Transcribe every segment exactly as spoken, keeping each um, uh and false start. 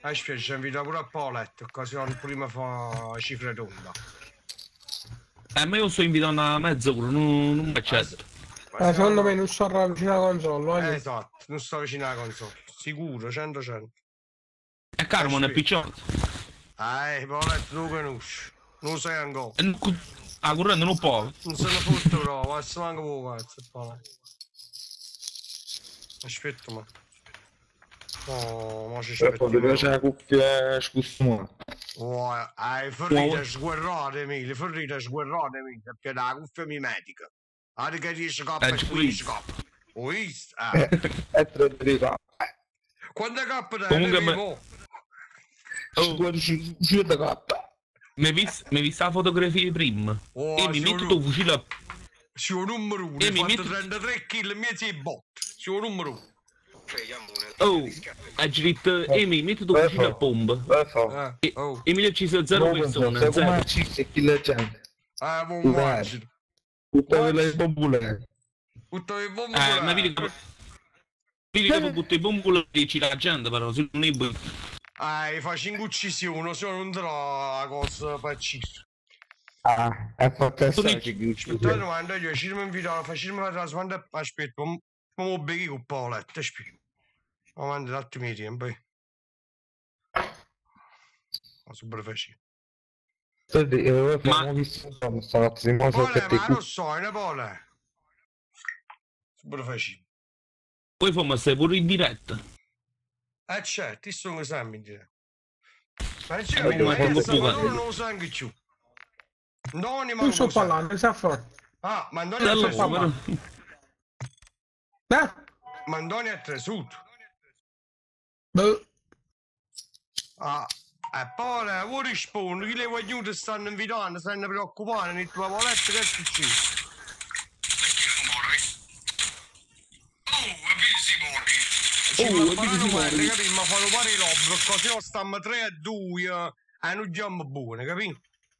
Aspetta, ci invita pure a Paoletto, così non prima fa cifra tonda. Eh, ma io sto invitando a mezzo pure, non, non mi accetto. Ma Eh, secondo siamo- me non sto vicino alla console, Eh, voglio. esatto, non sto vicino alla console. Sicuro, cento cento. E caro, ma non è Aspetta. picciotto. Eh, Paoletto non lo conosci. Non lo sai ancora. E non- Ah, correndo non può. Non se ne fotte però, ma se manca poco cazzo. Paoletto. Aspetta, ma. Oh, ma ci Per quanto piace la aspettiamo. cuffia scusamo. Oh, eh, ferrite sguerrate, mille, ferrite sguerrate, mille, perché la cuffia mimetica. Guarda che riesce coppa Eh, e ci qui riesce coppa. Ho visto? Eh, Eh. è tre Quante coppe te Comunque ne me- bevo? Oh, giù da cappa. Mi hai visto mi hai visto la fotografia prima? Oh, E mi sì, metto no. tuo fucile a... Siamo numero uno, E hai mi fatto metto- trentatré chili e mezzo e bot. Siamo numero uno. Oh, hai detto, e mi metto tuo fucile a pompa. Lo so. Eh, E, oh. e mi ha ucciso zero Non lo so, persone, sai zero. come ci chi la gente. Eh, buon Scusate. immagino. Tutta What? quella di popolare. Tutto il buon Eh, ma vedi che... Vedi che tu butti i bombole e dici la gente, però, se non è buono. Eh, fa cinque uccisioni, se no non darò la cosa precisa. Ah, è fatto assai dici- che Aspetta, domanda, io ci mi invito, facciamo la trasmanda, aspetta, ma mi beghi con Paoletto, aspetta. Avanti un attimo di tempo, eh. Ma super facile. Io Ma- abbiamo visto stanotte, ma so Pole, che ma te lo so, ne Pole. Super facile. Poi fammi stai pure in diretta. Eh certo, io sono sempre in diretta. Ma c'è, Eh, ma ma quando questo può- ma loro non lo sanno che più. Ndoni ma Non sto lo sa. parlando, sta fuori. Ah, ma Ndoni è Allora, so tresuto. però- Eh? Ma Ndoni è tresuto. Boh. Ah, e poi ora rispondo, chi le vogliono stanno invitando, stanno preoccupando, il tuo Paoletto che succede? Ci Oh, fa è fare busy domande, morning. capito? Ma fanno pare i rob, così non stiamo tre a due e non giochiamo buone, capito?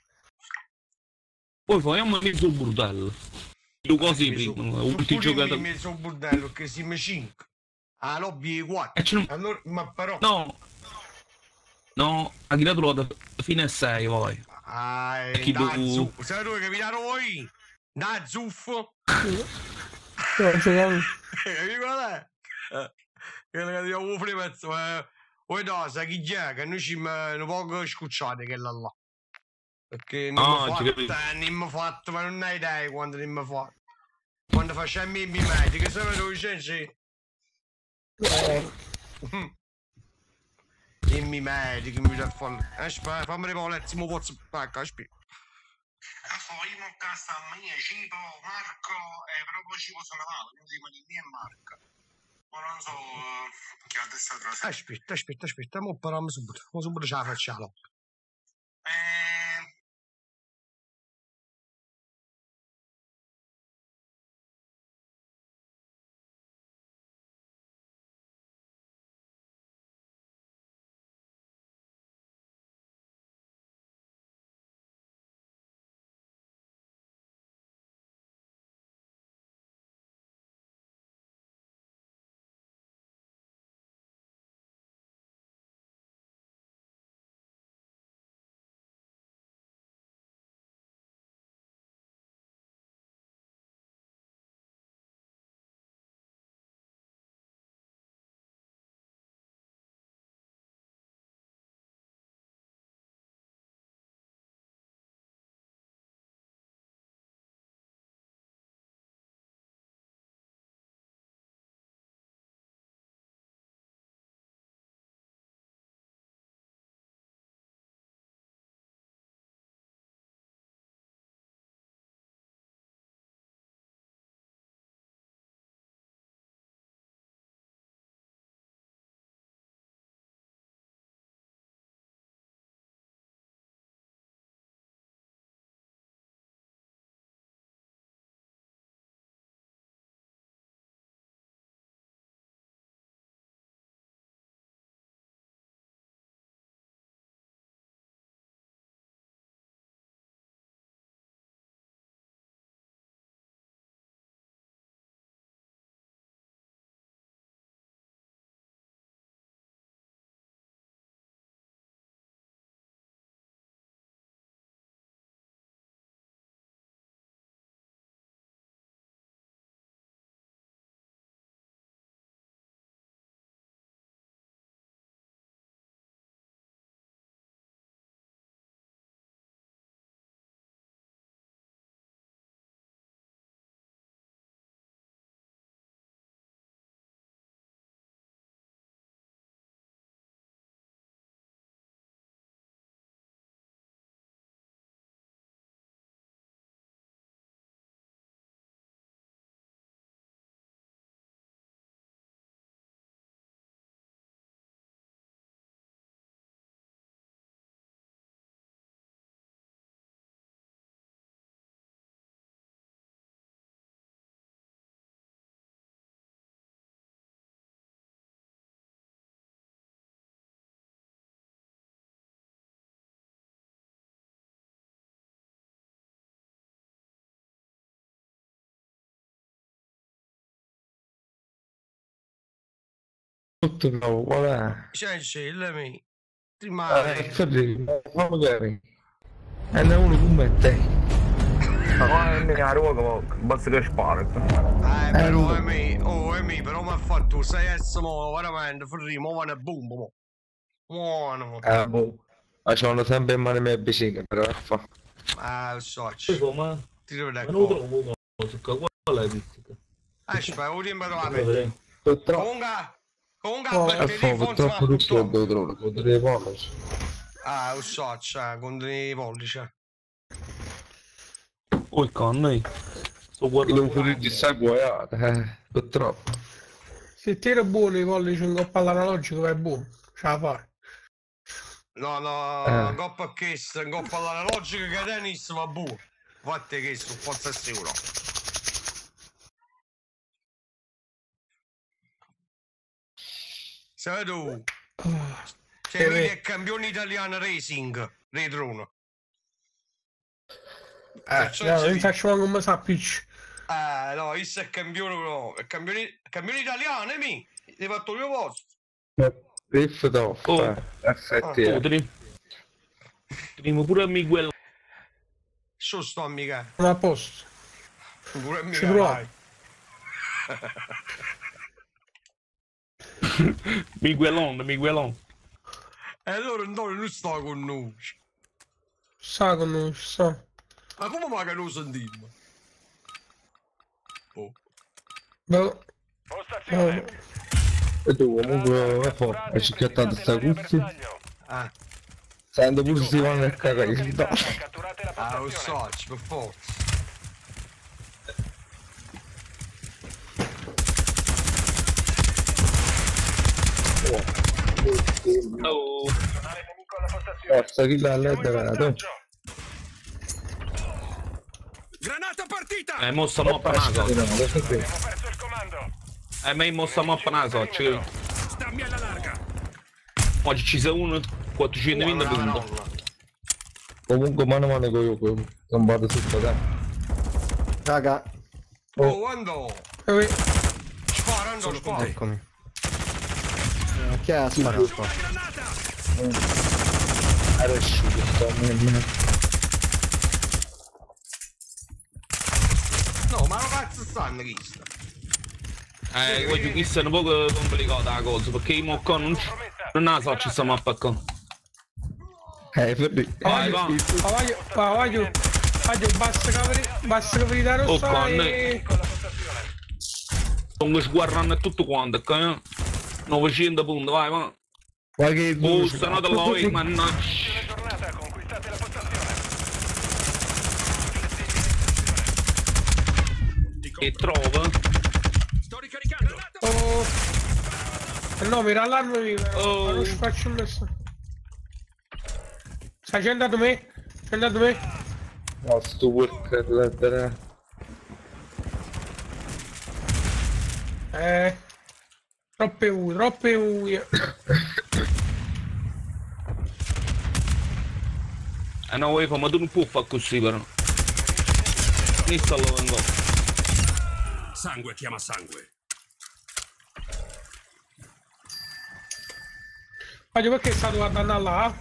Poi facciamo mezzo il burdello. Due cose Mi so- prima, tu ultimi pure giocatori. mi messo un bordello che siamo cinque. Ah, lobby è quattro. E ce ne- Allora, ma però... No, no, ha tirato la fine a sei poi. Ah, chi da tu- zuffo. Sai dove capitano voi? Da zuffo. Non c'è niente. Capi qual è? Eh, quello che abbiamo prima, eh, oi no, sai chi c'è? Che noi ci un po' scucciate che là là. Perché non Ah, mi ci capisco. fatto, non mi fatto, ma non hai idea quando non mi fatto. Quando facciamo i miei medici, se me lo dice, Eh, i miei medici mi da fare. Aspetta, fammi rivolere, mi posso... Ecco, aspetta. Poi mo casa mia, Cipo, Marco e proprio ci sono male, quindi rimane mia e Marco. Ma non so eh, chi ha adesso atrás. Aspetta, aspetta, aspetta, mo parliamo subito. Mo subito ce la facciamo. Eh, tutto nuovo, qual è? C'è il cielo, mi. Eh, Rimane. Ferri, ma magari. E ne uno come te. Ma quando mi arrivo che basta che sparo. Eh, però, Luca. Emi, oh, Emi, però mi ha fatto sei S mo, veramente, Ferri, mo va ne boom, mo. Buono. Eh, boh. Ma c'hanno sempre in mano le mie vicine, però è fa. Eh, lo so, Dico, ma ti devo ma dire non lo cosa. trovo musica, qual è la musica? Aspetta, ho riempito la Vai a mente. vedere. Purtroppo, Comunque, comunque, Oh, per eh, fa, telefono, purtroppo ma tutto lo devo trovare, potrei bonus. Ah, lo so, cioè, con dei pollici. Oh, il canne. Sto Devo guardando. pure di guaiata, eh, purtroppo. Se tira buono i pollici in coppa all'analogico è buono, ce la fai. No, no, Eh. coppa questo, coppa all'analogico che tennis va buono. Fate questo, forza sicuro. Sei tu, Ah, sei Eh, vedi beh. il campione italiano racing, retro. Eh, Perciò no, ci non dico. facciamo come sappici. Eh, no, questo è il campione, no, il campione, campione italiano, mi. Hai fatto il mio posto. Riff top, Oh. eh, F T Oh, eh. tenim- Teniamo pure a Miguel. Su sto amica. Non a posto. Pure amica. Ci provo. dai. Miguelon, Miguelon. E allora Antonio non sta con noi. Sa che non ci sta. Ma come mai che non lo sentiamo? Oh. Boh. Postazione. E tu comunque è forte, hai cicchiattato sta cuffia. Ah, Sento pure si vanno a cagare. No. Catturate la ah, lo postazione. so, ci per forza. Oh. Personale nemico alla postazione. Forza, chi l'ha letto Siamo in era tu. vantaggio. Granata partita! Eh, mo stiamo a naso. No, questo qui. Abbiamo perso il comando. Eh, ma mo stiamo a naso. Cioè, Stammi alla larga! oggi ci sei uno, quattrocentoventi Buona punti. parola. Comunque mano a mano con io quello. Non vado sotto te. Raga, Oh, quando? Eh, Sparando, spara. eccomi. Eh, Chi ha sparato qua? Granata! Era asciutto, sto a No, ma che cazzo stanno chi sta? Eh, voglio che sia un po' complicata la cosa, perché io mo qua non, non la so, ci stiamo a paccare. Eh, Ferri. Vai, va. Ma voglio, ma voglio, voglio, basta che apri- basta che apri la rossa Oh, con- e... Con la postazione. Sto sguarrando tutto quanto, ok? novecento punti, vai, va. Guarda che Oh, stanotte la voi, mannaggia. Missione giornata, conquistate la postazione. Che trova? Sto ricaricando! Oh. Eh no, mi rallarme vivo, Oh. ma non ci faccio nessuno. Sai, c'è andato me? C'è andato me? No, sto worker lettera. Eh... Troppe U, troppe U. Eh no, UEFA, ma tu non puoi fare così, però. Questo lo vengo. Sangue chiama sangue. Voglio perché sta guardando là?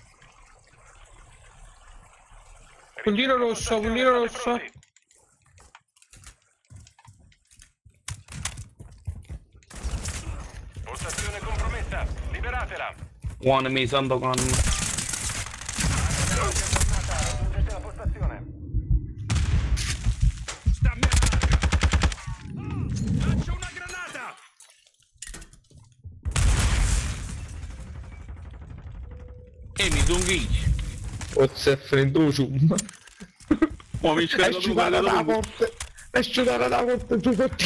Puntino rosso, puntino rosso. Postazione compromessa. Liberatela. One me santo con... Raggiungete la postazione. Stammi alla larga! Lancio una granata! E mi sono vici. O se frendo cium. Ma mi È scarico asciugata la porta. È asciugata la porta giù per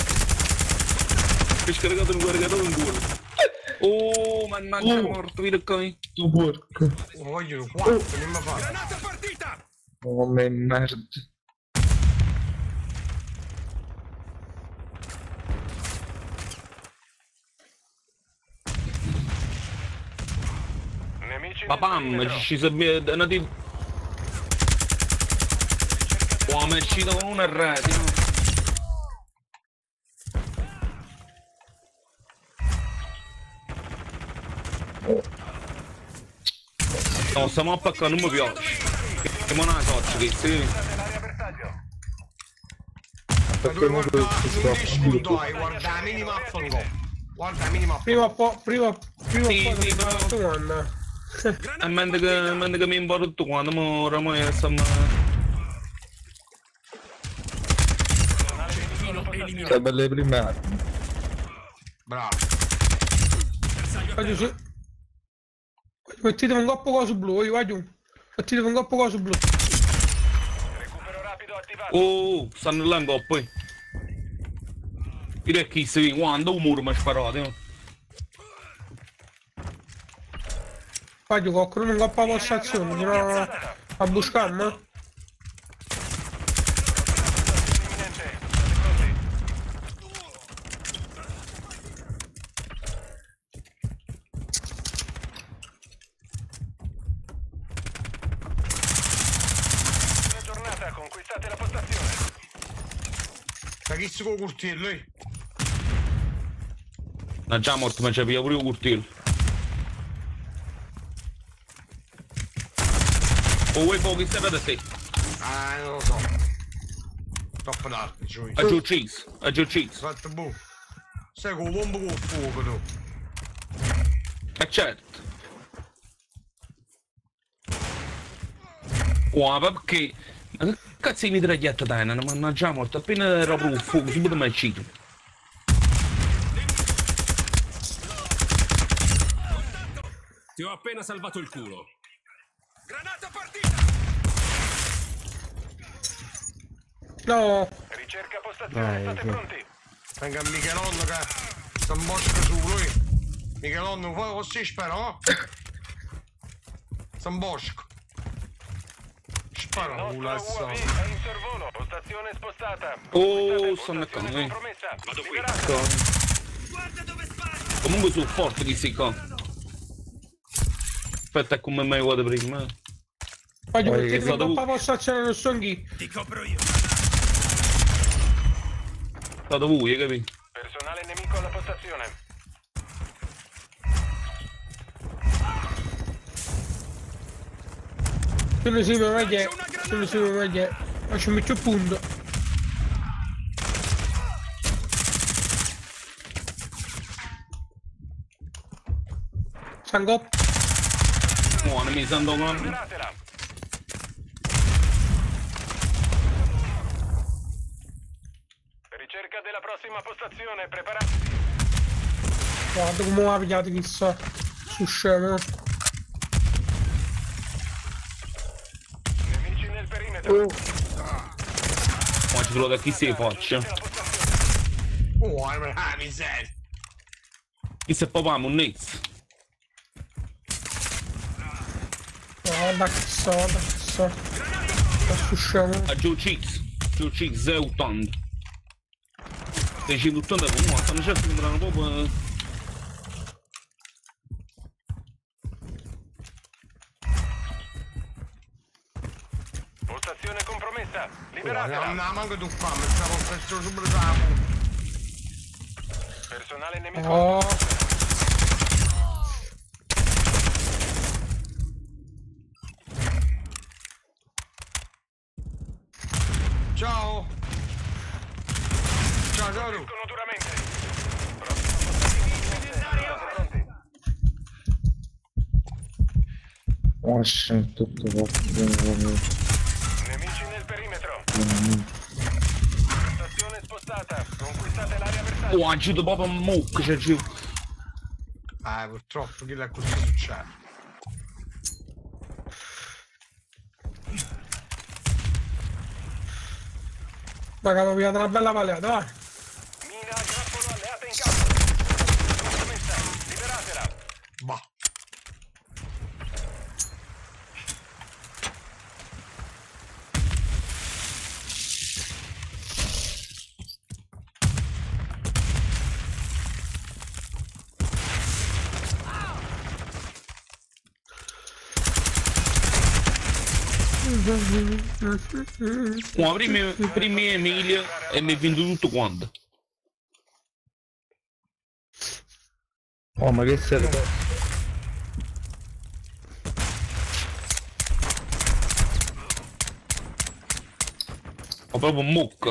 Mi scaricato un guardatore in culo. Oh, mannaggia, è Oh. morto, vedi qui. tu work. Voglio quattro, non mi fa. Granata partita! Oh, me merda. Nemici Ma nel pam, perimetro. ci si vede una di... Oh, mi è uscito con una rete, no? No, sta mappa qua non mi piace. Che non la so, che sì. Ma dove guarda, non disco dai, guarda la minimappa un po'. Guarda la minimappa. Prima o poi, prima, prima o Sì, poi sì, ti però- faccio guarda. E mentre che, mentre che mi imparo tutto quando, ma oramai stiamo... Sei belle prime armi. Bravo. Vai giù, sì. Mettete un coppo coso blu, io vai giù. Mettete un coppo coso blu. Oh, stanno là in coppa, eh. Direi che si vede, quando un muro mi ha sparato, eh. Vai giù, qualcuno un coppo a postazione, fino a, a buscarmi. Conquistate la postazione. Da chi si con il coltello, eh? Non già morto, ma c'è via pure il coltello. O vuoi pochi stai da te? Ah, non lo so. Troppo tardi, giù. A giù cheese, a giù cheese. Fatto boh. Sai con bombo con fuoco, tu. E certo. Wow, perché... Ma che cazzo mi tragliato dai, non mannaggia morto, appena ero proprio un fuoco, subito mi è uscito. Ti ho appena salvato il culo. Granata partita! No, Ricerca postazione, Vai, state sì. pronti. Venga Michelonno che si imbosca su lui. Michelonno, poi così spero, no? Si imbosca. Spara Nostro una U A V sta. è in sorvolo, postazione spostata. Oh, stanno Postazione qua, eh. compromessa. Vado qui. Liberate. Comunque sono forte chi si qua. Aspetta come mai vado prima. vai giù, Vai, mettete un vado- coppo a postazione, non so chi. Ti copro io. Vado voi, capi? Personale nemico alla postazione. Sono sì, ma vai che. Sono sì, ma vai che. Faccio un mezzo punto. Sangop. Buono, mi stanno con... Liberatela. Ricerca della prossima postazione, preparati. Guarda come l'ha pigliato chissà. Su scemo. Nemici nel perimetro. Ma ci trovo da chi si faccia. Raggiungete la postazione. Oh, ma miseria. Chi si è papà, munnezzo. Guarda chissà, guarda chissà. Sta su scemo. A giù cheese. Giù cheese, zero ottanta. seicentoottanta con uno, stanno certo sembrano proprio... Postazione compromessa. Oh, Liberatela. non la manco tu qua, mi stavo facendo subito da punta. Personale nemico. Oh, Ciao. Ciao, ciao. tu. Colpiscono duramente. Prossima postazione in aria. Pronti. Oh, shit, tutto poco. Nemici nel perimetro. Postazione spostata. Conquistate l'area bersaglio. Oh, ha agito proprio a mucca, c'è giù. Ah, purtroppo che là così succede. raga, mi pigliate una bella paleata, vai. Mina a grappolo alleata in campo. Compromessa. Liberatela. Bah. Come primi, primi Emilia e mi ha vinto tutto quanto. Oh, ma che serve? Ho proprio un mucco.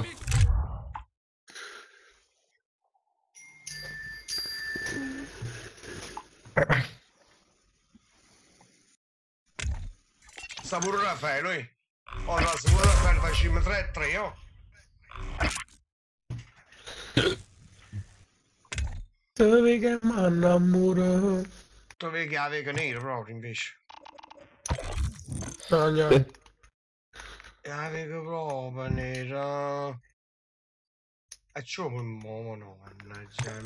Sta pure Raffaele, eh? Oh, no, se pure Raffaele facciamo tre e tre, oh? Dove che manna amore? Tu vedi che la vega nera proprio invece. No, no. Eh. La vega proprio nera. E c'ho un uomo, no, mannaggia.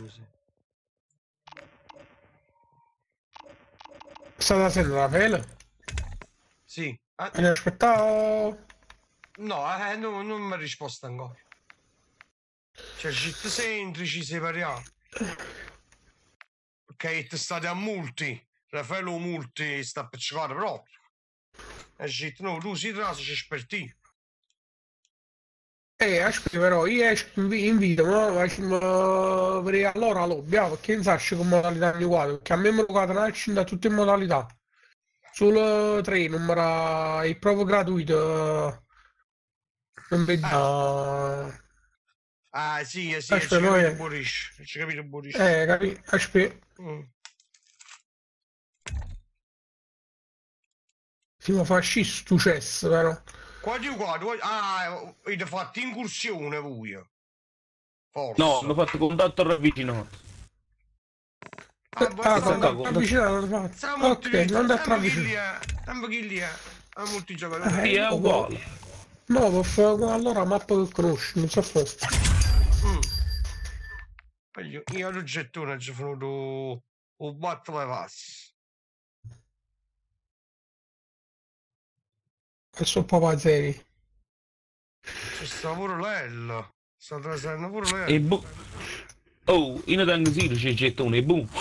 Sta facendo Raffaele? Sì. Ah, Mi aspettavo. no, eh, no, non mi ha risposto ancora. Cioè, ci senti, ci separiamo. Ok, te state a multi. Raffaele multi sta per giocare proprio. E ci no, tu si trasa, ci sperti. Eh, aspetta però, io esco in vi- in video, no? Facciamo per allora lobby, ah, perché non sai con modalità uguali, perché a me mi lo catenaccio da tutte le modalità. Solo tre, numero è proprio gratuito. Non vedo. Ah, sì, eh, sì, Aspetta, ci capito noi- Boris. Ci capito Boris. Eh, capi? Aspetta. Mm. Siamo fascisti, successo, però. Qua di qua, tu- ah, avete fatto incursione voi. Forse. No, hanno fatto contatto ravvicinato. Ah, Ah, basta- quando avvicinato, fatto. Siamo Ok, molti- non è siamo chi avvicinato. lì è, siamo chi lì è. A molti giocatori. Eh, Sì, è no, uguale. No, per fare allora mappa che conosci, non so fare. Mm. Io, io ero gettone, ci sono venuto un batto le passi. E sono papà zeri. C'è sta pure l'ello. Sta trasando pure E l'ello. bu... Oh, io non tengo sì, c'è il gettone, e boom.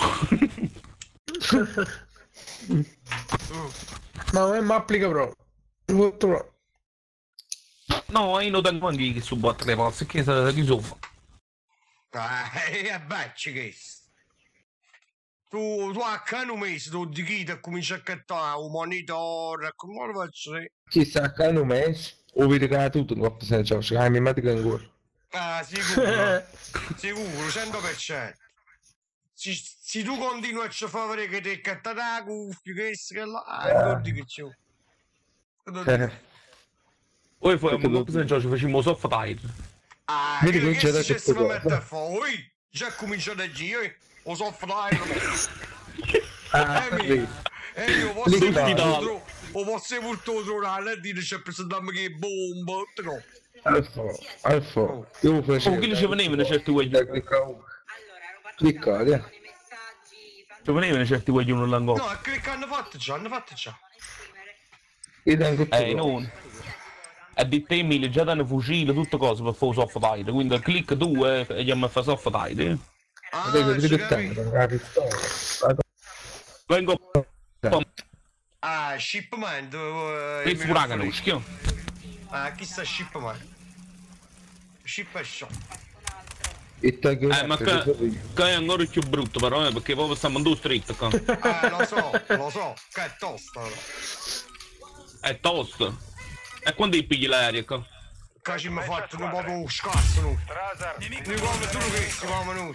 Mm. Ma a me mi applica proprio. Tutto proprio. No, io non tengo anche che su botte le passe, che se chi sono. Ah, e beh, c'è che tu, tu a cano mese, tu di chi ti cominci a cattare un monitor, come lo faccio? Ci sta a un mese, o vedi che tutto non va a giocare, che mi metti ancora. Ah, sicuro, sicuro, cento per cento. Se, se tu continui a ci fare che ti cattare la cuffia, che che là, ah, non dico che c'è. Non dico. Eh, Poi poi un po' se ci facciamo soft tire. Ah, Vedi che che che c'è da successo questo mi mette qua. a fare? Oi, già cominciato a girare, lo so fare. ah, Eh, vedi. E io posso Lì pure dai. tro- o posso pure trovare e dire c'è presentarmi che bomba, no. Alfa, alfa, io facevo. Oh, che ci venivano certi guagli? Cliccate, eh. Ci venivano certi guagli uno l'angolo. No, che che hanno fatto già, hanno fatto già. Io tengo tutto. Eh, non. A di te mille già danno fucile, tutte cose per fare soft tire. Quindi clic tu e andiamo a fare soft tire. Ah, Vedo ci che capi- tanto, la pistola. Vengo Ah, shipment. eh, per il furacano, mio schio. Ah, chi sta shipment? Ship e shop. E taggo Eh, ma che, che è ancora più brutto però, eh, perché proprio stiamo andando stretto qua. Ah, lo so, lo so, che è tosta. È tosto. E quando ti pigli l'aereo qua? Che ci mi fatto un po' scasso, no? Noi come tu che si come noi.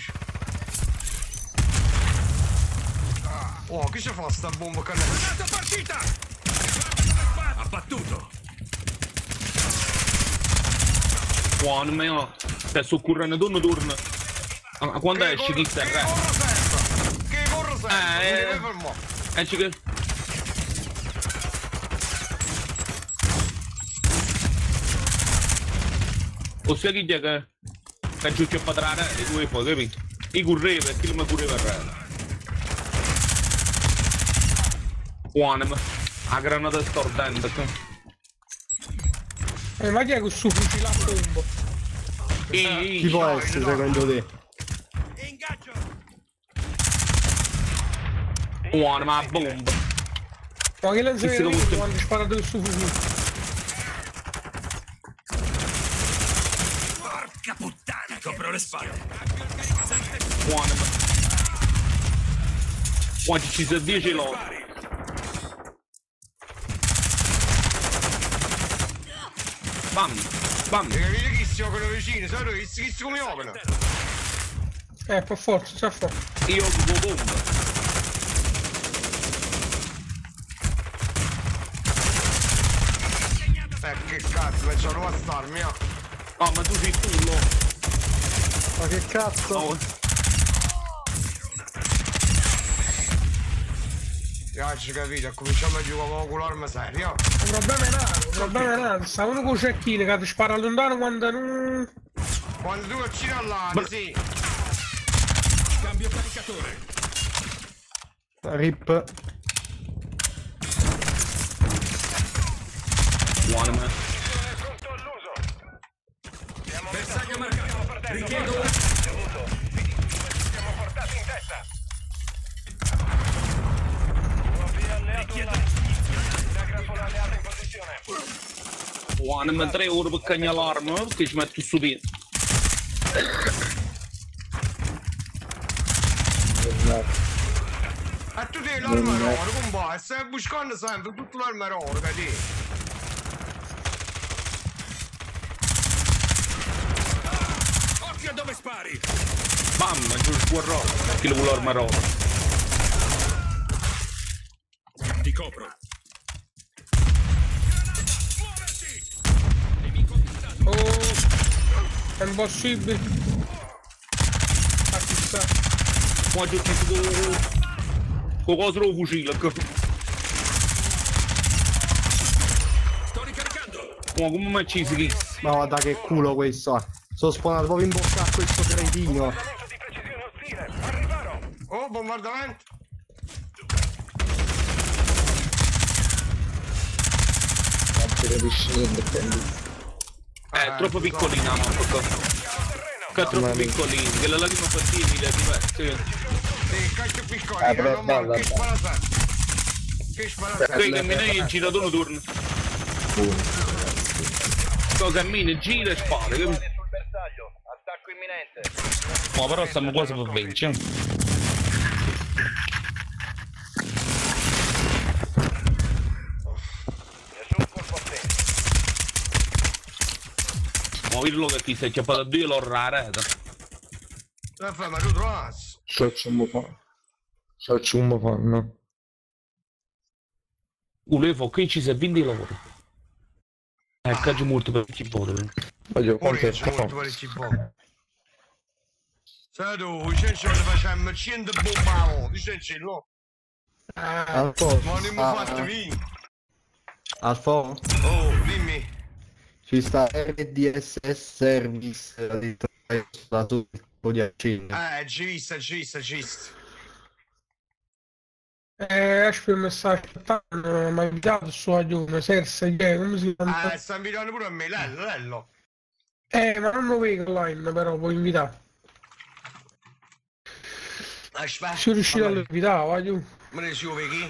Oh, che ci fa sta bomba che Granata partita! Abbattuto! Buono, ma io... Stai soccorrendo turno turno. Ah, quando esci chi sta? Che corre sempre! Che corre sempre! Eh, Non eh. deve fermare. Esci che... Ossia chi è che... Che giù che patrare e tu poi, capito? I correva e chi mi correva a re. Buono, ma... La granata stordente qua. Eh, ma chi è questo fucile a bomba? Ehi, Chi può no, essere no. secondo te? Ingaggio! buono, ma la bomba. Ma che lancia Sì, sì, che lo- quando sparato questo fucile? Porca puttana! Copro le spalle! Buono, ma... Buono, ci sono dieci loro. Bam! Bam! E capite chi stiamo con vicino, sai dove? Chi si come opera? Eh, per forza, c'è forza. Io occupo bomba. Eh, che cazzo, mi sono a starmi, ah. Oh, ma tu sei tu, no? Ma che cazzo? Oh. Ragazzi, capito, cominciamo a giocare con l'arma seria. Il problema è nato, il problema è nato. Stavano con i cecchini che ti spara lontano quando non... Quando tu accini all'aria, sì. Cambio caricatore. Rip. Buono, man. Bersaglio marcato. Richiedo un... Siamo portati in testa. Una grappola alleata in posizione. Buono, ma tre ore per cagnare l'arma, perché ci metto subito. E tu devi l'arma d'oro, compa, stai buscando sempre tutto l'arma d'oro, che Occhio a dove spari. Bam, giù il guarro. Chi lo vuole l'arma rosa? Ti copro. Oh, è impossibile. Ah, chissà. Ma giù tipo... Con cosa lo fucile? Sto ricaricando. Ma come mai ci si Ma guarda che culo questo. Sono spawnato proprio in bocca a questo cretino. Di precisione ostile. Al riparo. Oh, bombardamento. Non si capisce niente, quindi. È troppo piccolina, ma proprio. Che è troppo piccolina, che la lacrima fattibile è diversa. Sì, cacchio piccolo, Ah, non però male, balla, che spara sempre. Che spara sempre. Qui cammina in giro ad uno turno. Poi cammina, gira e spara. Sul bersaglio. Attacco imminente. Ma però stiamo quasi per vincere. Nessun colpo a te. Ma vedo che ti sei chiappato a Dio l'ho rarata. La fai, ma tu trovi? Faccio un po' fa. Faccio un po' fa, no? Ulevo, qui ci sei vinti i lavori. Eh, caggi molto per chi vuole. Voglio Pure quanto io è ci molto fa. per il cibo. Sai tu, i cenci ne facciamo cento bomba, i cenci no? Alfo. Ma non mi ah, fate vincere. Alfo. Oh, dimmi. Ci sta R D S S Service. Ha detto la tutto di accendere. Eh, ci vista, ci vista, ci vista. Eh, esce il messaggio, mi ha invitato su aiuto, Serse, che come si chiama? Eh, sta invitando pure a me, Lello, Lello. Eh, ma non lo vedo online, però puoi invitare. Aspetta. Si riuscirà a invitare, voglio. Me ne si vedi?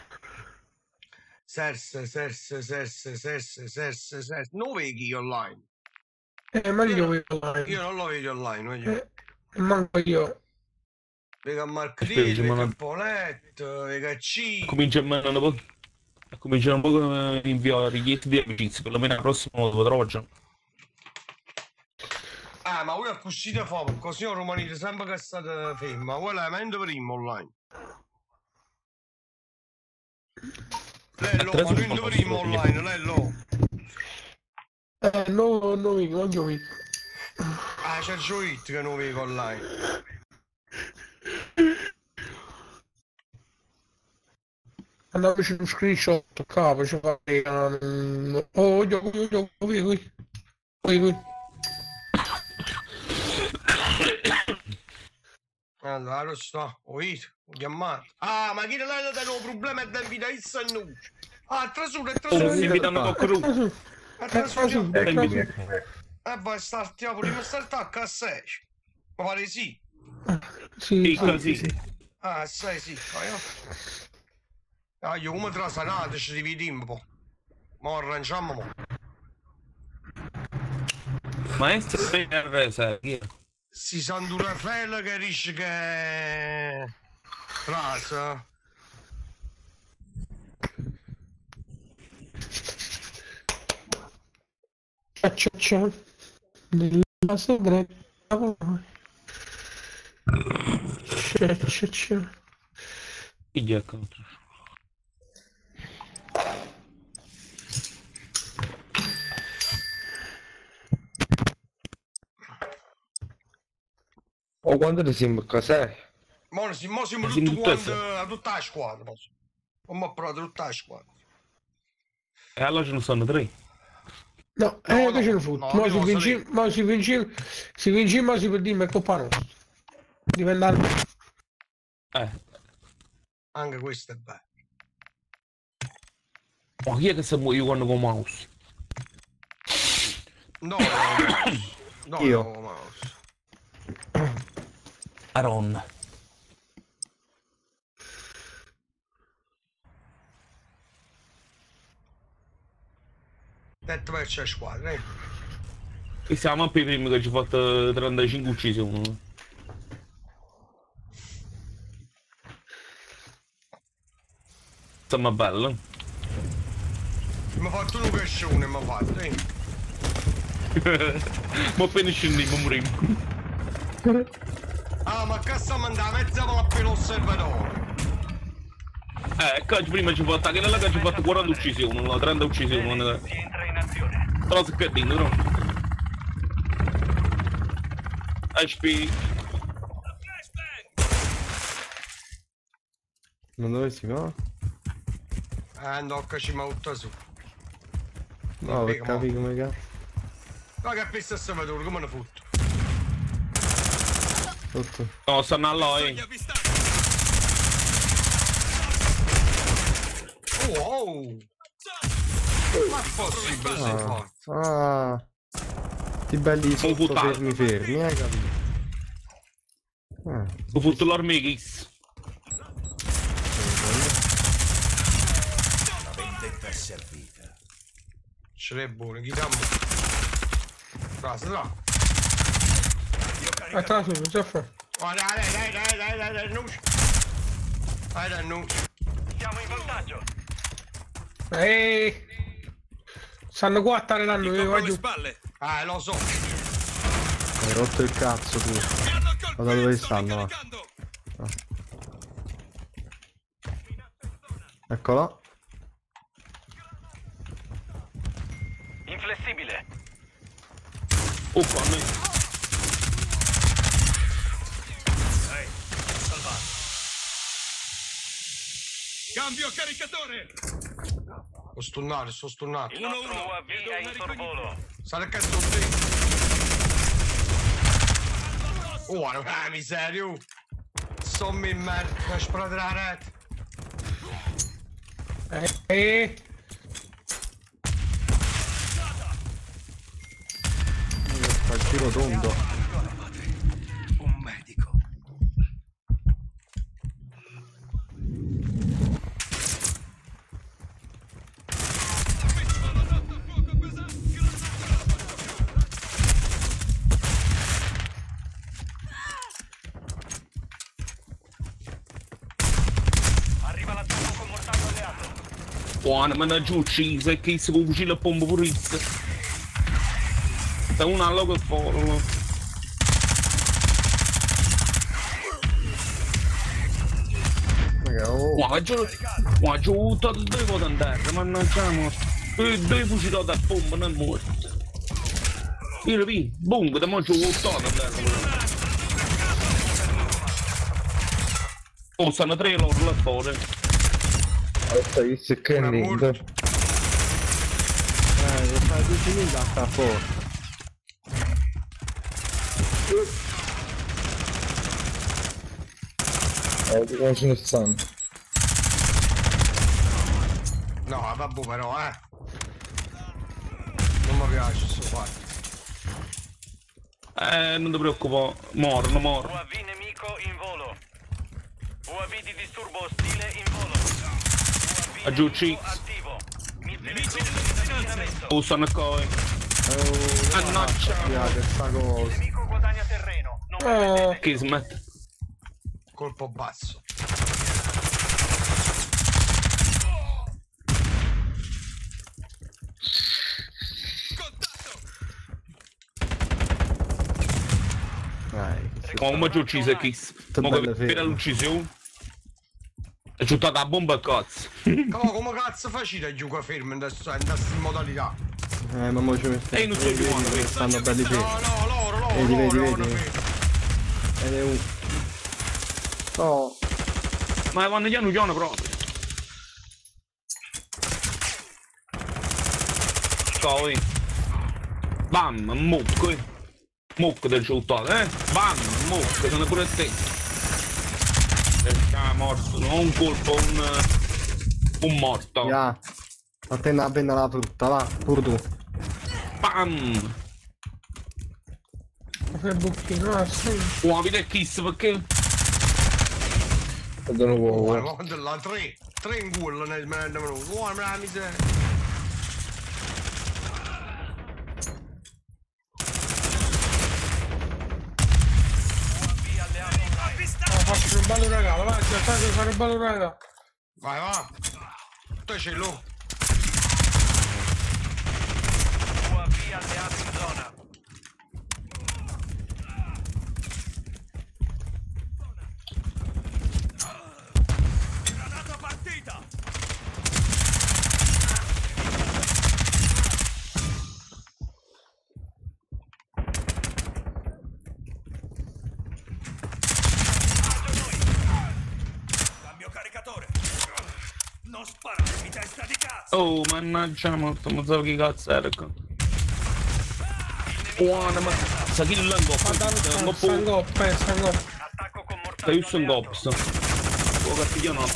Serse, serse, serse, serse, serse, serse. Non vedi online. Eh, ma io Io- vedo online. Io non lo vedo online, voglio. Eh, manco io. Vega Mark Aspetta, D, ci vega manda- Poletto, vega C. Comincia a un po'. Cominciare un po' a inviare richieste di amicizia, perlomeno la prossima lo potrò già. Ah, ma voi accuscite fuoco, così non rimanete sempre che state fermi. Ma voi la mente prima online. Lello, ma Attraverso non il prima nostro online, Lello. Eh, no, no, vedo, non io vedo. Ah, c'è il Joit che non vedo online. Andamoci un screenshot, capo, ci fa... Oh, io, io, io, qui, qui. Qui, qui. Allora, lo sto, ho visto, ho chiamato. Ah, ma chi è Lello che un problema è da invitare il sannuccio? Ah, trasura, Oh, trasura. si invitano con cru. Ah, trasura. Tecniche. Eh, vai startiamo, prima startacca a sei. Ma pare sì. Sì, Sì, sì, così. sì, sì. Ah, sei sì, vai, oh. Ah, io come trasanate ci dividiamo un po'. Ma arrangiamo mo'. Maestro R sei. Si San Raffaele che dice che... Trasa. Cia cia cia. Nella segreta voce. Cia cia cia. Idzie kontra. O quando ti sembra cos'è? Mo, si- mo siamo Ma tutti siamo quanti, tutti- a tutta la squadra. mo. Mo provato tutta la squadra. E allora ce ne sono tre. No, No, eh, no, che ce ne fotte? no, Mo io si lo vince, mo si vince, si vince, mo si per dire, ma è colpa nostra. Diventa almeno. Eh. Anche questo è bello. Ma chi è che si muove quando con mouse? No, no, no, Io. no, mouse. Aron. Detto per c'è squadra, eh. E siamo per i primi che ci ha fatto trentacinque uccisioni. Insomma bello. Mi ha fatto un crescione, mi ha fatto, eh. Ma appena scendiamo moriamo. Ah, ma che stiamo andando? Mettiamola per l'osservatore. Eh, cazzo, prima ci ha fatto, che nella che ci ha fatto quaranta uccisioni, no, trenta uccisioni. Non Si entra in azione. però si che dico, no? H P. Non dove si va? Eh, no, che ci butta su. No, per capire come cazzo. Ma che per l'osservatore, come ne fotto? Sotto. No, stanno là, eh. Oh, oh! Ma è possibile, sei Ah, forte. ah. Ti belli sotto buttato. fermi fermi, hai capito? Ah, Ho fatto l'armegis. Ce l'è buono, chi dammo? Tra, tra. Atrás, non c'è fa. Oh, dai, dai, dai, dai, dai, dai, nuce. Dai, dai, nuce. Siamo in vantaggio. Eeeh. Stanno qua a tareranno, io Alle voglio. spalle. Eh, lo so. hai rotto il cazzo tu. Guarda dove stanno, va. Eccolo. Inflessibile. Oh, qua me. Cambio caricatore. Ho stunnato, sto stunnato. Il nostro U A V è in sorvolo. Sale cazzo te. Oh, ah, miserio. Sommi in merda, mi ha sparato la rete. Eh. Fa il tiro tondo. Un medico. Arriva l'attacco con mortaio alleato. Buona, ma non giù uccisa e che si può fucile a pompa purista. Da una alla che forno. Raga, oh. Qua giù, qua giù, tutto dove posso andare, mannaggiamo. E due fucilati a pompa non è morto. Io vi, boom, da mo giù tutto andare. Oh, stanno tre loro là fuori. Stai seccando. Eh, lo fai di finita sta fuori. Eh, come ce ne stanno? No, vabbè però, eh. Non mi piace sto fatto. Eh, non ti preoccupare, morno, U morno. A V nemico in volo. U A V di disturbo ostile in volo. U A V Aggiù, nemico Cix. attivo. Missile cruise in avvicinamento. Oh, stanno qua, eh. Oh, Mannaggia. piace sta cosa. Nemico guadagna terreno. Non Oh. permettete. Che smette. Colpo basso. Ma come ci uccise Kiss? Ma belle per ferme. l'uccisione? È giuttata la bomba a cazzo. Ma come cazzo facete a giocare fermo in questa modalità? Eh, ma mo ci metto. Ehi, non so più quando che stanno belli No, fermi. no, loro, loro, Vedi, loro, vedi, loro, vedi. vedi. Ed è un... No. Ma vanno piano piano proprio. Ciao, eh. Bam, mucco, eh. Mucco del ciuttato, eh. Bam, mucco, sono pure te. E sta morto, non un colpo, un... un morto. Ya. A te una penna la frutta, va, pure tu. Bam! Che bucchino, ah, sì. Muoviti e Kiss perché? Vedono uovo. Guarda là, tre, tre in culo nel minuto. Guarda la miseria. Ah, faccio un bello regalo, vai, ci fai fare un bello regalo. Vai, va. Te ce l'ho. U A V alleato in zona. Granata partita. Cambio caricatore. Non spararmi, testa di cazzo. Oh, mannaggia, morto, non so chi cazzo era. Buona, ma... Sa chi l'ha Sango, ingoppo? sango, sango. Attacco con mortaio Stai uscendo in alleato. gopso. Oh, cattiglio no.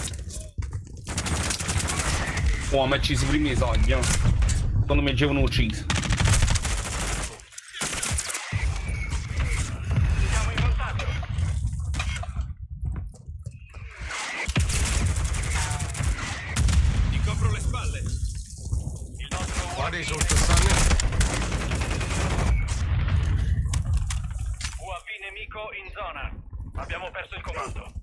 Oh, ma ci si primi i soldi, eh. Quando mi avevano ucciso. Siamo in vantaggio. Ti copro le spalle. Il nostro Guarda i sotto stanno. U A V nemico in zona. Abbiamo perso il comando.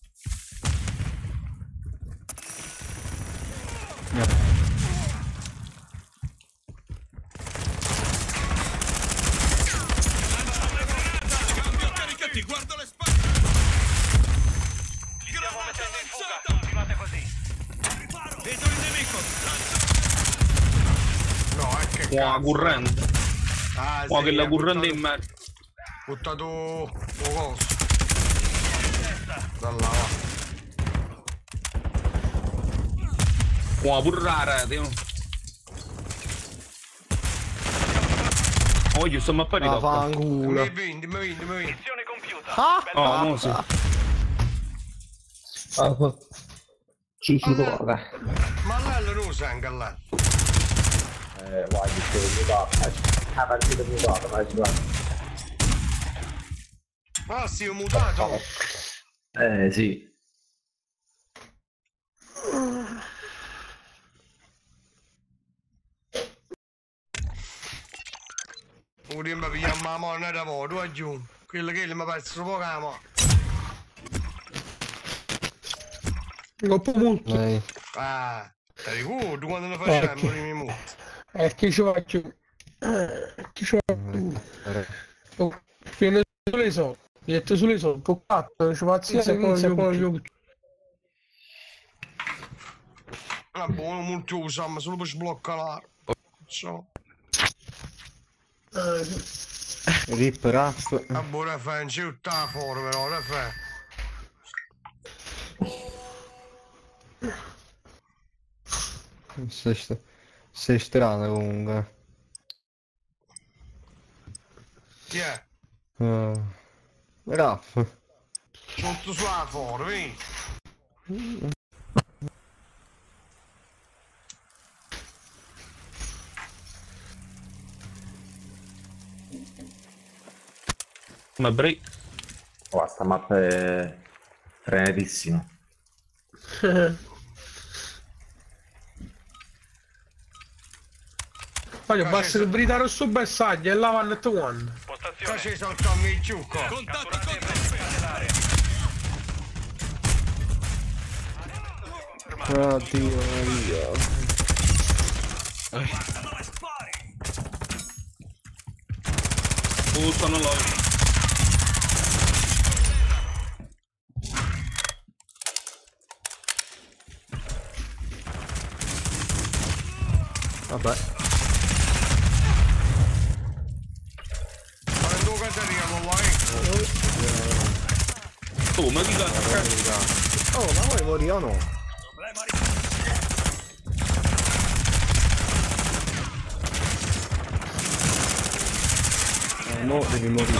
Cambio caricati, guarda le spalle. Li stiamo mettendo in fuga. Continuate così. Vedo il nemico. No, è che Oh, corrente. Ah, Oh, sì, che la ha corrente buttato- in mezzo. buttato un coso. Da là, va. Oh, pure la rete, oh. Oh, io sto mappando Ah, dopo. fanculo. Mi vendi, mi vendi, mi vendi. Missione compiuta. Oh, no, sì. Ah, qua. Ci si torna. Ma là non usa anche là. Eh, guarda, che mi va. Ah, partito mi va, vai, guarda. Ah, sì, ho mutato. Eh, sì. Ora mi pigliamo la mano da mo, tu aggiù. Quello che mi ha perso poco la mano. Coppo molto. Dai. Ah, ti ricordo quando ne facciamo Ecco. i primi muti. Eh, che ci faccio? Eh, che ci faccio? Oh, viene sulle soldi. Viene sulle soldi. Poccato, ci faccio sia inizia con gli occhi. Ah, buono, molto usiamo, solo per sbloccare. So. Rip rap. Ah, buona fa, non c'è tutta fuori però, non fa. Sei, st- sei strano comunque. Chi è? Uh, Raff. Sotto sulla fuori, vedi? Ma break. Oh, sta mappa è frenetissima. Voglio, basta che bridare sto bersaglio e là vanno e one. Postazione. Facci sotto a me giucco. Contatto, Catturate contatto. pressi nell'area. Oddio Maria. Dove spari? Oh, sono là. Vabbè. Quando caderiamo, vai. Oh, ma dica... Oh, ma vuoi morire o no? Eh, no, devi morire.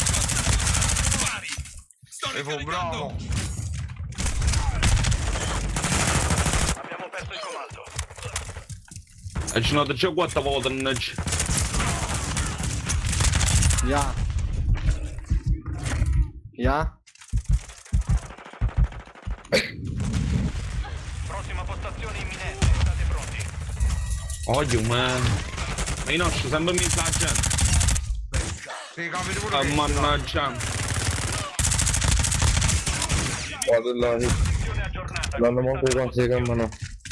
E fu bravo. Abbiamo perso il comando. E ci noto già quattro volte, non c'è. Ja. Ja. Prossima postazione imminente, state pronti. Odio, man. Ma i nostri sempre mi sta gente. Sì, capite pure Ah, che mannaggia. Guarda là, l'hanno molto quanto si chiamano.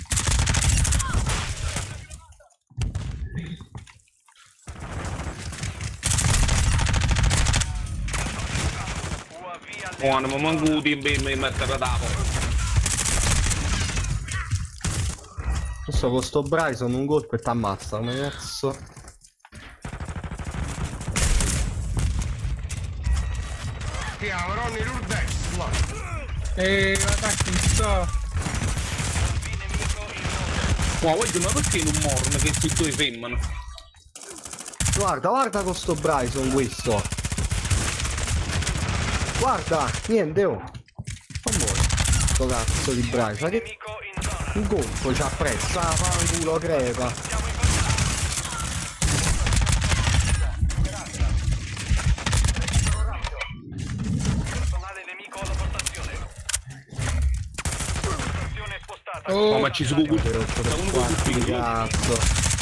Buono, ma manco di mi mettere da tavola. Adesso con sto Bryson un colpo e t'ammazza, come cazzo. Ti avrò nei Lourdes, là. E attacchi, sto. Ma guarda, ma perché non morrono che si due femmine? Guarda, guarda con sto Bryson questo. Guarda, niente, oh. Non muore. Sto cazzo di Bryson, ma che... Un colpo ci apprezza, fa un culo, crepa. Personale nemico alla postazione. Postazione spostata. Oh, Ma ci sono Per rotto per quanti di cazzo.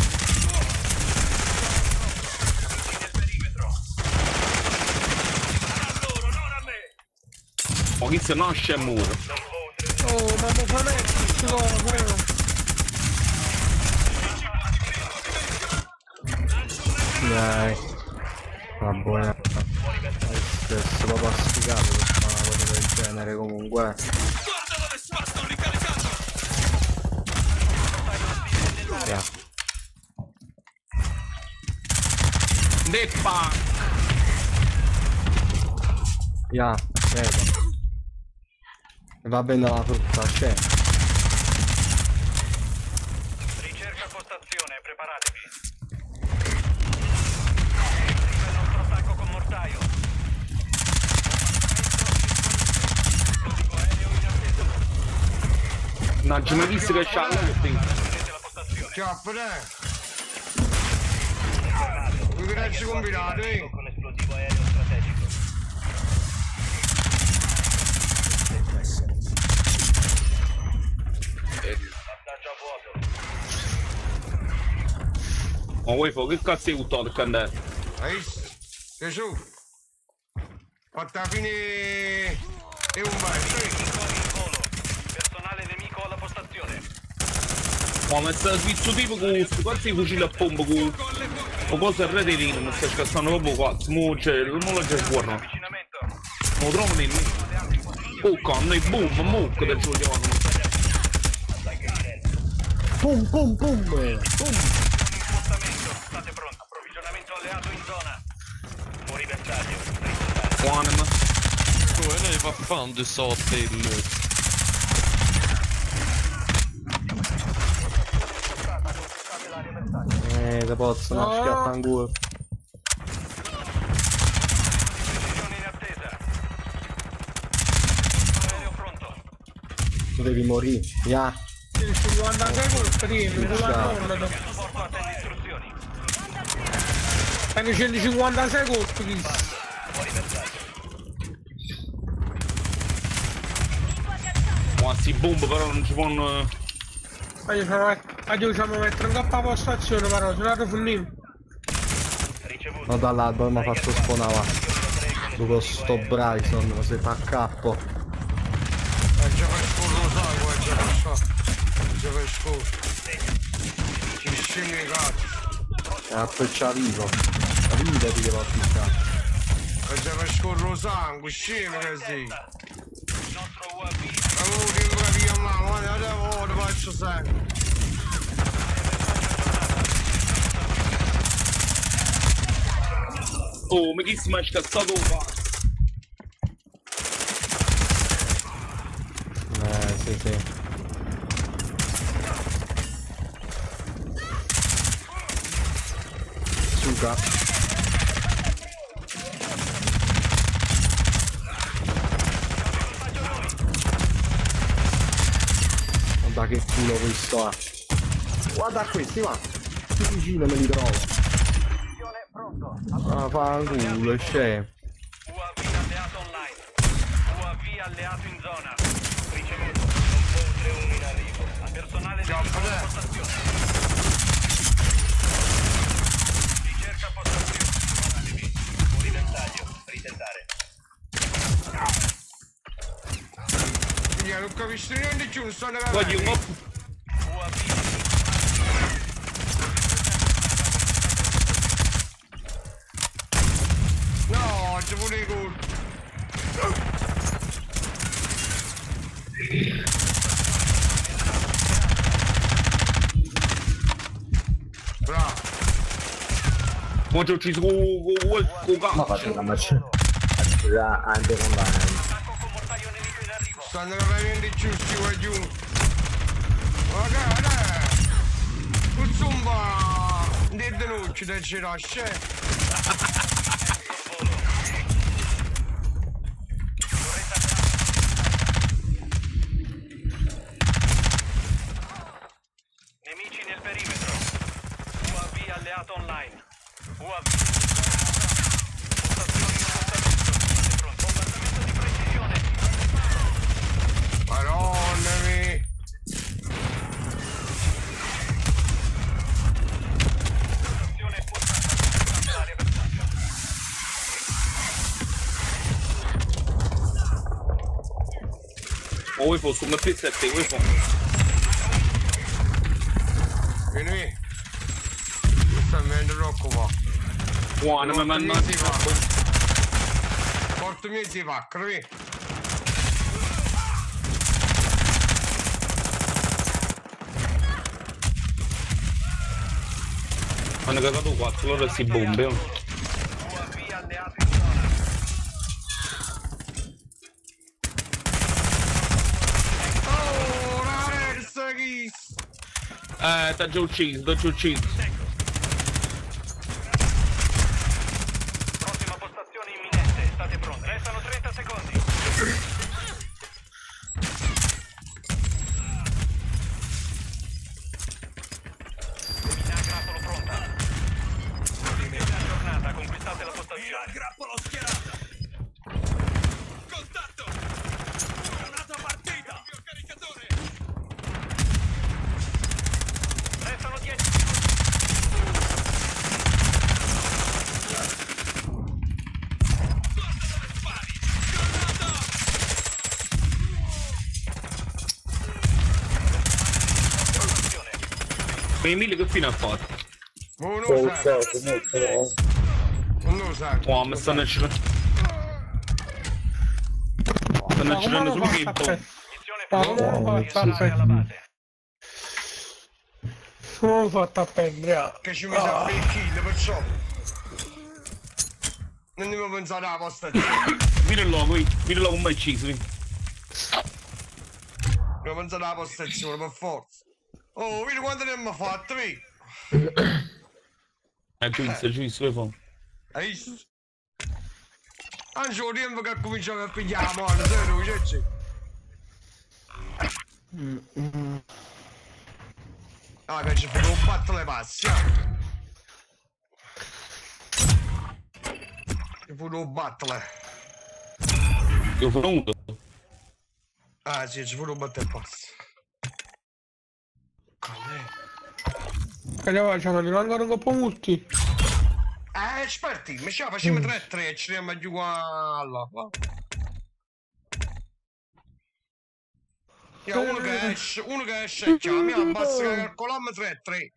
Ma chi se nasce e muore. oh, ma mi fa mettere queste cose, Dai. Va buona. Stesso proprio a sfigato per fare una cosa del genere comunque. Guarda dove sta, sto ricaricando! Yeah. Deppa! Yeah, vedo. Va bene la frutta, c'è. Ricerca postazione, preparatevi. Il nostro attacco con mortaio. Codico aereo in attesa. Non ci mai visto che c'ha che penso. Prendete la postazione. Ciao, pre. Due grandi combinati. Con esplosivo aereo strategico. Vantaggio a vuoto. Ma vuoi fare che cazzo hai buttato il candele? Hai visto? Gesù. Fatta la fine. E un bacio. Nemico in volo. Personale nemico alla postazione. Ma ma sta svizzo tipo con questo cazzo di fucile a pompa con... O cosa è reterino, mi sta scassando proprio cazzo, mo c'è, non lo c'è fuori. Avvicinamento. Non lo trovo nemmeno. Oh canno e boom, mucca del Giuliano. Pum pum pum! Pum! Spostamento. State pronti. Approvvigionamento alleato in zona. Fuori bersaglio. Buono, ma... Frågan är vad fan du sa till... Eh, te pozzo, non schiatta in culo. Posizione in attesa. Aereo pronto. Tu devi morire. Yeah. il cinquantasei col primo, con la nonna. Supporto attende istruzioni. Stanno centocinquantasei colpi, Chris. Ma si bomba però non ci fanno... Adesso ci mettere in cappa postazione però, se la rifunniamo. No, dall'alba mi ha fatto spawnare. Tu con sto Bryson, ma sei fa a capo. Eh, già per scorro sangue, già per scorro. Già per scorro. Ci scende i cazzo. È a peccia vivo. La vita ti devo appiccare. Eh, già per scorro sangue, scende così. Ma non ti via mamma, guarda, ora faccio sangue. Oh, ma chi si è scazzato un cazzo? Eh, sì, sì. Suga. Guarda che culo questo ha. Guarda questi, va. Più vicino me li trovo. Ah, fa un culo, scemo. U A V alleato online. U A V alleato in zona. Ricevuto. Non oltre uno in arrivo. A personale di postazione. Ricerca postazione. Guardatevi. Fuori bersaglio. Ritentare. Io non capisco niente più, non sto nella Voglio un U A V. No, c'è pure i gol. Bravo. Ma ci ho ucciso con con Ma cazzo. faccio una marcia. Già anche con la... Stanno veramente giusti qua giù. Guarda, il zumba del denucci del cirasce. Nemici nel perimetro. U A V alleato online. U A V. Postazioni in spostamento. Pronto. Bombardamento di precisione. Madonnami. Postazione spostata. Area bersaglio. Oh, vuoi fosse una pizzetta, vuoi fare? Vieni qui. Mi sta venendo troppo qua. Buono, ma Porto mannaggia. mio si fa. Porto mio si fa, qui. Hanno cagato quattro, allora si bombe. U A V alleato in zona. Oh, la versa chi? Eh, t'ha già ucciso, t'ha già ucciso. Prossima postazione imminente. State pronti. Restano trenta secondi. Mina grappolo pronta. Prima giornata, conquistate la postazione. Grappolo schierato! Contatto! Granata partita! Il caricatore! Restano dieci secondi. Ma Emilio che fine ha fatto? Non lo sai. Non lo sai. Oh, mi stanno girando. Stanno Ma girando come sul lo game. fa a pe- Ma come lo fa a tappare? Come lo fa a tappare? Che ci mi sa il kill, perciò. Non devo pensare alla postazione. Miralo qui, miralo come è ucciso. Devo pensare alla postazione, per forza. Oh, vedi quanto ne abbiamo fatto, vedi? È giusto, è giusto, che fa? Hai visto? Anzi, ho tempo che cominciamo a pigliare la mano, zero, c'è c'è. Ah, che ci devo battere le passi, ah. Ci devo battere. Io sono uno. Ah, sì, ci devo battere il passo. Che ne facciamo? Ne mancano un po' molti. Eh, esperti, mi ci facciamo tre tre e ci andiamo giù qua là. Io uno che esce, uno che esce e chiama, basta che calcoliamo tre tre.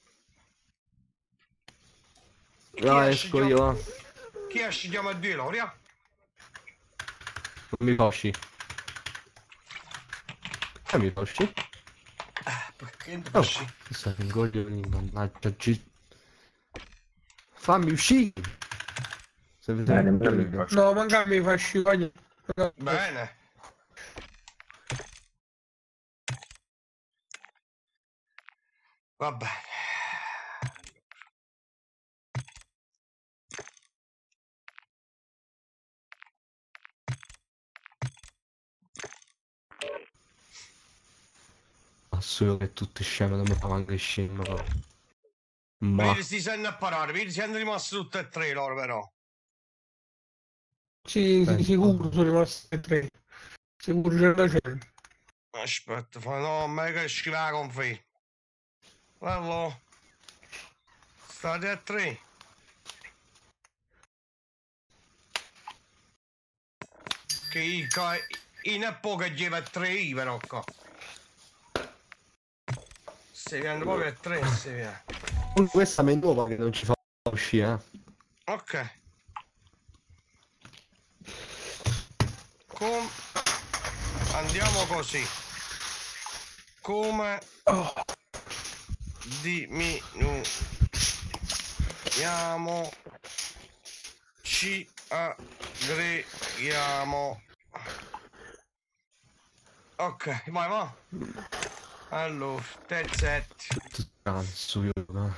Ah, esco io. Chi esce chiama due Loria? Non mi conosci. Eh, mi conosci? Perché non Oh, esci? questo è un coglione, mannaggia. Ci... Fammi uscire. Se vedete, no, manca mi fa scivare. Bene. Va bene. Solo che tutte sceme non mi fa anche scemo. Ma Vedi si sente a parare, vedi si sono rimasti tutte e tre loro però. Sì, sì, sicuro sono rimasti tre. Sicuro cento cento. Aspetta, fa no, ma che scrive la conferma. Allora. State a tre. Che in a poco lleva tre i però qua. Se viene proprio a tre, se viene. Questa è nuova che non ci fa uscire, eh. Ok. Com... Andiamo così. Come oh. diminuiamo, ci aggreghiamo. Ok, vai, va. Allora, terzetto. Cazzo, io no.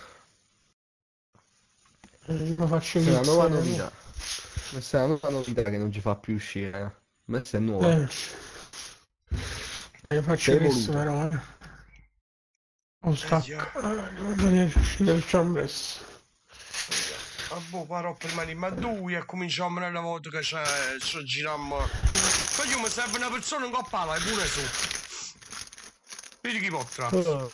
Non faccio Questa è una nuova novità. Questa è una nuova novità che non ci fa più uscire. Eh. Questa è nuova. Eh. Io faccio questo però, eh. Oh, stacca. Ah, non riesco a uscire il ciambres. Ah, boh, parò prima di ma due e cominciamo nella volta che c'è, ci giriamo. Ma io mi serve una persona in coppa, vai pure su. Vedi chi potrà. Oh.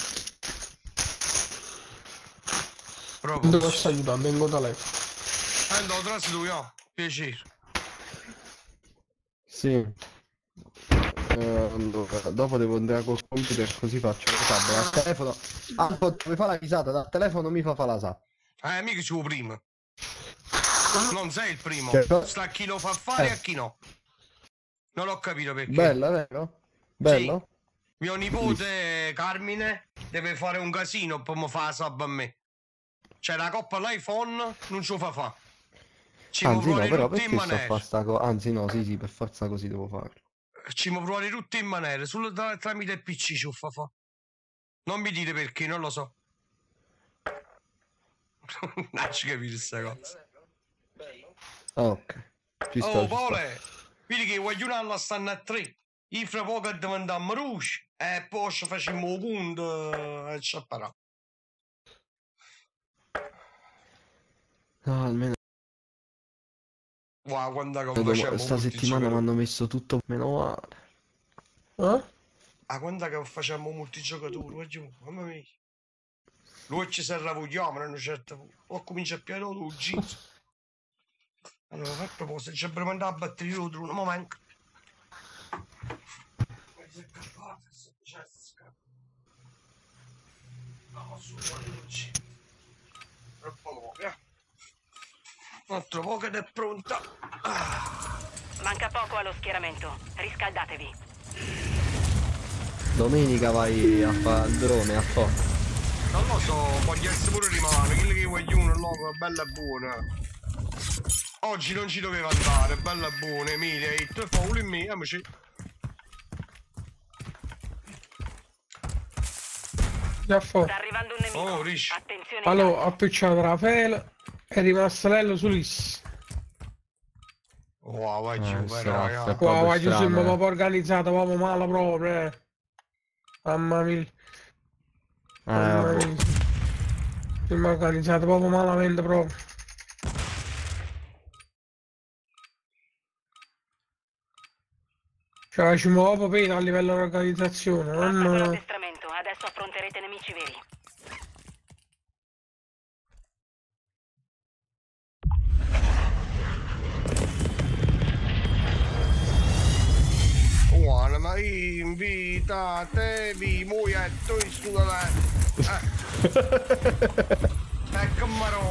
Proprio. Dove posso aiutare? Vengo da lei. Allora, trassi tu, io. Piacere. Sì. Eh, allora, dopo devo andare col computer così faccio la sub. Dal telefono. Ah, dove fa la risata? Dal telefono mi fa fa la sub. Eh, mica ci vuoi prima. Non sei il primo. Certo. Sta a chi lo fa fare Eh. e a chi no. Non l'ho capito perché. Bella, vero? Bello? Sì. Mio nipote Carmine deve fare un casino per mi fare la sub a me. C'è la coppa all'iPhone, non ce lo fa fa. Ci Anzi no, provare però tutti in perché sto a maniera. fare sta cosa? Anzi no, sì sì, per forza così devo farlo. Ci può provare tutti in maniera. Solo tra- tramite il P C ci fa fa. Non mi dite perché, non lo so. Non ci capire questa cosa. Ah, ok. Ci sto, Oh, ci sto. Pole, vedi che vogliono alla stanno a tre. Io fra poco diventiamo rouge e poi ci facciamo un punto e ci apparà. No, almeno Wow, quando che dopo- facciamo sta settimana mi hanno messo tutto meno male. Eh? Ah, quando che facciamo multigiocatori, guarda, mamma mia. Lui ci serve vogliamo, non certo. O comincia a piare lo giro. Allora, a proposito, ci abbiamo mandato a battere io un momento. No, su, non c'è. Troppo poco, eh. Un altro poco ed è pronta. Ah. Manca poco allo schieramento. Riscaldatevi. Domenica vai a fare il drone a fo. Non lo so, voglio essere pure rimane, quello che voglio uno, loco, bella e buona. Oggi non ci doveva andare, bella e buona, Emilia, e tu fai in me, amici. Già fuori. Sta arrivando un nemico. Oh, Ricci. Attenzione. Allora, ho appiccicato Raffaele. È rimasto Lello su Lis. Wow, vai Eh, giù, sta- però, raga. sta- Qua, proprio qua, giù strano, siamo eh. proprio organizzato, proprio male proprio, eh. Mamma mia. Eh, Mamma vabbè. mia. Siamo organizzati proprio malamente proprio. Cioè, ci muovo proprio a livello di organizzazione, Basta con non... l'addestramento. Adesso affronterete nemici veri. Buona, ma invitatevi, muoietto, in studio. Eh. Ecco, maro.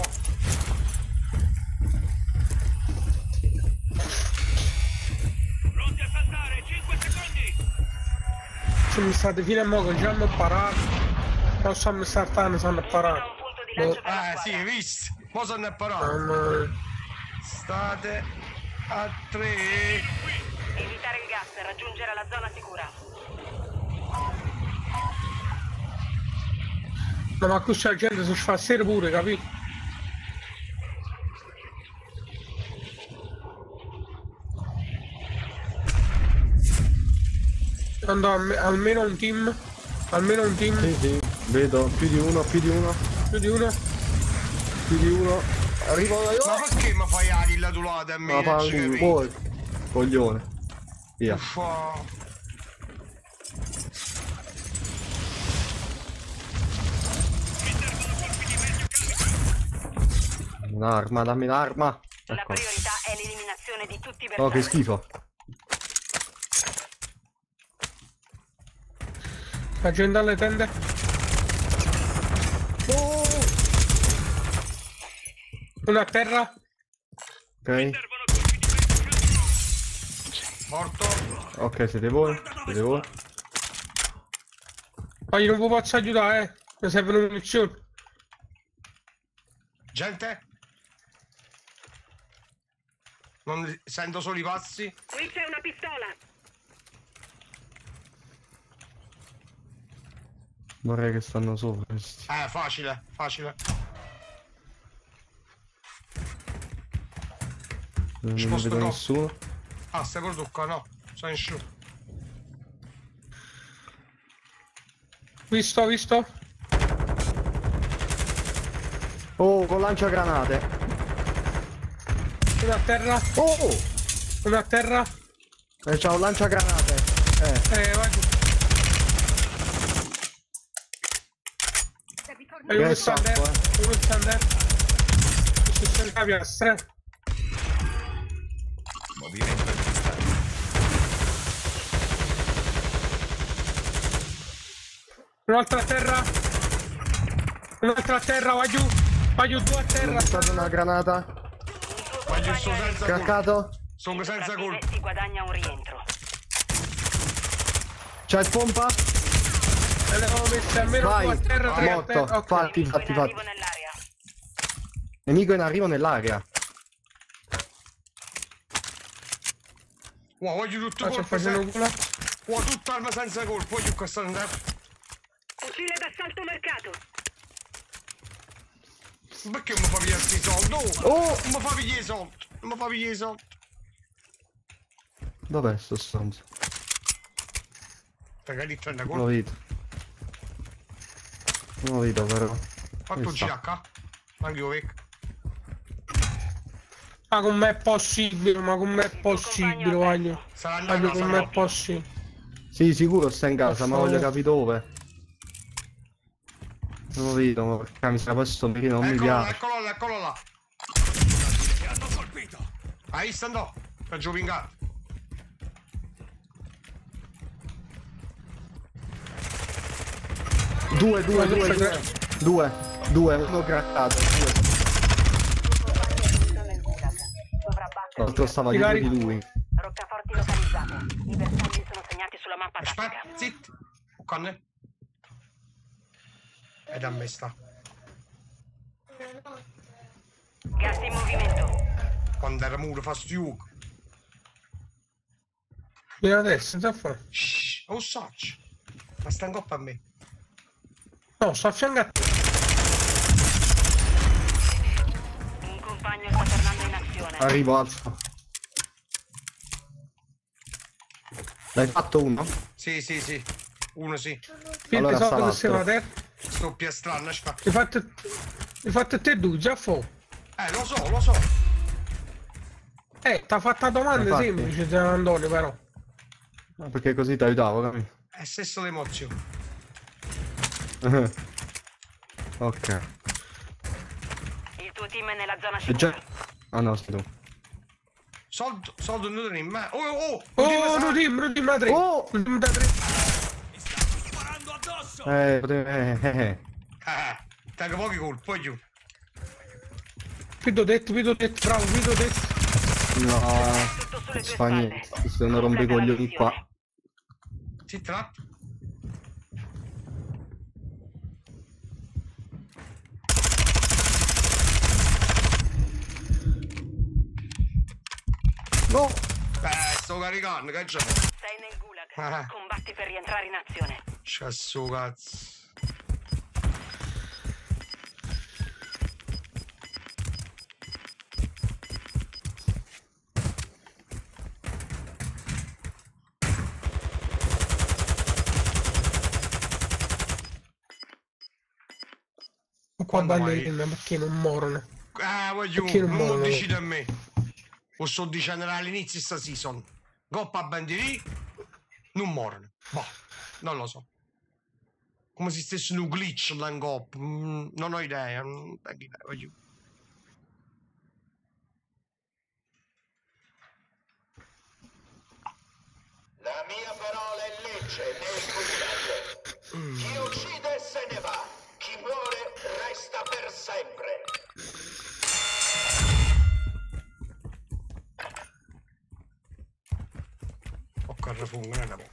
Pronti a saltare, cinque secondi! Siamo stati fino a mo' che già hanno parato. Non stanno saltando, stanno a parare. Un punto di Boh. lancio per la Eh, sì, squadra. hai visto? Mo se ne è parlato. Mamma mia. State a tre. Evitare il gas, raggiungere la zona sicura. No, ma questa gente si fa sera pure, capito? Andò almeno un team. Almeno un team. Sì, sì, vedo, più di uno, più di uno. Più di uno. Più di uno. Arrivo io. Ma perché mi fai ali la tulata a me? Ma fa un poi. Coglione. Via. Uffa. Un'arma, dammi un'arma. La Ecco. priorità è l'eliminazione di tutti i Oh, bersagli. che schifo. La gente alle tende. Oh! Uno a terra. Ok. Morto. Ok, siete voi. Siete voi. Ma io non vi posso aiutare, eh. Mi servono munizioni. Gente? Non sento solo i passi. Qui c'è una pistola. Vorrei che stanno sopra questi. Eh, facile, facile. Non Sposto vedo no. nessuno. Ah, stai pure tu qua, no? Sono in sciù. Visto, visto. Oh, con lanciagranate. Uno a terra. Oh! Uno a terra. Eh, c'ha un lanciagranate. Eh. Eh, vai. E uno Che sta a sacco, destra. Uno sta a destra. Ci sta in piastra. Movimento registrato. Un'altra a terra. Un'altra a terra, vai giù. Vai giù, due a terra. È stata una granata. Ma giusto senza colpo. Craccato. Sono senza colpo. Si guadagna un rientro. C'è il pompa. E le avevo messe almeno Vai. due a terra, tre a Morto. terra. Ok. Fatti, Nemico fatti, in fatti. arrivo nell'area. Nemico in arrivo nell'area. Wow, voglio tutto Ah, sto colpo facendo senza... una. Wow, tutta arma senza colpo. Voglio questo andare. Fucile d'assalto marcato. Perché non mi fa pigliare questi soldi? Oh! Oh! Non mi fa pigliare i soldi. Non mi fa pigliare i soldi. Dov'è sto stronzo? Magari prende Non lo colpo. vedo. Non lo vedo però. Fatto G H. Anche io vedo. Ma com'è possibile? Ma com'è possibile, voglio? Saranno Voglio a casa, com'è no? possibile? Sì, sicuro sta in casa, Per ma voglio favore. capire dove. Non lo vedo, ma perché mi sa questo perché non mi Eccolo là, piace. eccolo là, eccolo là. Ti hanno colpito. Ahí sta andò. Per giovingare. Due, due, Ma due, dove- due. Due, due, uno craccato. Due. Dovrà battere. L'altro stava Ti dietro carico. di lui. Roccaforti localizzate. I bersagli sono segnati sulla mappa Aspetta, tattica. zitto. Canne. Ed a me sta. Gas in movimento. Quando era muro fa stiuco. Vieni adesso, sta a fare. Shhh, oh saccio. Ma sta in coppa a me. No, sto a fianco a te. Un compagno sta tornando in azione. Arrivo, alzo. L'hai fatto uno? Sì, sì, sì. Uno sì. Quindi Allora so sta dove sei a l'altro. terra. Doppia strana, aspetta. Hai fatto... Hai fatto te due, già fu. Eh, lo so, lo so. Eh, ti ha fatto la domanda Infatti. semplice, Gian Antonio, però. No, perché così ti aiutavo, capito? È stesso l'emozione. Ok. Il tuo team è nella zona E sicura. già... Ah no, sei tu. Soldo, soldo non in me. Oh, oh, oh. Oh, no team, no team da tre. Oh! No team da tre. Mi stanno sparando addosso. Eh, potevi... Eh, eh, eh. Ah, tengo pochi colpi, poi giù. Pido detto, pido detto, bravo, pido detto. No, Tutto sulle non tue si fa niente. spalle. Questi sono rompicoglioni qua. Si tratta. No! Eh, sto caricando, che c'è? Sei nel gulag. Ah. Combatti per rientrare in azione. C'è sto cazzo. Qua Quando ballerina perché non morono. Ah, voglio Perché non non muoiono? decide a me. Lo sto dicendo all'inizio di sta season. Coppa bandierì, non muoiono. Boh, non lo so. Come se stesse un glitch là in coppa. Mm, non ho idea. Non ho idea, voglio. La mia parola è legge nel gulag. Chi uccide se ne va, chi muore resta per sempre. Ho carrefour, non è una bomba.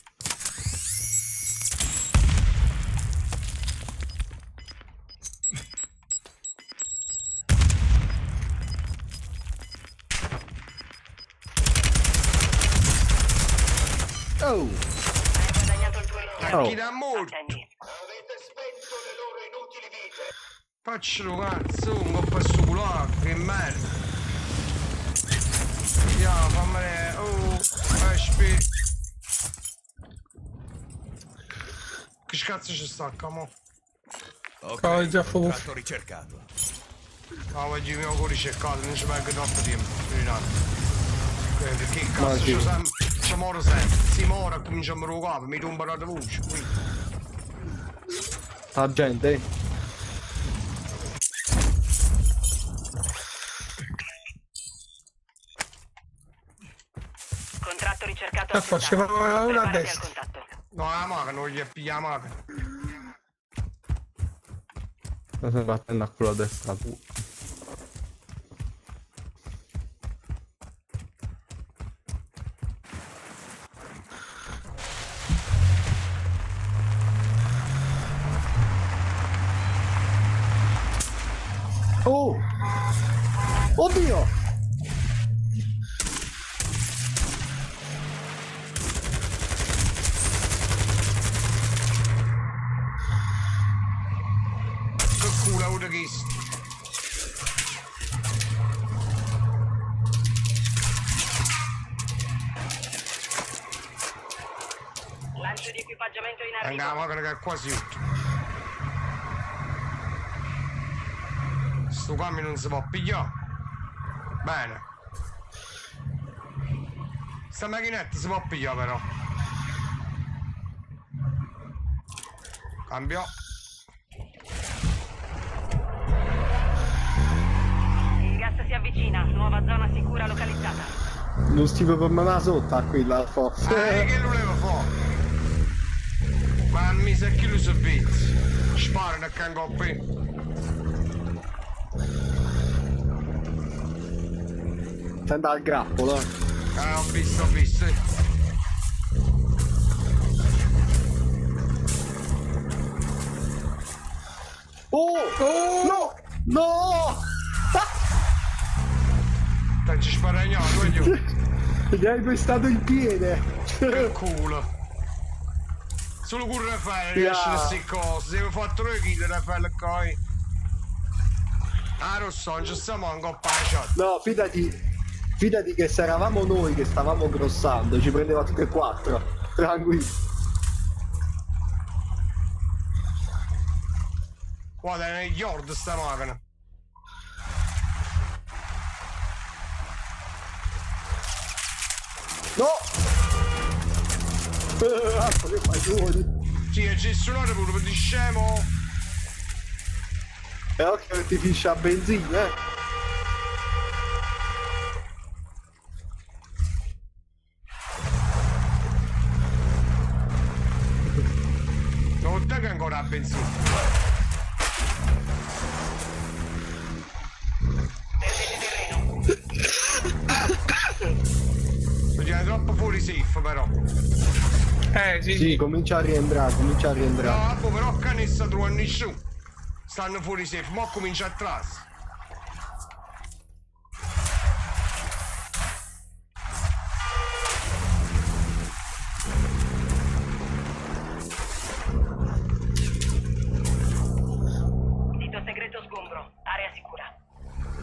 Oh! Hai guadagnato il tuo ritorno. Oh. Chi da morto? Attendi. Avete spento le loro inutili vite. Faccelo cazzo, un coppa su culo, che merda. Andiamo, fammene. Oh, aspetta. Che cazzo ci stacca, mo? Cavolo, già fuoco. Contratto ricercato. No, voglio il mio cuore cercato, non ci perdo troppo tempo. Perché Ma cazzo sì. ci sempre, ci muore sempre. Si muore e cominciamo a ruotare, mi tomba la voce. Qui. La gente. Contratto ricercato. Ecco, ci accettato. va una a Preparati al destra. contatto. No, la maga, non gli appiglia la maga. Mi sto battendo a quello a destra tu. Oh! Oddio! Che culo, ora che sto. Lancio di equipaggiamento in arrivo. Andiamo, che è quasi tutto. Sto qua non si può pigliare. Bene. Sta macchinetta si può pigliare però. Cambio. Il gas si avvicina. Nuova zona sicura localizzata. Non stivo per me sotto a quella forza. Eh, che lo levo fuori. Ma mi sa chi lo servizio. Sparano a cangoppi. Senta al grappolo. Eh, ho visto, ho visto. Oh! Oh! No! No! Te ci sparagnato, voglio. Gli hai pestato il piede! Che culo. Solo con Raffaele riesce a queste cose. Se avevo fatto tre kill Raffaele coi. Ah, Rosso, non ci stiamo ancora a No, fidati. Fidati che se eravamo noi che stavamo grossando, ci prendeva tutte e quattro. Tranquillo. Guarda, è nel yard sta macchina. No! Cazzo che fai tu? Sì, è gestionato pure per di scemo. E occhio che ti finisce a benzina, eh! Non te che ancora a benzina. Bisogna troppo fuori safe però. Eh sì, Sì, comincia a rientrare, comincia a rientrare. No, però canessa trovano nessuno. Stanno fuori safe, mo comincia a trarsi.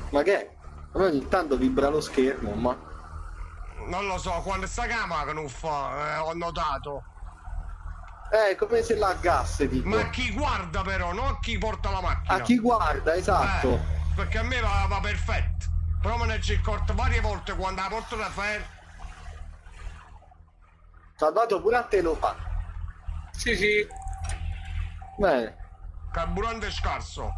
Ma che è? Ogni tanto vibra lo schermo, ma... Non lo so, quando sta chiama che non fa, eh, ho notato. Eh, come se laggasse, tipo. Ma a chi guarda però, non a chi porta la macchina. A chi guarda, esatto. Eh, perché a me va, va perfetto. Però me ne c'è accorto varie volte quando la porto da fer. Salvato pure a te lo fa. Sì, sì. Bene. Carburante scarso.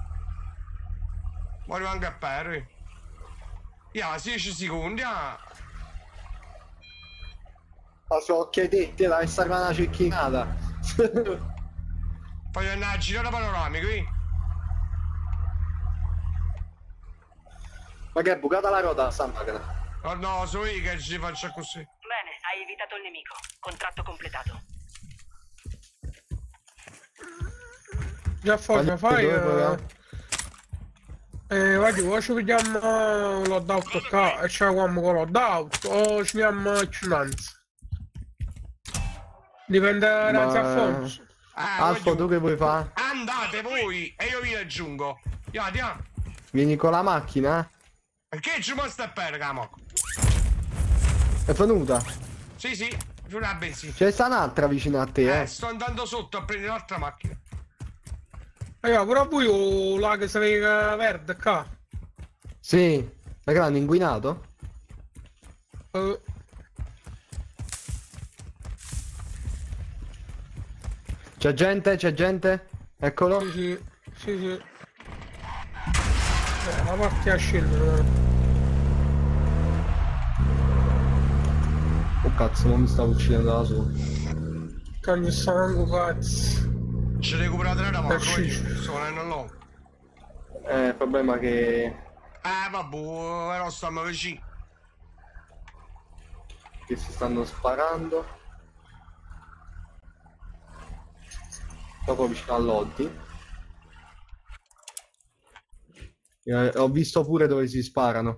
Voglio anche a per. Ya, dieci secondi, ah. La sua occhietti, la messa una cecchinata. Voglio andare a girare panoramica, qui. Ma che è bucata la ruota sta macchina? Oh no, so io che ci faccio così. Bene, hai evitato il nemico. Contratto completato. Già forza fai... Eh, eh, guardi, o ci vediamo un loadout qua e ci andiamo con loadout o ci andiamo a cinanza. Dipende da Ma... Alfonso. Ah, Alfo, voglio... tu che vuoi fare? Andate voi e io vi aggiungo. Ya, andiamo. Vieni con la macchina? Perché ci può stare per, camo? È venuta? Sì, sì, giù una benzina. C'è sta un'altra vicino a te, eh? Eh, sto andando sotto a prendere un'altra macchina. Eh, però voi o là che si vede verde qua. Sì. Ma che l'hanno inquinato? Eh. C'è gente, c'è gente? Eccolo. Sì, sì, sì, sì. Eh, la parte a scegliere. Oh cazzo, non mi stavo uccidendo da solo. Cagno sangue, cazzo. Ci recuperate la macchina, sì. sto venendo là. Eh, il problema è che... Eh, vabbè, però stiamo vicini. Che si stanno sparando. Proprio vicino all'Oddi. Eh, ho visto pure dove si sparano.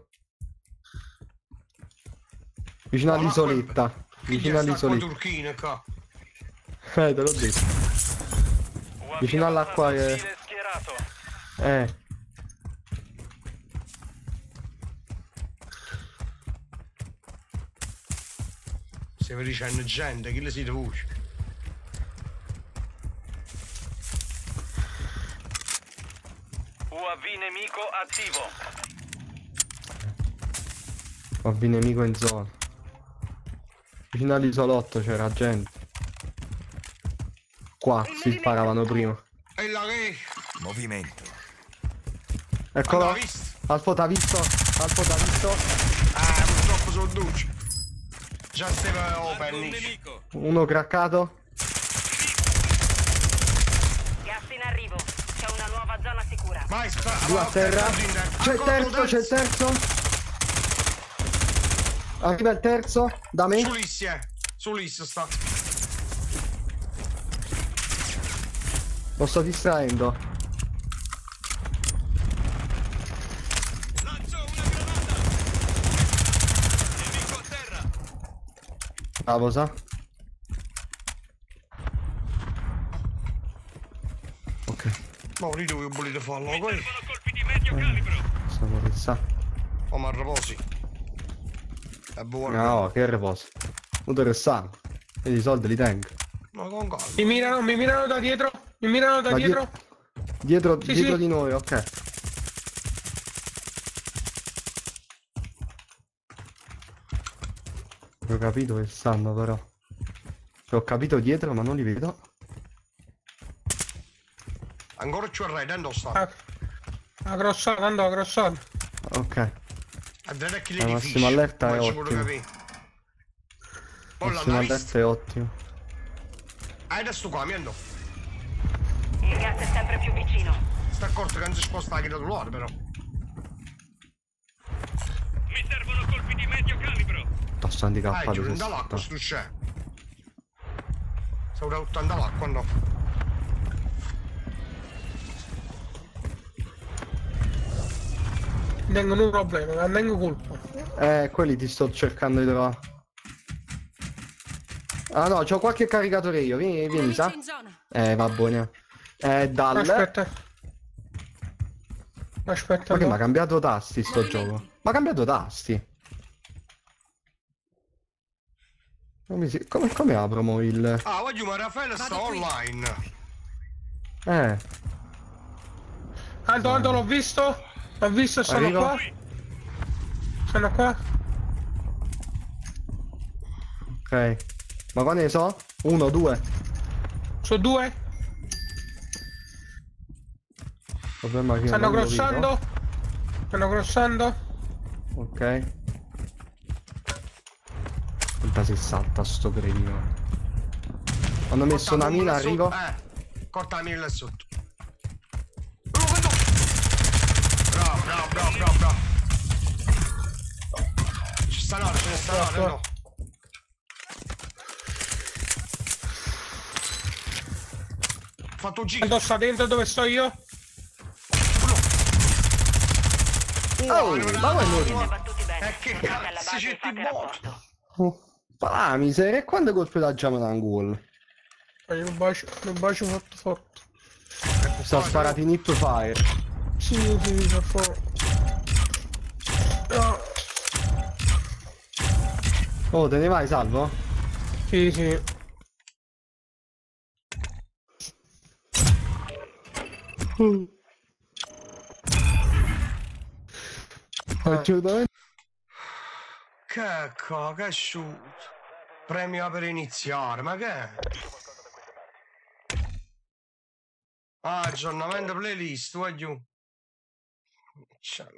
Vicino Oh, all'isoletta. Vicino all'isoletta. Turchina qua. Eh, te l'ho detto. Vicino all'acqua che... Eh. Se vi dicendo gente, chi le siete voi? U A V nemico attivo. U A V nemico in zona. Vicino all'isolotto c'era gente. Qua si sparavano prima. E là che... Movimento. Eccolo. Ah, no, visto. Alfo t'ha visto? Alfo t'ha visto? Ah, purtroppo sono duce. Già stava open. Uno craccato. Gas in arrivo. C'è una nuova zona sicura. Vai, sta... Due a terra. C'è il terzo, c'è il terzo. Arriva il terzo. Da me. Sulissi, eh. Sulissi sta. Lo sto distraendo. Lancio una granata! Nemico a terra! Bravo, sa. Ok. Ma lì dove volete farlo? Poi... colpi di medio calibro. Stavo che sa. Oh, ma riposi. È buono. No, che riposo. Motor e sangue. E i soldi li tengo. Ma con calma. Mi mirano, mi mirano da dietro. Mi mirano da Ma dietro. Dietro, Sì, dietro sì. di noi, ok. Ho capito che stanno però. Ho capito dietro ma non li vedo. Ancora più arredendo sta. Ah, a grossata, andò a grossata. Ok. Andrete a chi La l'edificio. massima allerta è Ma ci vuole ottima. capire. Oh, Massima l'hanno visto. allerta è ottimo. Ah, adesso qua, mi ando. Il gas è sempre più vicino. Sta accorto che non si sposta anche da dolore, però. Mi servono colpi di medio calibro. Sto Ah, handicappato. giù, se dall'acqua, sta. sto c'è. Stavo buttando all'acqua, no? Non tengo un problema, non tengo colpa. Eh, quelli ti sto cercando di trovare. Ah no, c'ho qualche caricatore io, vieni, vieni, sa? Eh, va buono. Eh, dal... Aspetta. Aspetta. Ma che no. mi ha cambiato tasti sto gioco? Ma ha cambiato tasti. Come, si... come, come apro mo il... Ah, voglio ma Raffaele sta online. Eh. Anto, Anto, l'ho visto. L'ho visto, sono Arrivo. qua. Sono qua. Ok. Ma quante ne so? Uno, due. Su due. Problema che Stanno non lo crossando. vedo. Stanno crossando. Ok. Quanta sessanta sto cretino. Hanno messo una mina, arrivo. Eh, corta la mina là sotto. Bravo, bravo, bravo, bravo, bravo. Ci sta no, ce ne sta no, no. Fatto un giro. Anto sta dentro dove sto io. Oh, ma vuoi morire? Eh, che cazzo c'è ti morto? Oh, la miseria, e quando colpi la giamma un gol? Un bacio, un bacio fatto forte. Sto sparati in hip fire. Sì, sì, per favore. No. Oh, te ne vai, salvo? Sì, sì. Uh. Assolutamente. Che co, che asciutto. Premio per iniziare, ma che è? Ah, aggiornamento playlist, voglio. Ciao.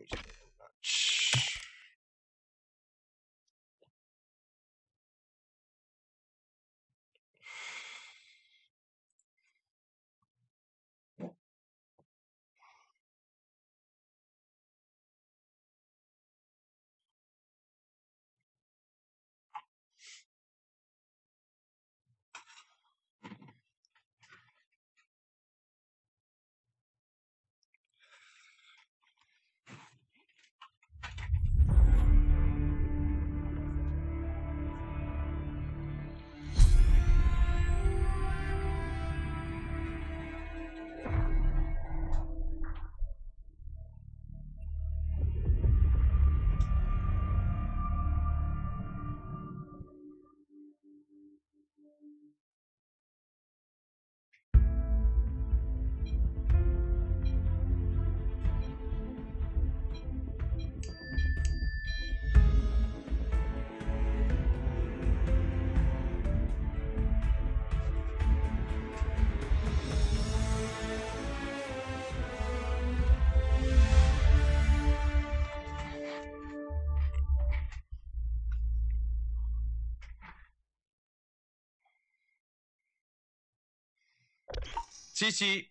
Sì, sì.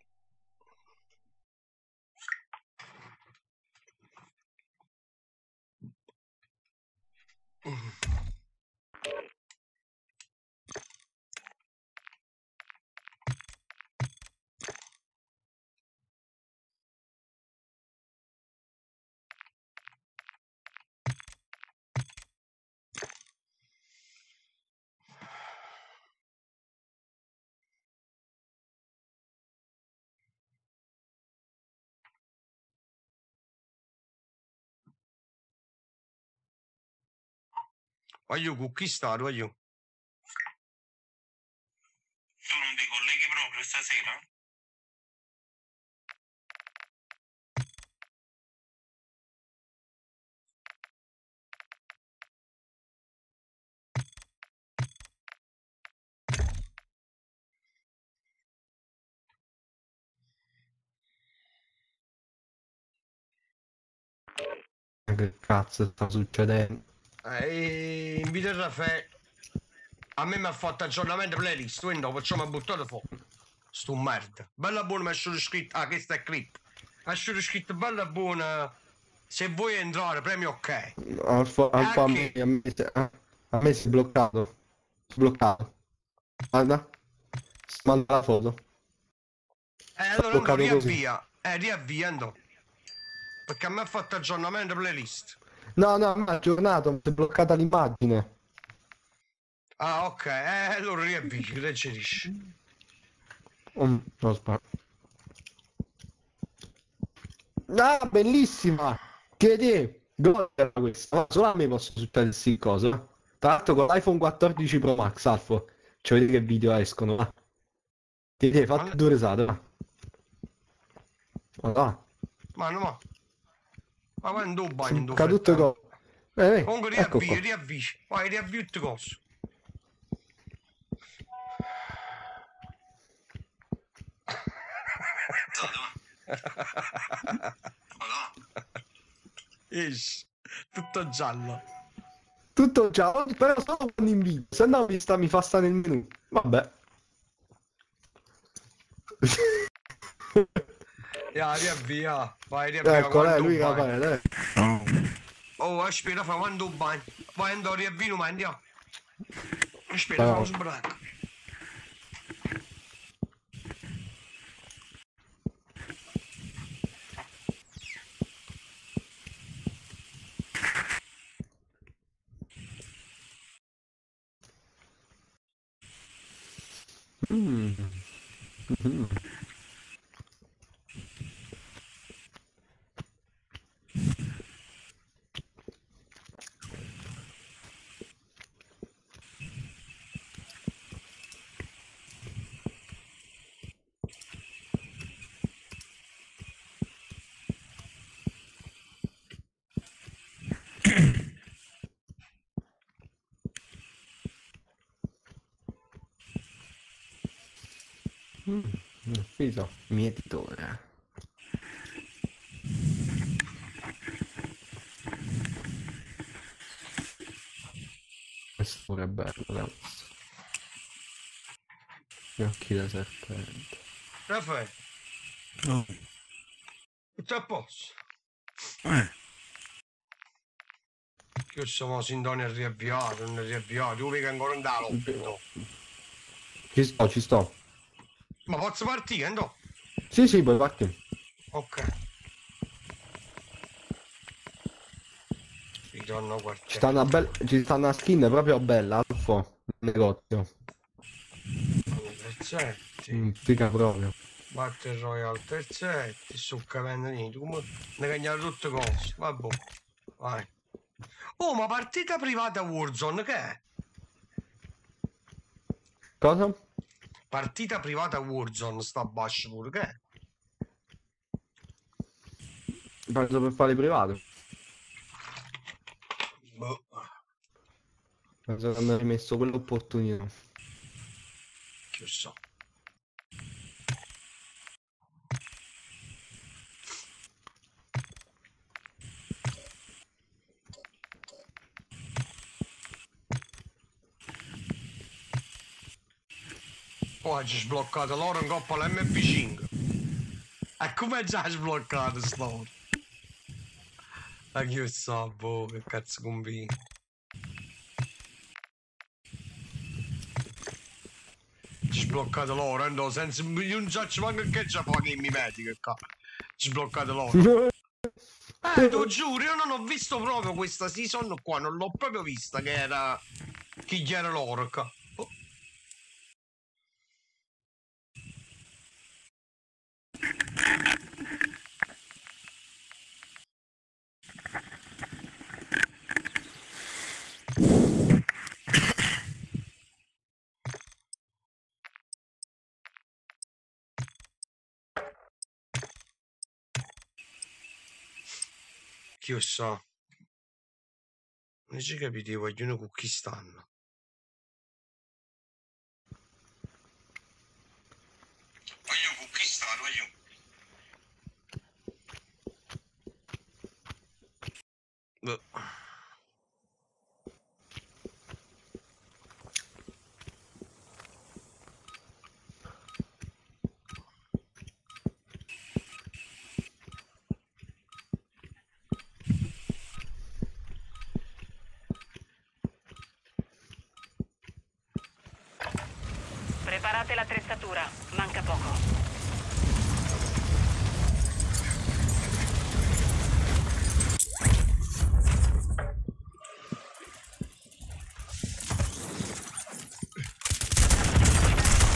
Voglio con chi sta, voglio. Tu non ti colleghi proprio stasera? Che cazzo sta succedendo? Eh, invito il Raffaele. A me mi ha fatto aggiornamento playlist, quindi lo facciamo buttare fuori. Sto merda. Bella buona mi ha scritto. Ah, questa è clip. Ha scritto bella buona. Se vuoi entrare, premi ok. Alfa, Alfa a, me, a, me, a me si è bloccato. Si è bloccato. Guarda. Manda la foto. Eh, allora bloccato riavvia. Eh, riavvia, no. Perché a me ha fatto aggiornamento playlist. No, no, mi ha aggiornato, mi si è bloccata l'immagine. Ah, ok. Eh, allora riavvia, reggerisci. Um, no, sparo. Ah, bellissima! Chiedi, dove era questa? Ma solo a me posso succedere queste cose. Tra l'altro con l'iPhone quattordici Pro Max, Alfo. Cioè, vedi che video escono, va. Chiedi, fatti due risate, va. Ma va. Ma no, ma... Ma quando un bagno, Sono cadute cose. Eh, eh, comunque ecco riavvii, qua. riavvii. Vai, riavvii tutte cose. Ish, tutto giallo. Tutto già, però solo quando invito, se no mi, sta, mi fa stare nel menu. Vabbè. Ya, riavvia. Vai, riavvia. Ecco, lei, quando lui vai. Raffaele, eh. Oh, aspetta, fa quando vai. Vai, andò, riavvino, ma andiamo. Aspetta, Ah. fa un sbracco. Mm. Mhm. Mm. Finito, mietitore. Questo pure è bello, ragazzi. Gli occhi da serpente. Raffaele, No. tutto a posto. Eh. Che siamo sindoni è riavviato, non è riavviato. Tu vedi che ancora non dà l'obbligo. Ci sto, ci sto. Ma posso partire, no? Sì, sì, puoi partire. Ok. Ritorno a Ci quartiere. sta una, bella, ci sta una skin proprio bella, Alfo, nel negozio. Terzetti. Mm, figa proprio. Battle Royale terzetti. Sto capendo niente. Come ne cagnare tutte cose. Vabbè. Vai. Oh, ma partita privata Warzone che è? Cosa? Partita privata Warzone sta a basso pure che è? Penso per fare privato. Boh. Penso che hanno rimesso quell'opportunità. Che so. Poi ci sbloccato loro in coppa l'M P cinque. E come già sbloccato sto? Ma che so, boh, che cazzo conviene. Ci sbloccato loro, andò senza... Io non so manco che c'è poi che mi metti che qua. Ci sbloccato loro. Eh, lo giuro, io non ho visto proprio questa season qua, non l'ho proprio vista che era... Chi era loro qua. Oh. Chi lo sa? Non ci capite, vogliono con chi stanno. Voglio con chi stanno, voglio. Boh. Preparate l'attrezzatura, manca poco.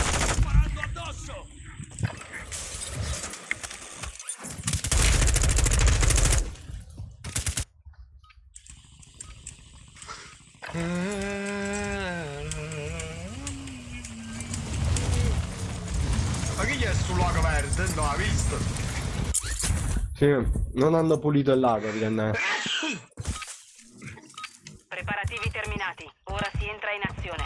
Sparando addosso! che gli è sul lago verde? No, ha visto? Sì, non hanno pulito il lago, evidentemente. Preparativi terminati. Ora si entra in azione.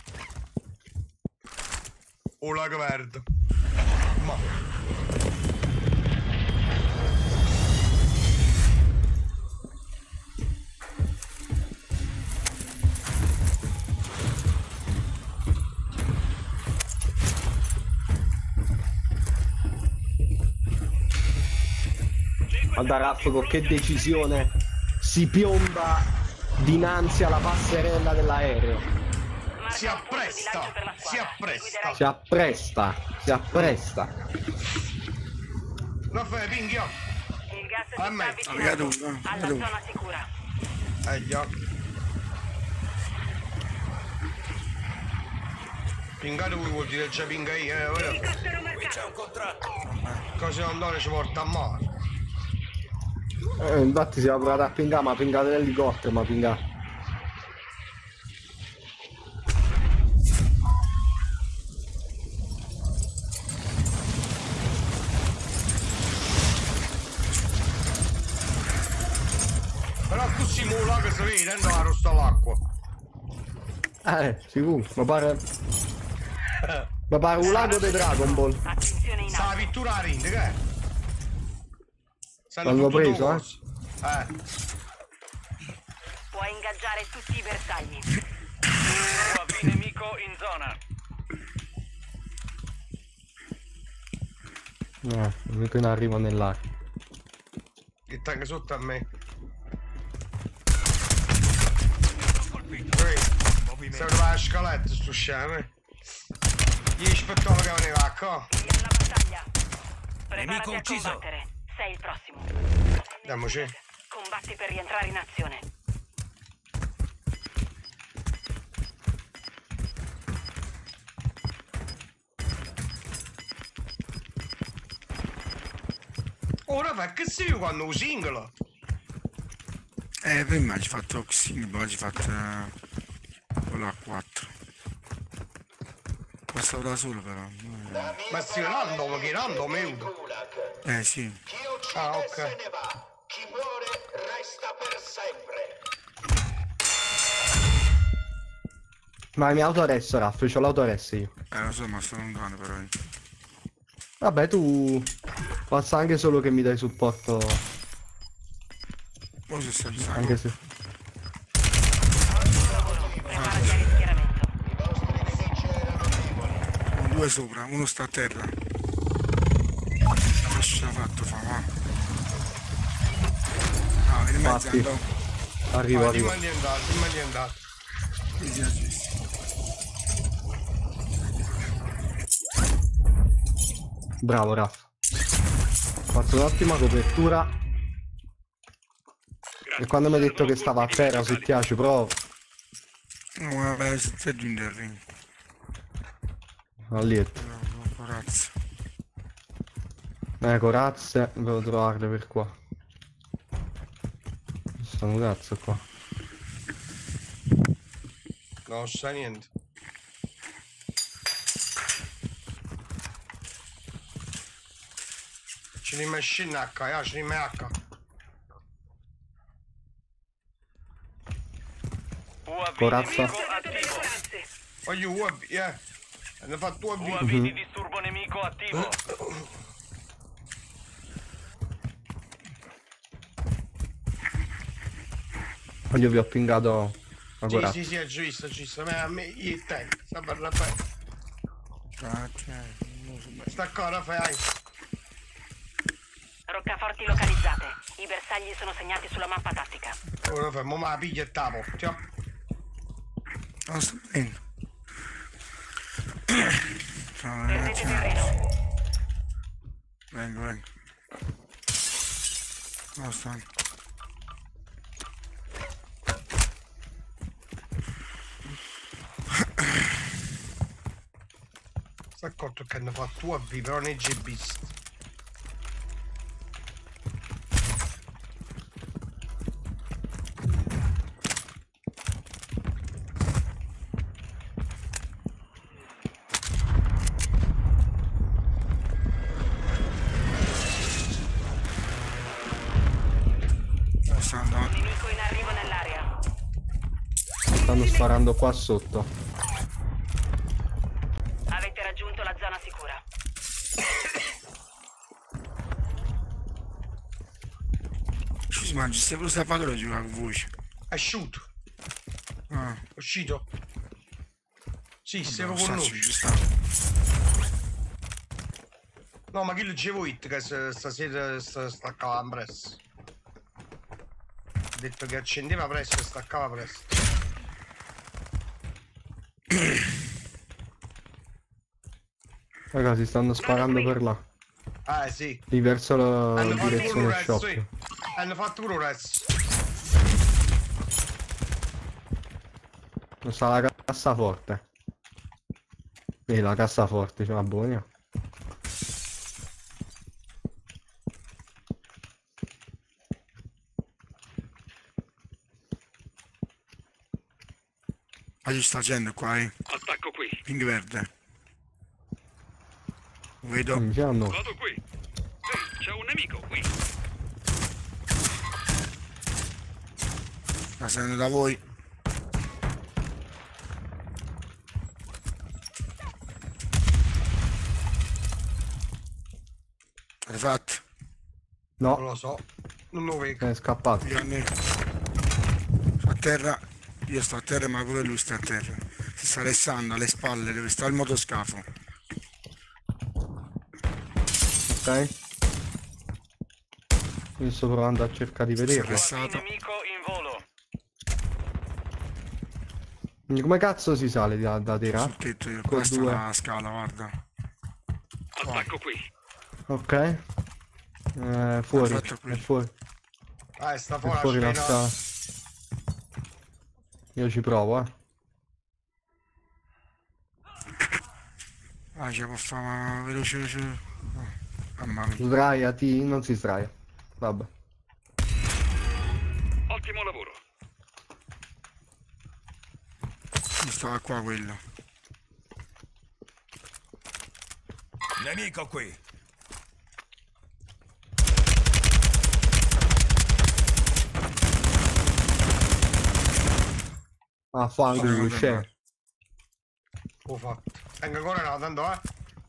Un lago verde. Ma... Guarda Raff con che decisione si piomba dinanzi alla passerella dell'aereo. Si appresta, si appresta. Si appresta, si appresta. Lo fai, pinghio. Il gas si A sta me. avvicinando Arrivato, alla arrivato. zona sicura. Eh, gli occhi. Pingare lui vuol dire già pinga io, eh, ora. C'è un contratto. Così non dove ci porta a mare. Eh, infatti si è provato a pingare, ma pingate l'elicottero, ma pingate. Però tu si muola che si vede, no, arrosto l'acqua. Eh, sicuro, mi pare... mi pare un lago di Dragon Ball. Attenzione in Sta la alto. pittura a rinde, che è? Stanno L'hanno tutto preso, tu, eh? cos. Eh. Puoi ingaggiare tutti i bersagli. U A V nemico in zona. No, mica ne arrivo nell'aria. Che tanga sotto a me. Ehi, serve la scaletta sto scemo, eh. Gli aspettavo che veniva qua. Via alla battaglia. Preparati Nemico a ucciso. combattere. Sei il prossimo. Andiamoci. Combatti per rientrare in azione. Ora fa che sei quando un singolo? Eh, prima ci ho fatto Xing, poi ci ho fatto eh, quello a quattro. Bastavo da solo però. Ma si random, che random è uno. Eh sì. Ah, ok. Chi muore resta per sempre. Ma mi autoresto, Raff, c'ho l'autoresto io. Eh lo so, ma sto lontano però. Vabbè, tu... basta anche solo che mi dai supporto, Poi si sta dicendo. anche se... Preparati al rischieramento. Due sopra, uno sta a terra. Che ce l'ha fatto fa, va. Ah, vedi mezzo Infatti. andò. Arrivo, Ah, arrivo. dimmi di andare, dimmi di andare. Vedi già giusto. Bravo, Raff. Ho fatto un'ottima copertura. E quando mi hai detto che stava a terra, se ti piace, però... No, vabbè, si sta giungendo al ring. Allieto. Corazza. Eh, corazze, devo trovarle per qua. Sta un cazzo qua. Non sa niente. Ci rimesci in H, eh, ci rimesci H. U A V Corazza. nemico attivo. Voglio U A V, eh. Hanno fatto U A U A V. V di disturbo nemico attivo. Io vi ho pingato la Sì, corazza. sì, sì, è giusto, è giusto. Ma a me, io e te, sta per la fai. Ah, cioè, non so bene. Sta qua, la fai. Roccaforti localizzate. I bersagli sono segnati sulla mappa tattica. Ora fai, ma la piglia e tapo. Tiò. Non sto bene. Ciao, Perdete ragazzi. terreno. Vengo, vengo. No, stanno. Sta accorto che hanno fatto U A V, però nei G Beast. stanno sparando qua sotto. Avete raggiunto la zona sicura. Scusi, ma se lo sta padrone gioca con voce. Asciutto. Ah. Uscito. Sì, Vabbè, stiamo lo con saccio, noi. ci sta. No, ma chi lo dicevo it che s- stasera sta- staccava presto. Ha detto che accendeva presto e staccava presto. Ragazzi, stanno sparando per là. Ah sì. Lì verso la Hanno fatto pure un direzione resto, shop. sì. Hanno fatto pure un resto. Non sta la cassaforte. E la cassaforte, c'è una buona. Ma ci sta gente qua, eh. Attacco qui. Ping verde. Lo vedo. Mm, già no. Vado qui. Ehi, c'è un nemico qui. Sta salendo da voi. L'hai fatto? No. Non lo so. Non lo vedo. È scappato. Io ne- Sto a terra. Io sto a terra ma pure lui sta a terra. Si sta restando alle spalle dove sta il motoscafo. Ok. Io sto provando a cercare di vederlo. Restato. Nemico in volo. Quindi come cazzo si sale da, da terra? Sul tetto io. Con Questa è due. la scala, guarda. Attacco qui. Ok. Eh, fuori. fatto qui. È fuori. Ah, sta È fuori, fuori la appena- sta. Io ci provo, eh. Ah, ci può fare veloce veloce. Oh, mamma mia. Sdraiati, non si sdraia. Vabbè. Ottimo lavoro. Mi stava qua quello. Nemico qui. Ah, fango, Vabbè, vabbè, c'è. vabbè. Ho fatto. Tengo ancora no, tanto eh.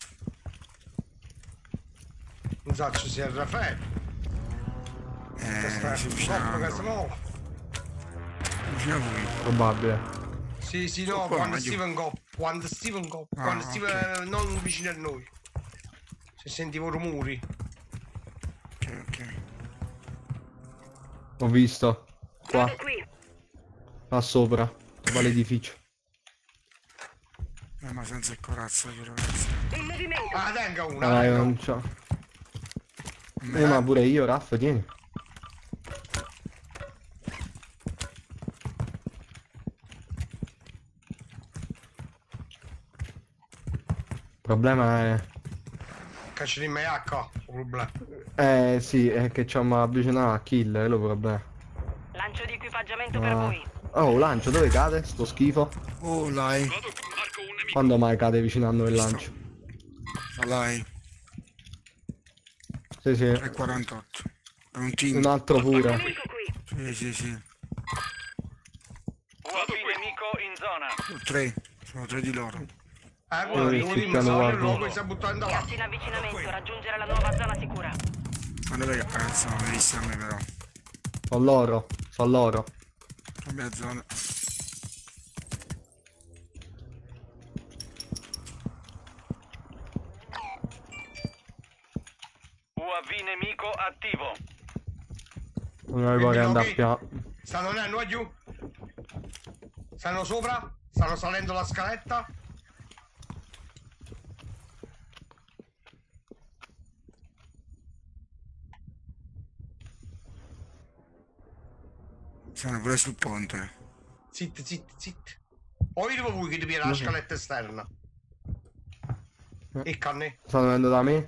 Non so se sia il Raffaele. Eh, Questa si è vicino. che si muove. Vicino a voi. Probabile. Sì, sì, no, Qua, quando ma io- Steven Cop, quando Steven Cop, Ah, quando ok. Steven non vicino a noi. Se sentivo rumori. Ok, ok. Ho visto. Qua. Vado qui. Là sopra. Va l'edificio. Eh, ma senza il corazzo, io, ragazzi. In movimento. Ah, tenga una. Ah, io tenga non una. c'ho. Eh, ma pure io, Raff, tieni. Il problema è... Caccia di me acqua, problema. Eh sì, è che ci siamo avvicinati a kill, è lo problema. Lancio di equipaggiamento per Ah. voi. Oh, lancio, dove cade? Sto schifo. Oh, lai. Vado qui. Marco un nemico. Quando mai cade vicino a noi il lancio? Lai. Sì, sì. tre quarantotto. È un team. Un altro pure. Nemico qui. Sì, sì, sì. U A V nemico in zona. Sono tre. Sono tre di loro. Eh, Eh, quello devo sì, dirmi, piano stava nel guardia. luogo e si è buttando là. Gas in avvicinamento. Raggiungere la nuova zona sicura. Ma dove che cazzo non l'hai vista a me però? Sono loro, sono loro. Cambia zona. U A V nemico attivo. Non avevo che andare ok. piano. Stanno andando a giù. Stanno sopra. Stanno salendo la scaletta. Sono pure sul ponte. Zitti, zitti, zitti. O io devo voi che devi la scaletta esterna. E canne. Stanno venendo da me.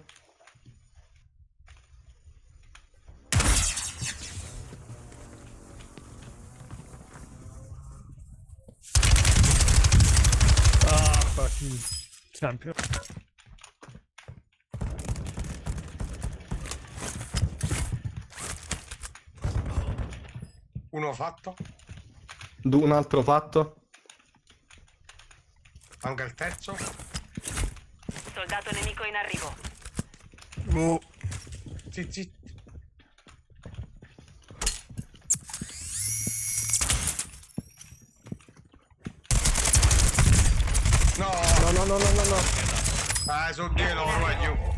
Ah, fucking champion. Uno fatto. Du- un altro fatto. Manca il terzo. Soldato nemico in arrivo. Oh. Zitti, zitti. No! No, no, no, no, no, no. Ah, sono di loro, voglio.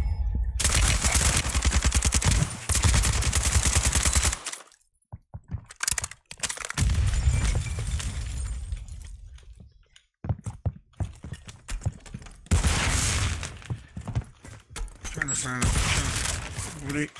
C'è sta pure.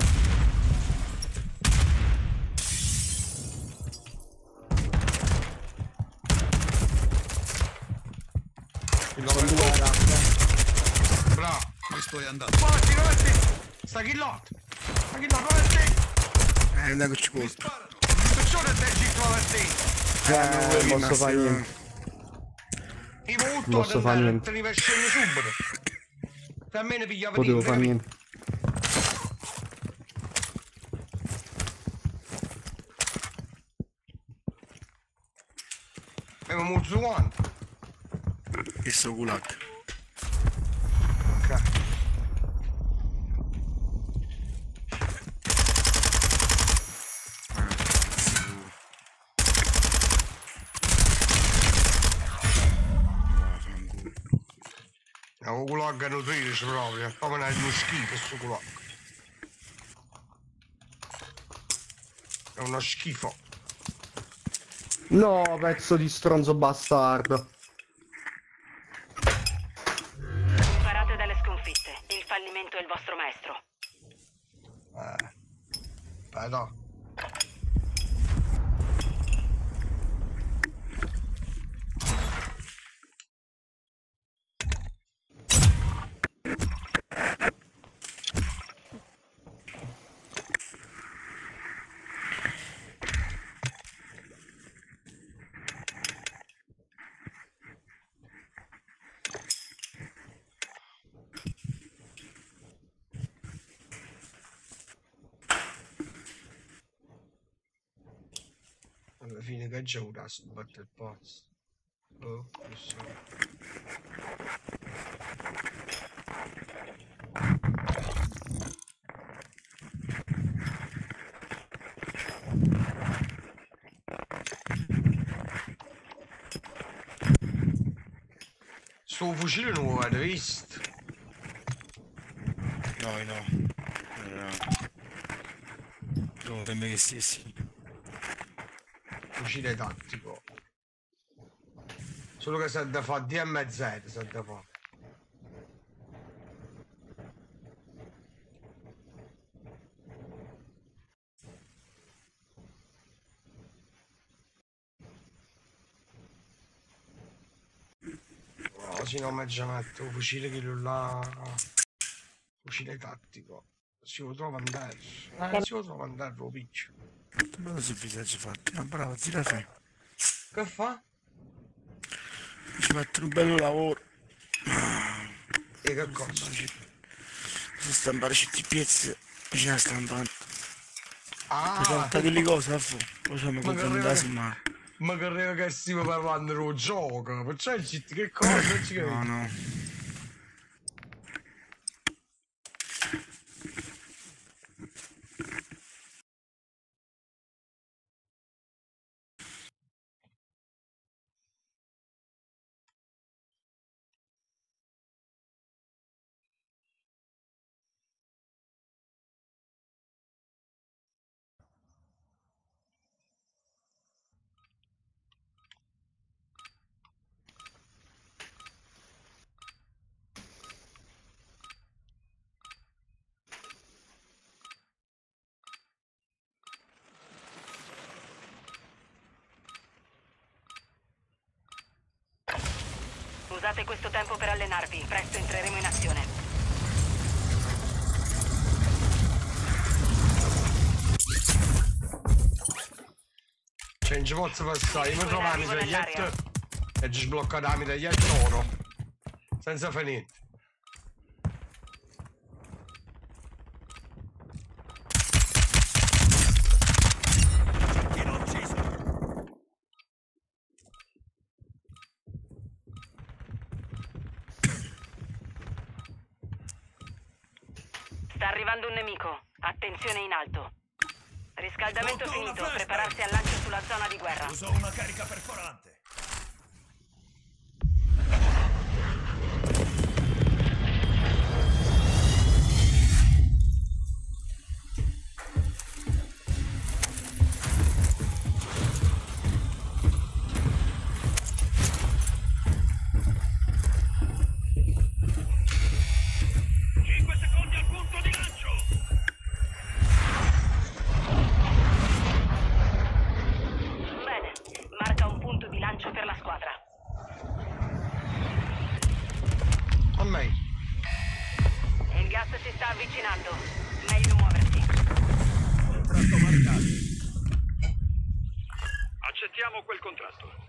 Bravo. Mi sto andando. Guardi, guardi. Sta killot. Sta killot, guardi. Eh, dai che ci colpa. Persone del Egitto, guardi. Eh, non posso fare niente. I molto Non posso fare niente. te ne vai scendere subito. Se a me ne pigliava Potevo fare niente. Abbiamo molto quanto. Questo gulag. Ok. È un gulag a nutrirsi proprio, è come uno schifo sto gulag. È uno schifo. No, pezzo di stronzo bastardo. Imparate dalle sconfitte. Il fallimento è il vostro maestro. Eh. Beh, no. Alla fine che c'è un tasto batte il pazzo. Oh, che so. Sto fucile non lo avete visto? No, no. No. No, sembra che stessi. Fucile tattico. Solo che serve da fare D M Z, serve da fare. No, se no mi già metto un fucile che là. Fucile tattico. Si lo trova andare. Eh, si lo trova andare, lo piccio. Bello sul visaggio fatti. Ah, bravo, tira fai. Che fa? Ci mettono un bello lavoro. E che cosa? Se stampare certi pezzi, bisogna stampare. Ah! Presentate le cose a fuoco. Poi siamo Ma che contenti arriva- male. Ma che arriva che stiamo parlando dello gioco? Perciò il città che cosa? Non ci No, capisco. no. Usate questo tempo per allenarvi. Presto entreremo in azione. Cioè, non ci posso passare, io mi trovo la Arrivo nell'area. mitraglietta e ci sblocca la mitraglietta loro. Senza fare niente. Sta arrivando un nemico. Attenzione in alto. Riscaldamento finito. Prepararsi al lancio sulla zona di guerra. Uso una carica perforante. Per la squadra. A me. Il gas si sta avvicinando. Meglio muoversi. Contratto marcato. Accettiamo quel contratto.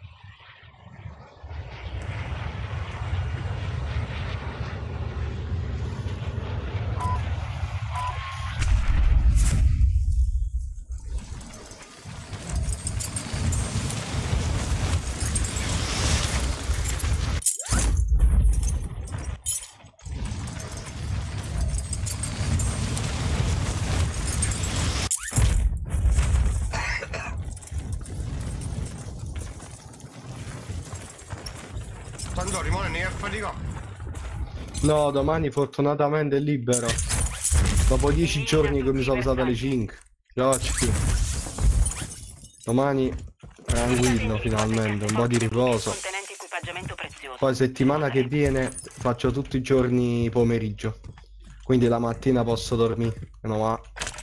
Tanto rimane ne è faticato. No, domani fortunatamente è libero. Dopo dieci giorni che mi sono usato le cinque. Oggi. Domani tranquillo finalmente, un po' di riposo. Poi settimana che viene faccio tutti i giorni pomeriggio. Quindi la mattina posso dormire. No, ma...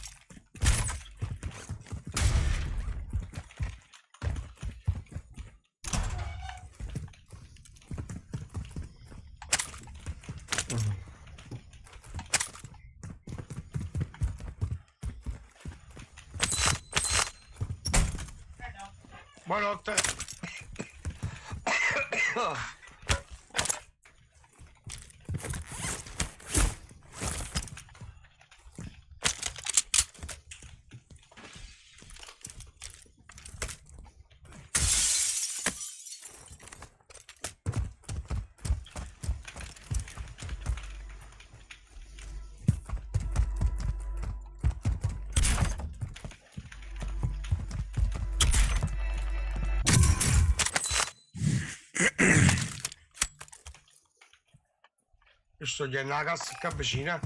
Buonanotte. Sto chiedendo la cassa che avvicina.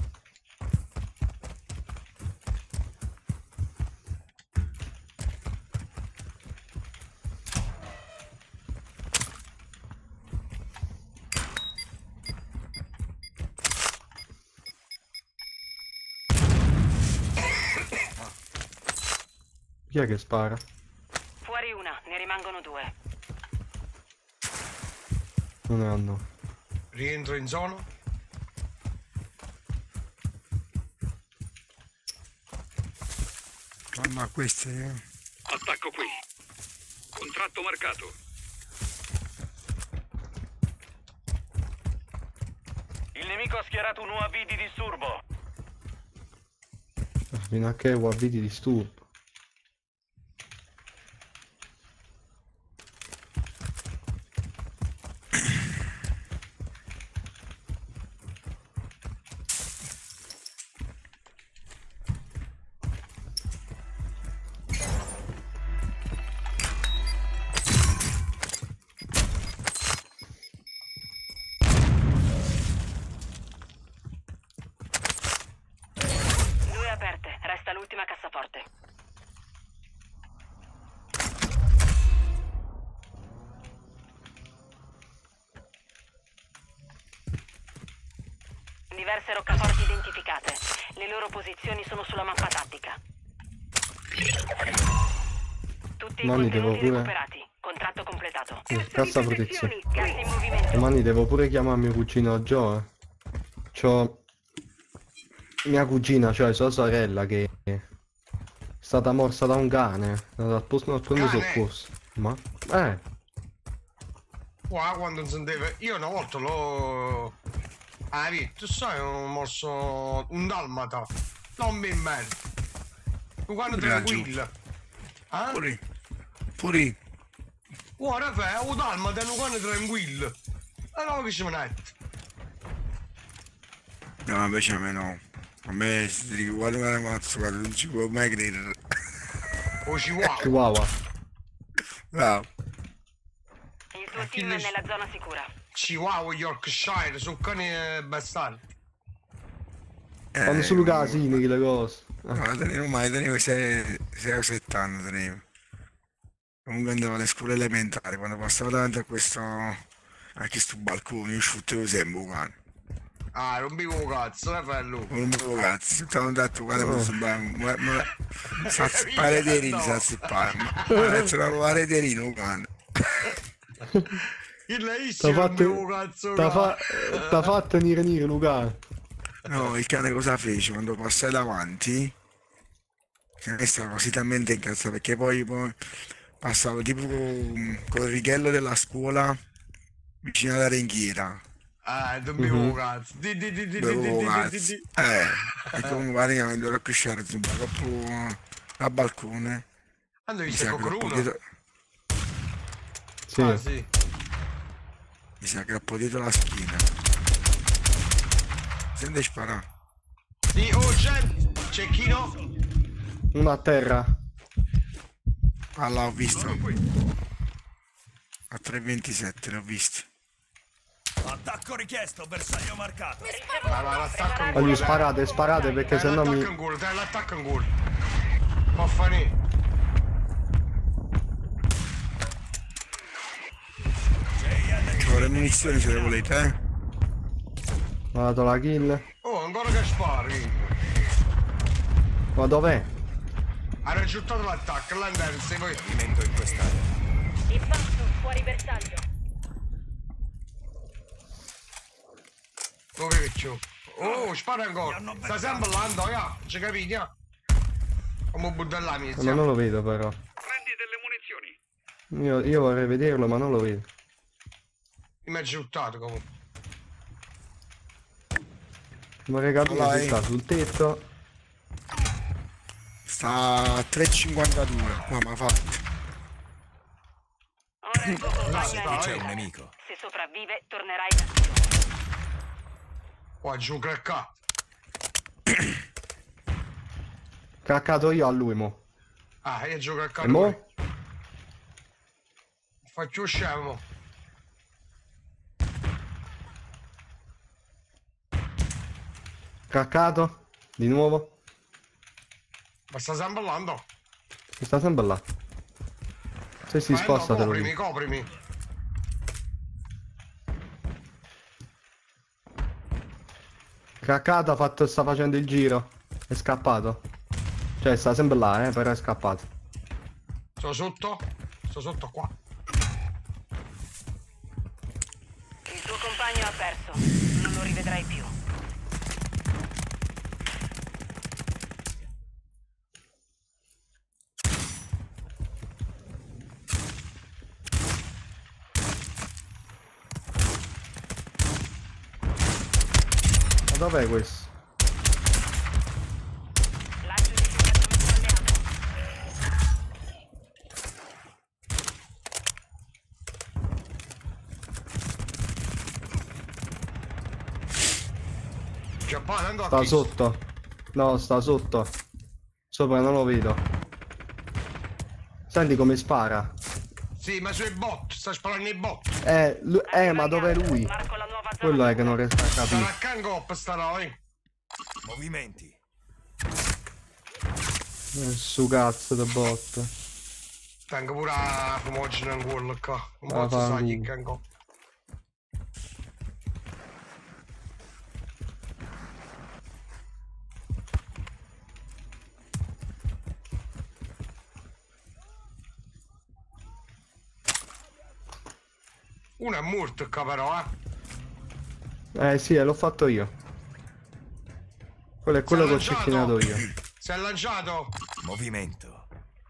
Chi è che spara? Fuori una, ne rimangono due. Non ne hanno. Rientro in zona. Ma queste eh. Attacco qui. Contratto marcato. Il nemico ha schierato un U A V di disturbo. Fino a che U A V di disturbo. Resta l'ultima cassaforte. Diverse roccaforti identificate. Le loro posizioni sono sulla mappa tattica. Tutti i Domani devo contenuti pure... recuperati. Contratto completato. Eh, cassa protezione. Gas in movimento. Domani devo pure chiamare mio cugino Joe. C'ho... Mia cugina, cioè sua sorella, che è stata morsa da un cane. È andata al posto al pronto soccorso. Ma? Eh. Qua quando non sentiva. Io una volta l'ho. Ah, vedi, tu sai, ho morso un dalmata. Non mi merda. Quando tranquillo. Eh? Puri. Puri. Guarda, fai, un dalmata, quando tranquillo. E non che ci mette. No, invece a me no. A me si dico guarda una ragazza, guarda, non ci può mai credere. O Chihuahua. Chihuahua. Bravo. Il tuo team è nella zona sicura. Chihuahua, Yorkshire, sono cani eh, bastardi. Fanno solo casini le cose. No, tenevo mai, tenevo sei o sette anni, tenevo. Comunque andavo alle scuole elementari, quando passavo davanti a questo, a questo balcone, io sfruttevo sempre un cane. Ah, non bevo cazzo, eh bello. Non bevo cazzo, stavo andando guarda questo banco, sa zippare dei rini, sa zippare, ma adesso la provare dei rini, un cane. Il lei T'ha fatto, t'ha fa, t'ha fatto venire venire Luca. No, il cane cosa fece? Quando passai davanti, il cane stava così talmente incazzato perché poi, poi passavo tipo con, con il righello della scuola vicino alla ringhiera. Ah, non bevo cazzo. Di di di di di di di di. Eh, e comunque praticamente ero cresciuto su un balcone, a balcone. Quando Mi viste sa Coccoluno? aggrappo dietro- Sì. Ah, sì. Mi si aggrappò dietro la schiena. Sente sparare. Sì, oh, gente, cecchino. Uno a terra. Ah, l'ho visto. A tre ventisette l'ho visto. Attacco richiesto, bersaglio marcato. Vai, vai, l'attacco in Voglio culo. sparate, sparate perché Dai, sennò l'attacco mi... in culo, dai, l'attacco in culo. Può fanì. Ho le munizioni se le volete, eh. Ho dato la kill. Oh, ancora che spari. Ma dov'è? Ha risultato l'attacco, l'andenza, poi. Movimento in quest'area. Il basso, fuori bersaglio. Dove che c'ho? Oh, spara ancora. Sta sempre là, ya. Ci capiti, ya? Come buttellami, Ma non lo vedo però. Prendi delle munizioni. Io, io vorrei vederlo ma non lo vedo. Mi ha buttato comunque. Vorrei capire Allora, se eh. sta sul tetto. Sta a tre cinquantadue. No, ma fatto. Ora il tuo compagno è c'è nel un nemico. Se sopravvive, tornerai da solo. Qua giù craccato. Craccato io a lui mo. Ah, io gioco a E calcio. mo? Faccio scemo. Craccato? Di nuovo? Ma sta sempre là? Si sta sempre là. Se si sposta te lo Coprimi, dico. coprimi. Craccato ha fatto, sta facendo il giro. È scappato. Cioè sta sempre là, eh, però è scappato. Sto sotto? Sto sotto qua. Il tuo compagno ha perso. Non lo rivedrai più. Ma dov'è questo? Lancio di fiammamento alleato. Giappone, andò a Sta chi? sotto. No, sta sotto. Sopra non lo vedo. Senti come spara. Sì, ma sui bot, sta sparando i bot. Eh, lu- eh ma dov'è lui? Quello è che non riesco a Sta capire. a cangop sta noi. Movimenti. Eh, su cazzo da bot. Tengo pure la fumogena in quello qua. Un Ah, po' sa fanculo. chi cangop. Uno è morto qua però, eh. Eh sì, eh, l'ho fatto io. Quello è quello che ho Si è lanciato? cecchinato io. Si è lanciato. Movimento.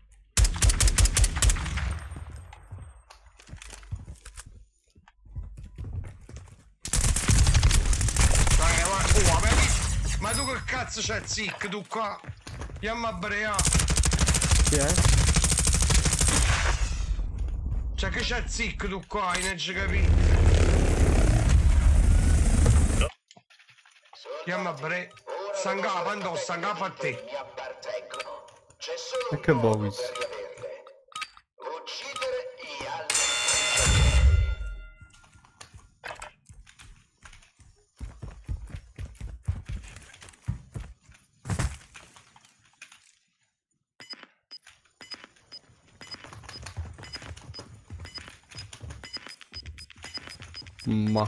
Dai, guarda, oh, vedi? Ma tu che cazzo c'è zic tu qua? Andiamo a brea. Sì, eh? Cioè che c'è zic tu qua, in edge capito? Andiamo a brea. Sangà, quando sangà a te. E che bovis. Ma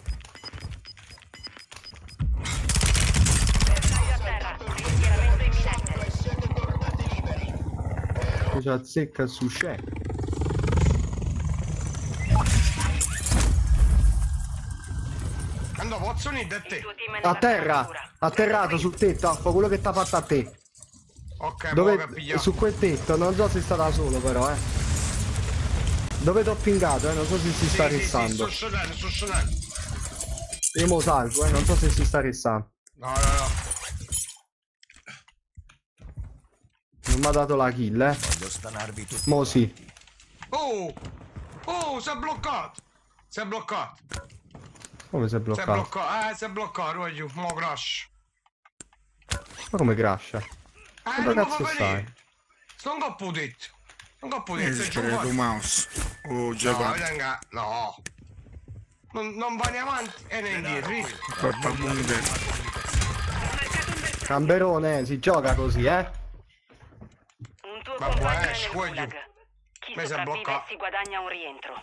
ci azzecca su c'è. Andò, pozzo unire a te. A terra, atterrato sul tetto, Alfa, quello che t'ha fatto a te. Ok, dove, su quel tetto, non so se sta da solo però, eh. Dove t'ho pingato, eh, non so se si sta sì, rissando. Sì, sì, sto scendendo, sto scendendo. Io mo salgo, eh, non so se si sta rissando. No, no, no. Non mi ha dato la kill, eh. Voglio stanarvi tutti. Mo sì. Oh! Oh, si è bloccato! Si è bloccato! Come si è Si è bloccato? bloccato, eh, si è bloccato, voglio, mo crash. Ma come crasha? Eh, Dove non cazzo mi fa stai? vedere. Non ho potuto. Non ho potuto, Eh, sei giù spero fuori. tu mouse. Oh, No, giocato. venga, no. Non, non va né avanti e né indietro. Porta bunker. Camberone, si gioca così, eh? Un tuo Ma compagno può è esci, nel voglio. gulag. Chi Mi si è sopravvive bloccato. si guadagna un rientro.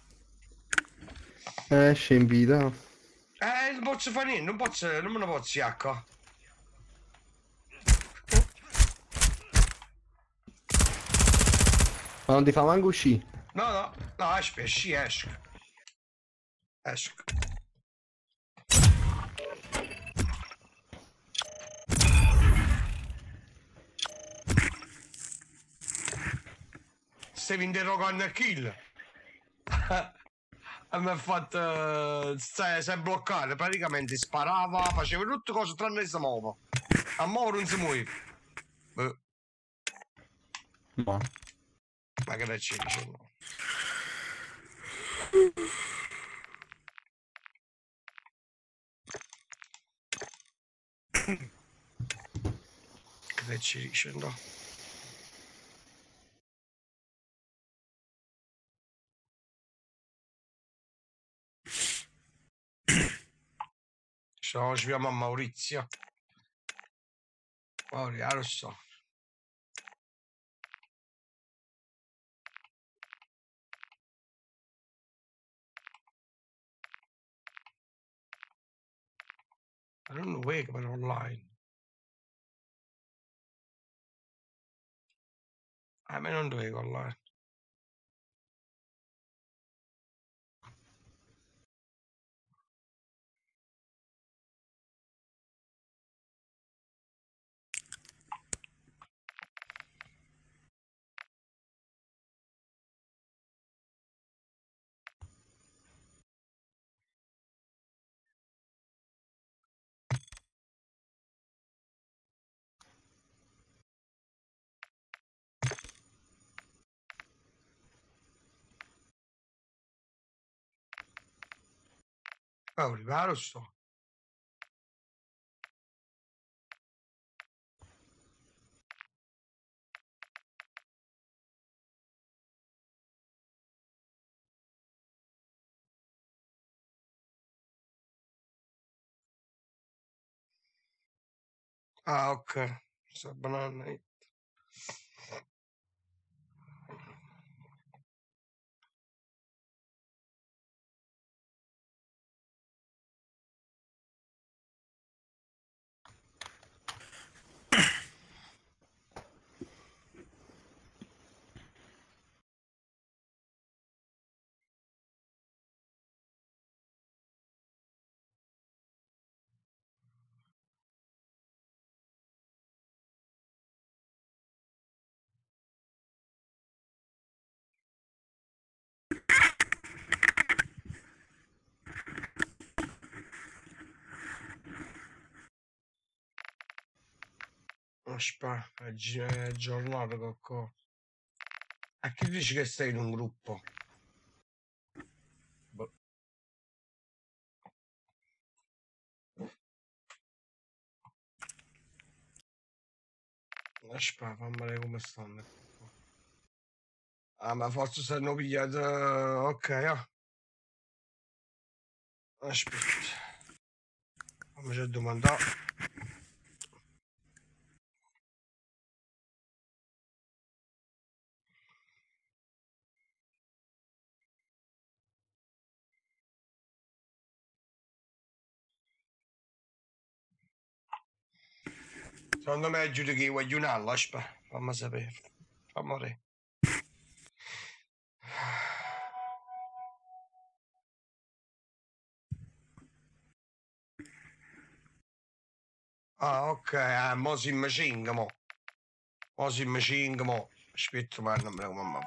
Esce in vita. Eh, non posso fare niente, non posso, non me ne posso ecco. Ma non ti fa manco uscire? No, no, no, esci, esci, esci. Esci. Stavi interrogando il kill. E mi ha fatto. Si è bloccato, praticamente sparava, faceva tutte cose tranne che si muoveva. A muovere non si muoveva. Boh. No. Ma che ci dice no? Che ci dice no? Ciao, ci vediamo a Maurizio. Maurizio, lo so. I don't know where, but online. A me non dovevo online. Oh, lo so. Ah, ok. Sta banana. Aspetta, è gi- è aggiornato qualcosa. A chi dici che sei in un gruppo? Boh. Aspetta, fammi vedere come stanno. Ah, ma forse se hanno pigliato... Ok, ah. Aspetta. Fammi c'è domandare. Secondo me giudichi i guagliunallo, aspetta, fammi sapere. Fammi vedere. Ah, ok, ah, mo si immacinga, mo. Mo si immacinga, mo. Aspetta, ma non me la mamma.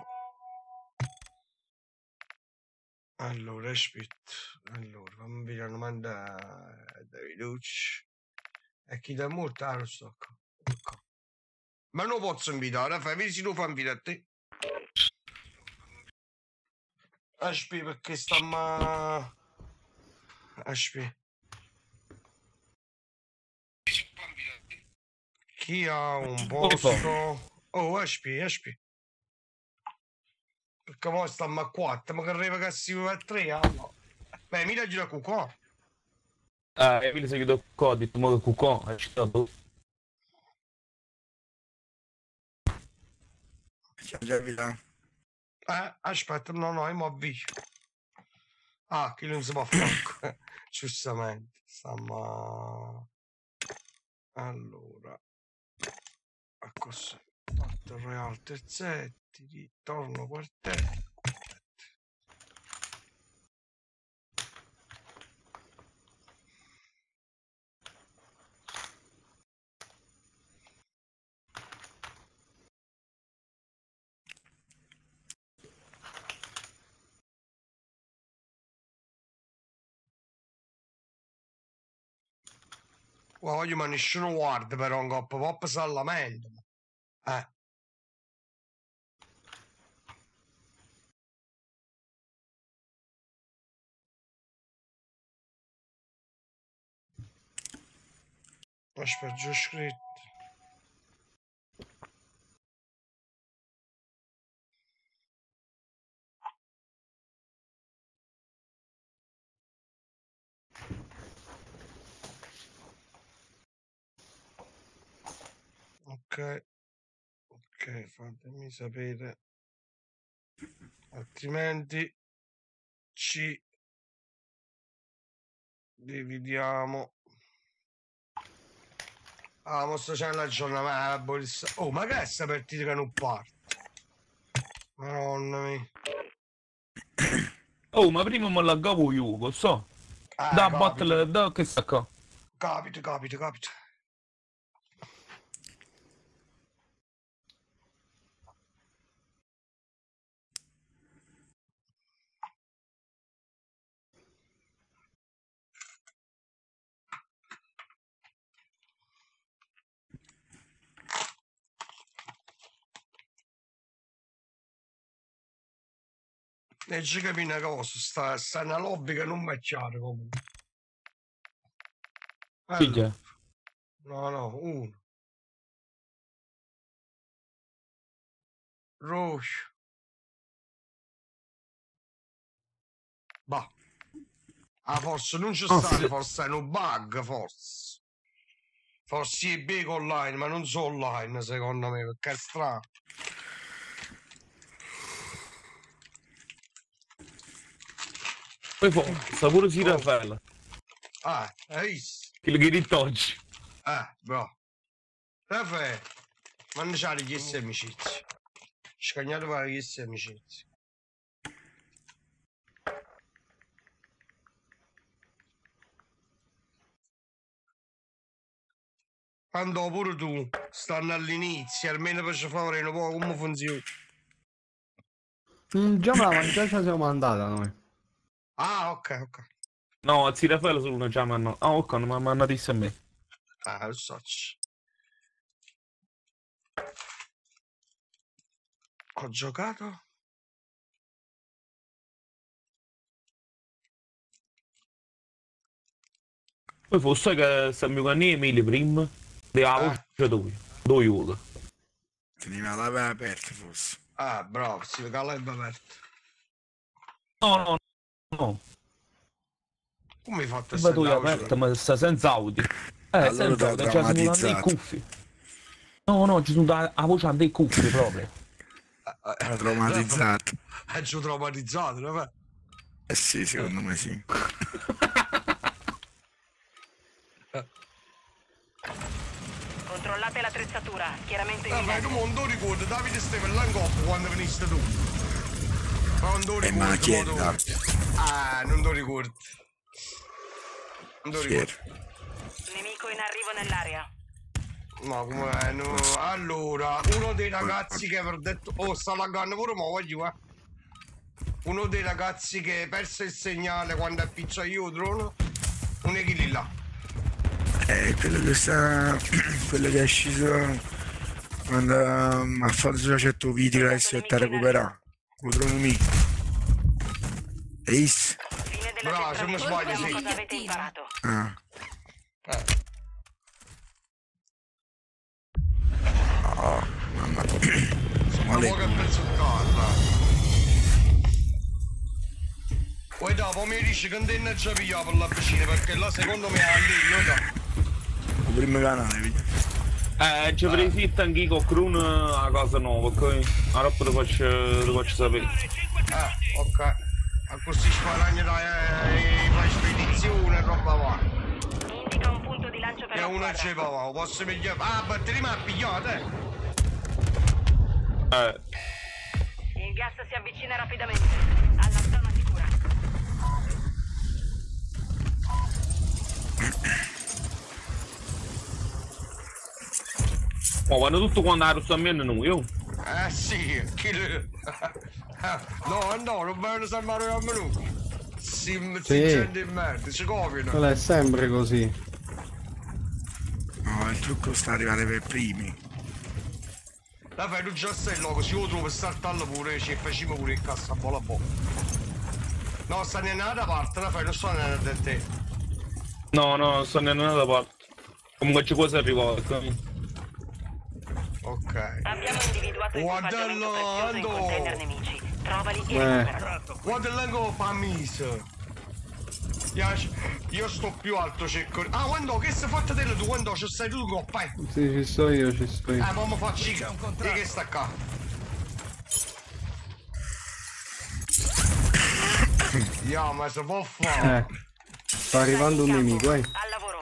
Allora, aspetta. Allora, fammi vedere una domanda da Viducci. E chi da molto? Ah, lo sto qua. Ecco. Ma non posso invitare, fai, vedi se lo fa invitare a te. Aspetta, perché sta ma... Aspetta. Chi ha un posto... Oh, aspetta, aspetta. Perché mo stiamo a quattro, ma che arriva che si va a tre, allora. Beh, mi dai da cucò. Ah, e mi sei chiuso qua, ho detto mo che cucò, hai citato. Già via. Eh, aspetta, no, no, io mi avvio. Ah, che non si può fare. Giustamente, stiamo... Allora... A così. Fatto Real terzetti, ritorno quartetto. Voglio, ma nessuno guarda però un coppa pop si lamenta. Eh. Aspetta, già scritto. Ok. Ok, fatemi sapere. Altrimenti ci dividiamo. Ah, mostra c'è la giornata. Oh, ma che è sta partita che non parte? Madonna mia. Oh, ma prima me la gavo io, lo so. Ah, Da capito. battle, da che sta qua. Capito, capito, capito. E ci capi una cosa, sta, sta una lobby che non mi è chiara comunque. Allora, no, no, uno. Rosso. Bah. Ah, forse non ci Oh, sta, sì. forse è un bug, forse. Forse è big online, ma non so online, secondo me, perché è strano. Poi sta pure si Raffaella. Ah, hai visto? Che lo chiedi oggi. Eh, bro. Raffaele, mangiare gli stessi amicizi. Scagnate per gli stessi amicizi. Quando pure tu stanno all'inizio, almeno per fare un po' come funziona. Mm, già me la mangiata ce la siamo andata noi. Ah, ok, ok. No, a zio Raffaele solo una già mi hanno... Ah, ok, non mi hanno detto a me. Ah, lo so. Ho giocato? Poi forse che sta mio canne Emilio prima. Le avevo già due. Due ore. Teneva la live aperta forse. Ah, bravo, si vede la live aperta. No, no, no. Come hai fatto a Ma tu hai stare aperta, ma sta senza audio. Eh, Allora senza t'ha audio, cioè sono dei drammatizzato. cuffi. No, no, ci sono da la voce a dei cuffi proprio. Era traumatizzato. È già traumatizzato, no? Eh sì, secondo me sì. Controllate l'attrezzatura, schieramento Ah, ma imminente. tu non ti ricordi, Davide stava là in coppa quando veniste tu. Ma non ti E ma ricordi, chi è mo tu- Davide? Ah, non ti ricordi. Non ti Chi è? ricordi. Nemico in arrivo nell'area. Ma come no? Allora, uno dei ragazzi che avrà detto... Oh, sta laggando pure mo, voglio, eh. Uno dei ragazzi che perse il segnale quando appiccia io il drone. Un è chi lì là. Eh, quello che sta... quello che è sceso quando um, ha fatto un certo video e si è a recuperare. Contro nemico. Ace? Bravo, se non sbaglio, sì. Cosa avete imparato? Ah. Eh. Oh, mamma mia. Ma Male. che pezzuccarla. Poi dopo mi dici che non ci piglia per la vicina, perché là secondo me è lì, no? Il primo canale, vedi? Eh, ci avrei fatto anche io con Krun una cosa nuova, ok? Allora poi lo faccio, lo faccio sapere. Ah, ok. A così sparagnerai e fai spedizione e roba va. Indica un punto di lancio per E la uno squadra. c'è va, posso pigliare. Ah, batteria mi ha pigliato, eh. Eh. Il gas si avvicina rapidamente. Alla zona sicura. Oh, vanno tutto quando la rossa a me non io. Eh sì, chi le... No, no, non voglio salvare a menù. Si, si Sì. gente in merda, ci copiano. Non è sempre così. No, il trucco sta arrivando per primi. La fai tu già sei il logo, se io trovo saltarlo pure, ci facciamo pure il cassa a bolla a bolla. No, sta nell'altra parte, la fai, non sto nella da te. No, no, sto nell'altra parte. Comunque c'è cosa arrivato. Ok. Abbiamo individuato Guarda equipaggiamento prezioso in container nemici. Trovali e Eh. recuperalo. Guarda l'angolo pamise. Io, io sto più alto, cerco. Ah, quando che sei fatta te tu? Quando ci stai tu coppa? Eh, Sì, ci sto io, ci sto io. ma mi facci e che sta qua? Io, ma si può fare. Eh. Sta arrivando un nemico, eh. Al lavoro.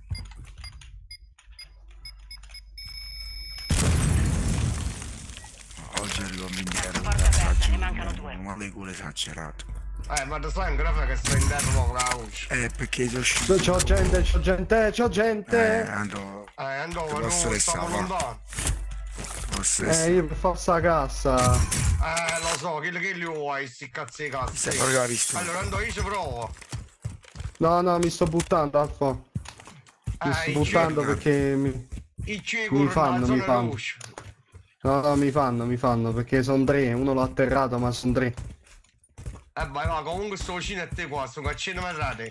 Oggi arrivo a vendicare Porta aperta, ne mancano due. ma le cure esagerato. Eh, ma tu sai un grafo che sta in terra con la voce. Eh, perché sono uscito. C'ho gente, c'ho gente, c'ho Eh, gente. ando. Eh, andavo, Ti non posso restare stiamo qua? lontano. Posso Eh, essere. io per forza la cassa. Eh, lo so, che, che li vuoi, sti cazzi di cazzi. Stai proprio la pistola. Allora, andò, io ci provo. No, no, mi sto buttando, Alfa. Mi Ah, sto i buttando ciechi. perché mi... I ciechi Mi con fanno, la mi zona fanno. luce. No, no, mi fanno, mi fanno, perché sono tre. Uno l'ho atterrato, ma sono tre. Eh, vai, va, comunque sto vicino a te qua, sto caccino marrate.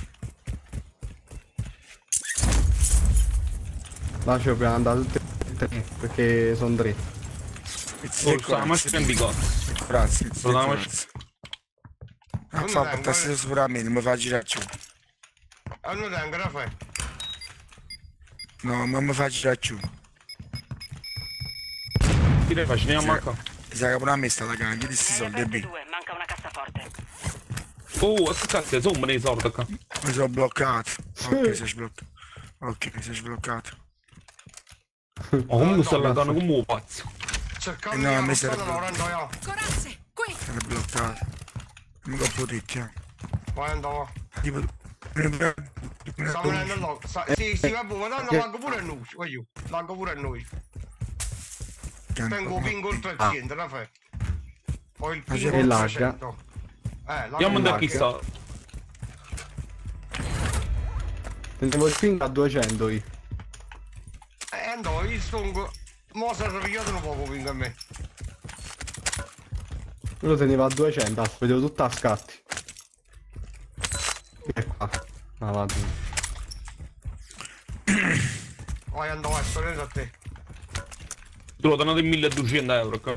Là ci dobbiamo andare tutti e tre, perché sono tre. Oh, sta la macchina di cazzo. Grazie. Sto la macchina. Ah, fa portarsi sopra a me, non mi fa girare giù. Allora, ancora fai. No, non mi fa girare giù. Che ne faccio? Andiamo a qua. Sa che pure a me sta la cagna, di sti soldi e B. Due, manca una cassaforte. Oh, che cazzo, sono dei soldi qua. Mi sono bloccato. Ok, sei sbloccato. Ok, sei sbloccato. Oh, comunque sto laggando come un pazzo. Cercando Eh no, di a me arrostare serve- lavorando io. Corazze, qui! Sei bloccato. Non mi ho potuto, eh. Vai, andavo. Tipo... Stiamo venendo là. Sa- Sì, sì, vabbè, ma tanto laggo pure a noi, voglio. Laggo pure a noi. Tengo ping oltre al centro, la fai. Ho il ping E oltre lagga. al centro. Eh, lagga. Andiamo da chi lagga. sta. Tenevo il ping a duecento io. Eh, andavo, io sto... Mo' si è pigliato un poco ping a me. Io lo tenevo a duecento, Alfa, vedevo tutto a scatti. E qua. Ma vado. Vai, andavo, sto venendo a te. Te lo danno di milleduecento euro, ok?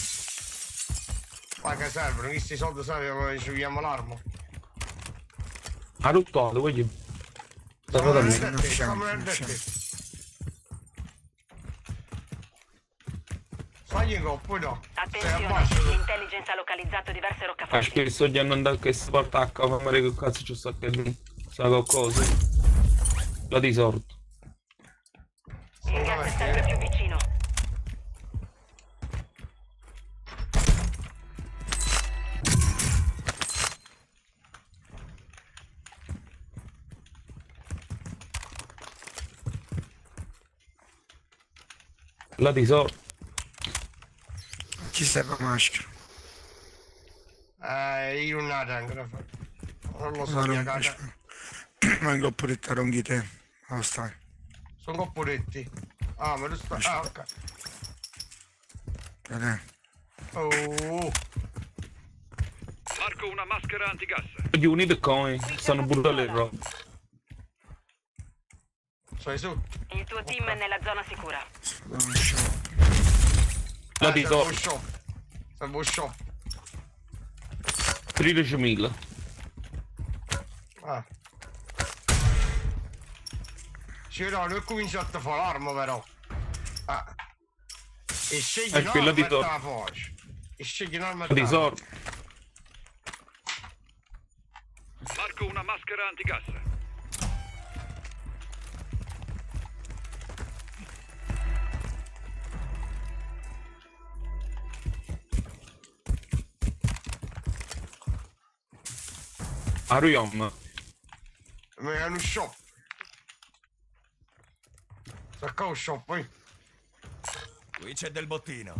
Ma che servono? Questi soldi servono, ci chiamo l'arma. Ha ruttato, voglio. Siamo nel detto, siamo nel detto. Fagli in coppo, no. Attenzione, l'intelligence ha localizzato diverse roccaforti. Acho che sto andando che si porta a casa, ma che cazzo ci sta che sa qualcosa. La di sorte. Il gas è sempre più vicino. La di sorte. Ci serve la maschera. Eh, io non la tengo, non lo so, Ma mia non cara. Ma in copporetta ronghi te. Dove stai? Sono copporetti. Ah, ma tu stai... Ah, ok. Bene. Oh. Marco una maschera antigas. Gli uniti come stanno pure le robe. Sei su? Il tuo team è nella zona sicura. La Eh, di serve un sorte. shop. Serve un shop. tredicimila. Ah. Sì, no, noi cominciato a fare l'arma, però. Ah. E scegli È un'arma quella di e te sorte. la faccio. E scegli un'arma e La te di la sorte. Marco una maschera antigas. Arriviamo. Ma è uno shop. Sacca un shop, poi. Qui c'è del bottino.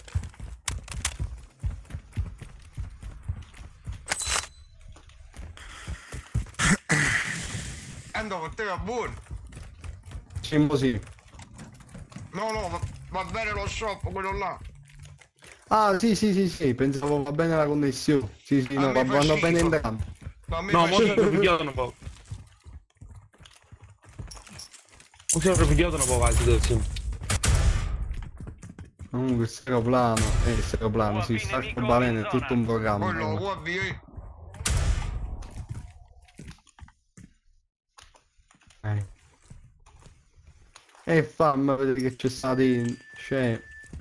Ando con te va buono. Cimbo sì. No, no, va, va bene lo shop, quello là. Ah sì sì sì sì, pensavo va bene la connessione. Sì sì, A no, me va- fa vanno schifo. bene entrambi. Ma a me No, fa mo si schifo. è ripigliato un po'. Mo si è ripigliato un po' la situazione. Comunque questo aeroplano, eh questo aeroplano, sì, sta arcobaleno è tutto un programma. Quello, eh. guarda io. Eh. E fammi vedere che c'è stato in... C'è...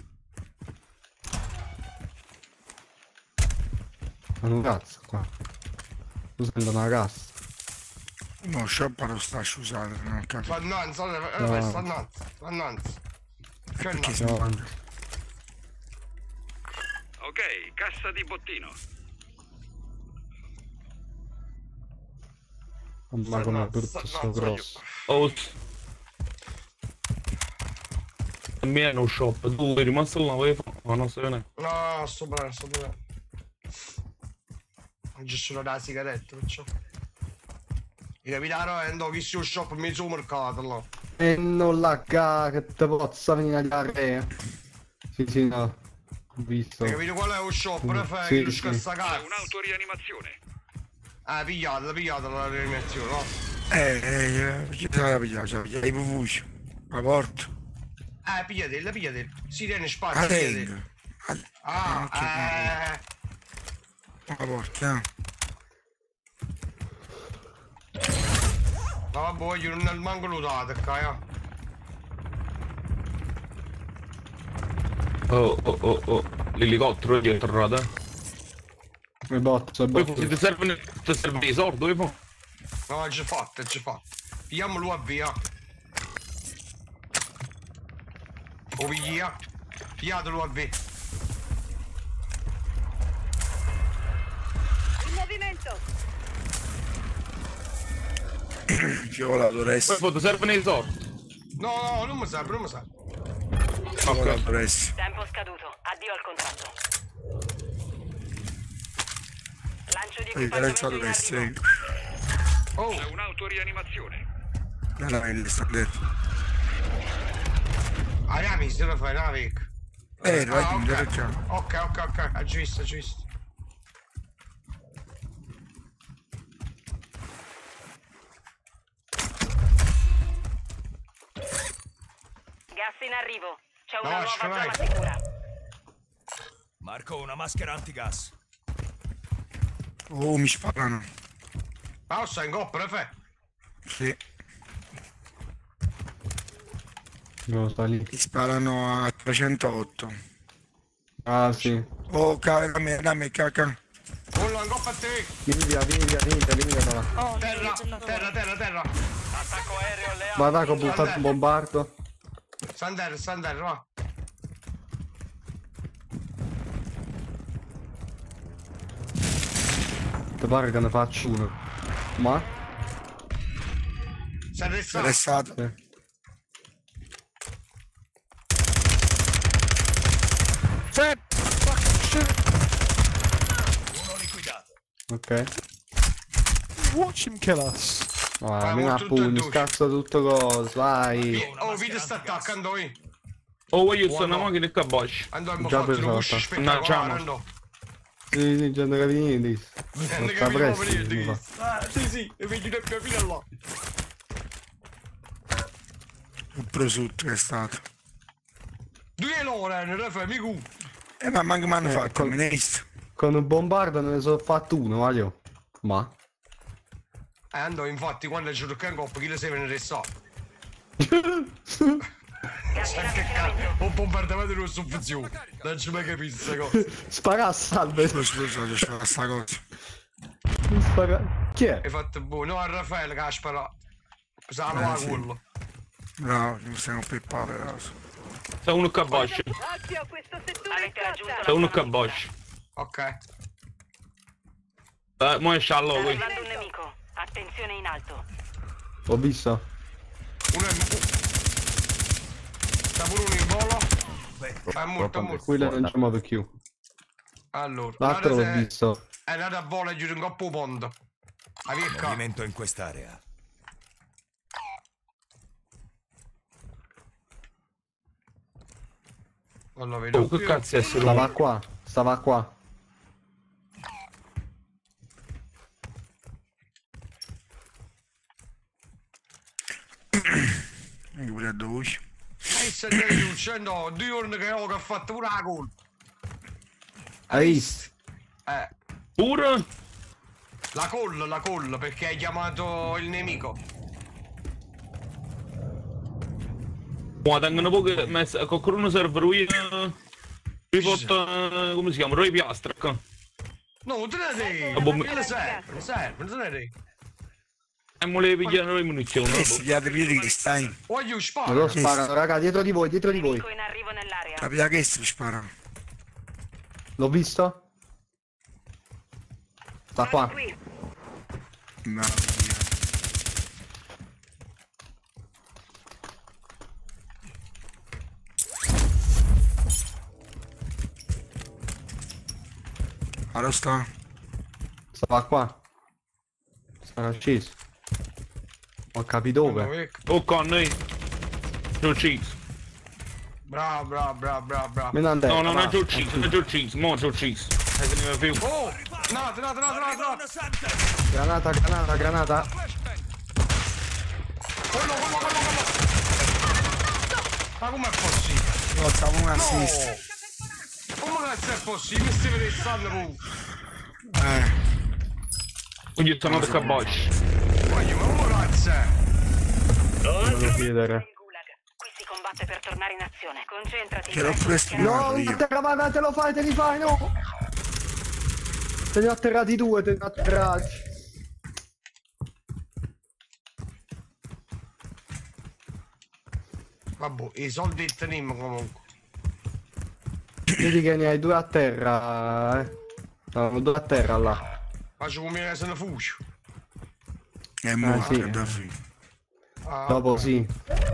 Ma un cazzo qua. Tu sento una cassa. No, shop non sta sciusato, non ho capito. Stannanza, eh, No. eh, stannanza, stannanza. Che Perché no? siamo avanti? Ok, cassa di bottino. Ma come è brutto sto grosso. Oh. Mi è uno shop, tu sei rimasto là, vai, ma non sai ne. No, sto bene, sto bene. Oggi solo da sigaretta, perciò. Il capitano è andato visto un shop mezzo mercato là. E non la ca che te possa venire a dare. Sì sì no. Ho visto. Hai capito qual è un shop? Mm, Preferi sì, lo sì. scassacarsi. C'è un'autorianimazione. Ah, pigliatela, pigliatela la rianimazione, no? Eh, eh, chi te la pigliare? Ce la pigliare i pufucci. La porta. Eh, pigliatela, pigliatela. Si tiene spazio, La pigliatela. tengo. Ah, ok, eh... La porta, eh. Ma vabbè, voglio non manco lutato, qua, Oh, oh, oh, oh. L'elicottero è dietro, eh. Mi bozzo, Poi bozzo. se ti servono, ti servono i soldi, poi po'. No, è già fatto, è già fatto. Pigliamolo a via. O via. Pigliatelo a via. In movimento. Fiolato resto. Poi po' ti servono i soldi. No, no, non mi serve, non mi serve. Fiolato resto. Tempo scaduto. Addio al contratto. Lancio di Differenza equipaggiamento in resto. arrivo. Oh, C'è un'autorianimazione. Dalla pelle sta dentro. ah, la miseria lo fai, una vecchia. Eh, vai, Ah, ti ok. interroggiamo. Ok, ok, ok, ha giusto, ha giusto. Gas in arrivo. C'è No, una nuova scegliere. zona sicura. Marco, una maschera antigas. Oh, mi sparano. Ah, stai in coppa, Refe? Sì. No, sta lì. Mi sparano a trecentotto. Ah, sì. Oh, ca- dammi, dammi, caca. Pollo in coppa a te. Vieni via, vieni via, vieni via, vieni via da là. Oh, terra, terra, terra, terra. Attacco aereo alleato. Va dai, che ho in zona. buttato un bombardo. Sander, Sander, va. Ti pare che ne faccio uno? Ma? Sei restato. Interessato. Sì. Fred! Fucking shit! Uno liquidato. Ok. Watch him kill us. Vai, Vai, mi molto a pugni, tutto. scazzo tutto cose, vai. Oh, vedi sta attaccando io. Oh, voglio sto una macchina che bosch. Andiamo a Già fare preso un la usci sta. No, spettacolare, ciao. no? Sì, sì, già ne capisci. Non Ne sta capiamo presto. venire, mi fa. Ah, sì, sì, e vedi che capire là. Il prosciutto è stato. Due Loren, Refe, micu. Eh, ma manco mi hanno Eh, fatto, col- me ne hai visto. Con un bombardo ne sono fatto uno, Mario. Ma? Eh, andò, infatti, quando ci tocca in coppa, chi le sei venerdì? Che cazzo, un bombardamento di una soffuzione. Non ci mai capisco queste cose. Spara a salve. Scusa, scusa, c'è sta sta cosa. Spara... Chi è? Hai fatto buono. No, è Raffaele che ha sparato. Pensavo a Eh, sì. quello. No, non stiamo per palle. C'è uno che bosch. Occhio, questo settore Avete raggiunto C'è la uno zona che bosch. Ok. Eh, mo esce Sta allora qui. arrivando un nemico. Attenzione in alto. Ho visto. Uno è... Sta pure uno in volo. È morto, è morto. Quello non c'è modo più. Allora. L'altro l'ho guardate se- visto. È andato a volo e giù in coppa un ponte. Ah, via qua. Movimento in quest'area. Non lo vedo Oh, che più. cazzo è sto Stava qua. Stava qua. Io pure a dove. E se ne è uscendo due giorni che ho che ha fatto pure la gol. Hai visto? Eh, Pure? la call, la call, perché hai chiamato il nemico. Ma tengono poche messe. Qualcuno serve lui. Riporta. Come si chiama? Roy Piastra. qua. No, te ne dei. Ah, boh, Che le serve? Le serve, non te ne dei. E mo le pigliano le munizioni. Eh, si chiede piedi che stai. Voglio Me spara. lo sparano, raga, dietro di voi, dietro di voi. Nemico in arrivo nell'area. Capita che si spara. L'ho visto? Sta qua. Qui. No, allora sta. Stava qua. Stava sceso. Ho capito dove. Oh, con noi. Joe Cheese. Bravo, bravo, bravo, bravo, bravo. Me ne andai. No, no, non è Joe Cheese, non è Joe Cheese. Mo' Joe Cheese. E se ne va più. Oh! No, no, no, no, no, no. Granata, granata, granata. Quello, quello, quello, quello. Ma com'è possibile? No, stavo un No! assist. Come cazzo è possibile? Mi stai vedendo pure. Eh. Quindi sono andato a bosch. Voglio, ma come cazzo è? Non lo chiedere. Qui si combatte per tornare in azione. Concentrati. Che l'ho pure No, spinato io. atterra, te lo fai, te li fai, no! Te ne ho atterrati due, te ne ho atterrati. Vabbè, i soldi teniamo comunque. Vedi che ne hai due a terra, eh. No, due a terra là. Faccio come che se ne fuscio. È morto, sì. è da finire. Ah, Dopo ok. sì.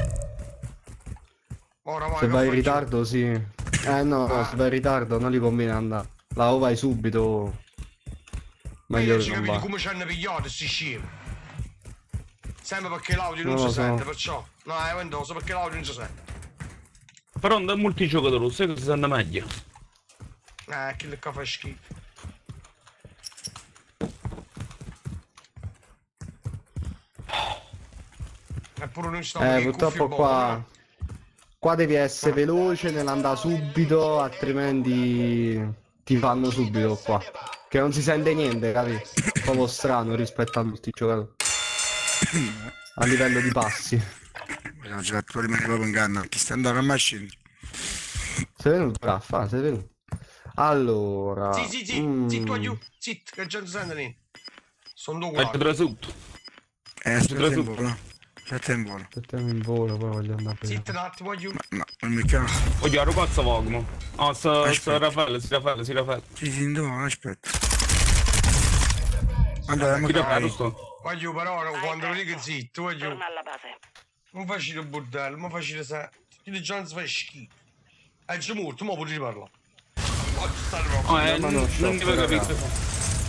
Ora vai, Se che vai in faccio? ritardo sì. Eh no, no, se vai in ritardo non li conviene andare. Là o vai subito. Meglio Meglio che ci non capite va. come ci hanno pigliato sti scemi. Sempre perché l'audio non Non lo si so. sente, perciò. No, è vendoso perché l'audio non si sente. Però da multigiocatori, sai che si sente meglio. Eh, che le fa schifo. Eppure noi stiamo Eh, con i purtroppo cuffi qua. buoni, Qua devi essere veloce nell'andare subito, altrimenti ti fanno subito qua. Che non si sente niente, capi? Proprio strano rispetto a tutti i giocatori. A livello di passi. No, giocatori rimane proprio in canna. Chi sta andando a macchina? Sei venuto, Raffa? Sei venuto? Allora... Sì, sì, sì, mm, zitto, aiù, zitto, che già non si sente niente. Sono due Faccio guardi. trasutto. Eh, aspetta in trasutto. volo. Aspetta in volo. Aspettiamo in volo, poi voglio andare a Zitto un attimo, aiù. No, non mi chiama. Voglio la cazzo vogmo. Ah, sta Aspetta. Raffaele, si Raffaele, si Raffaele. Sì, sì, no, aspetta. Allora, Chi ma Raffaele, dai. giusto? Voglio però, no, quando lo dico zitto, voglio. Torna alla base. Non facile bordello, non facile se. Ti già non si fa schifo. È già morto, ma pure parla. Oggi sta proprio. Ah, eh, ma non non non so, ti vedo raga. capito.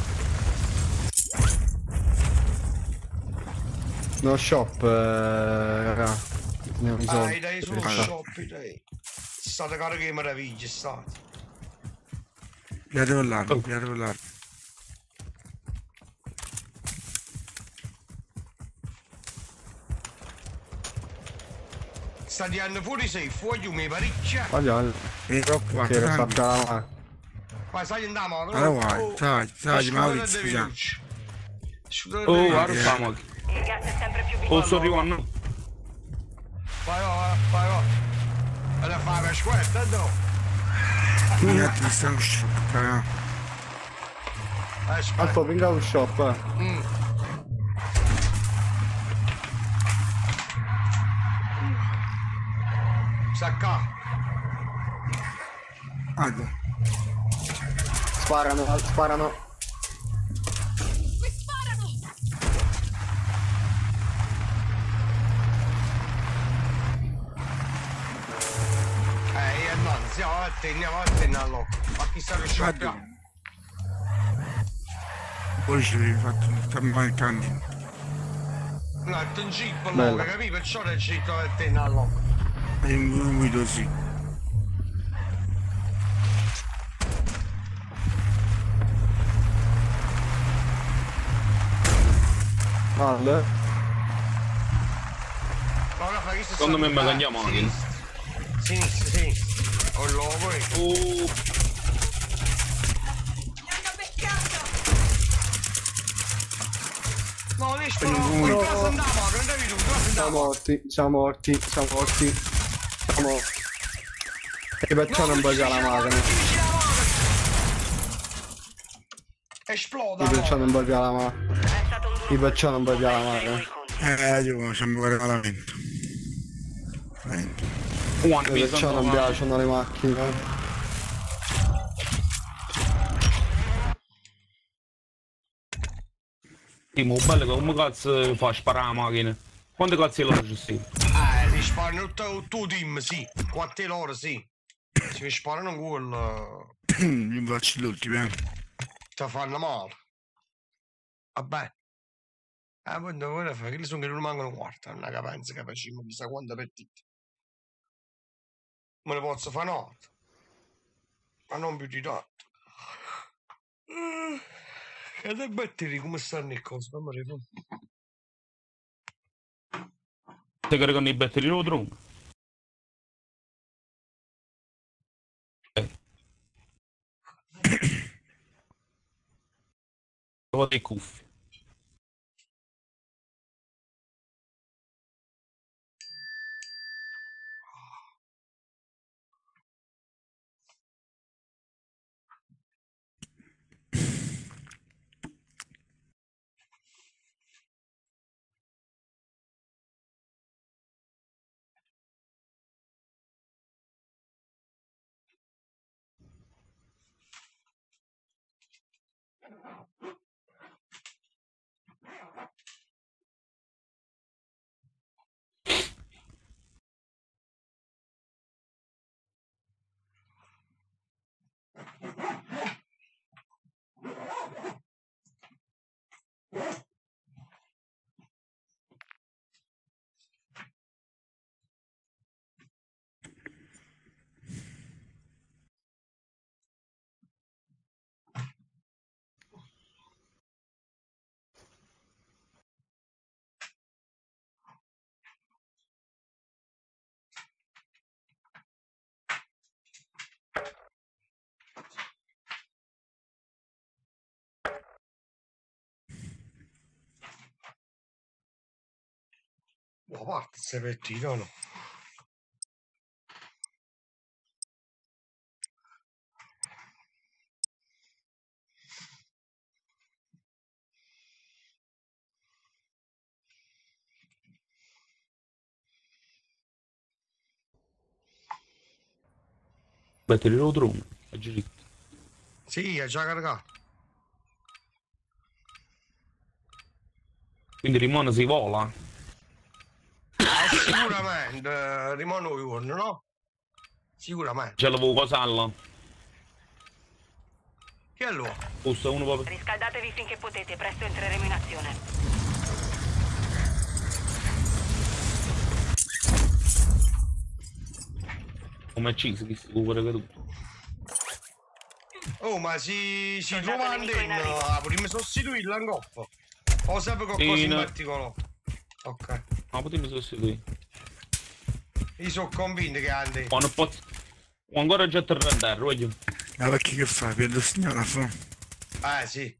No shop, eh, raga. Ne ho i Dai, soldi. dai, sono shop, dai. State caro che meraviglia, state. Piate con l'arma, piate con l'arma. Sta tirando fuori sei, fuori mi parecchia. Voglio, Vieni troppo qua, che lo tranquillo. sappia la mano. Vai, sai andiamo. Allora vai, sai, sai, Maurizio, scusa. Oh, guarda, famo. Il gas è sempre più Oh, vicino. sto arrivando. Vai, vai, vai, vai. Allora fai la squetta, no? Mi attimi, stanno sciocca. Aspetta. Alfa, venga allo shop. eh. Mm. Sacca. Guarda. Sparano, sparano. Eh, io no, stiamo avanti, andiamo avanti, no. Ma chi sta riuscendo a Poi ci avevi fatto un tampo in canti. No, è un jeep, no, Bella. capi? Perciò è scritto a te, no. E un guido sì. Male. Ora fai che Secondo me me la andiamo anche. Sinistra, sinistra. Oh, lo vuoi? Oh, No, lì spero, in casa andiamo, non devi tu, dove Siamo andiamo? morti, siamo morti, siamo morti. Siamo... E perciò non voglio la macchina. Esploda, E perciò no? non voglio la macchina. È stato un duro E perciò non voglio la segui macchina. i conti. Eh, io ci mi guarda malamente. Veramente. one E piece. perciò non piacciono le macchine. Timo, bello che come cazzo fa a sparare la macchina? Quante cazzo lo faccio sì? Eh, risparmio tutto il tuo team, sì. Quattro loro, sì. Se mi sparano quello, Mi faccio l'ultimo, eh. ti fanno male. Vabbè. Eh, poi devo fare, che sono che non rimangono quarta, non è che penso che facciamo chissà quante partite. Me ne posso fare nota. Ma non più di tanto. E le batterie come stanno le cose? Fammi vedere. Ti caricano i batterie lo trovo? Ho dei cuffie. Ma parte se pettino no? Battere il drone. Aggiungi. Sì, è già caricato. Quindi rimane si vola. Ah, sicuramente, rimane un no? Sicuramente. Ce l'avevo cosalla. Che allora? Posta uno proprio. Riscaldatevi finché potete, presto entreremo in azione. Come ci si scopre che tutto. Oh, ma si, si trova andando a prima sostituire l'angoppo. O sempre qualcosa Sì, in no. particolare? Ok. Ma potremmo sostituire. Io sono convinto che andi. Quando posso. Ancora già te rendere, voglio. Ma perché che fa? Per lo segnale a fa? Eh sì.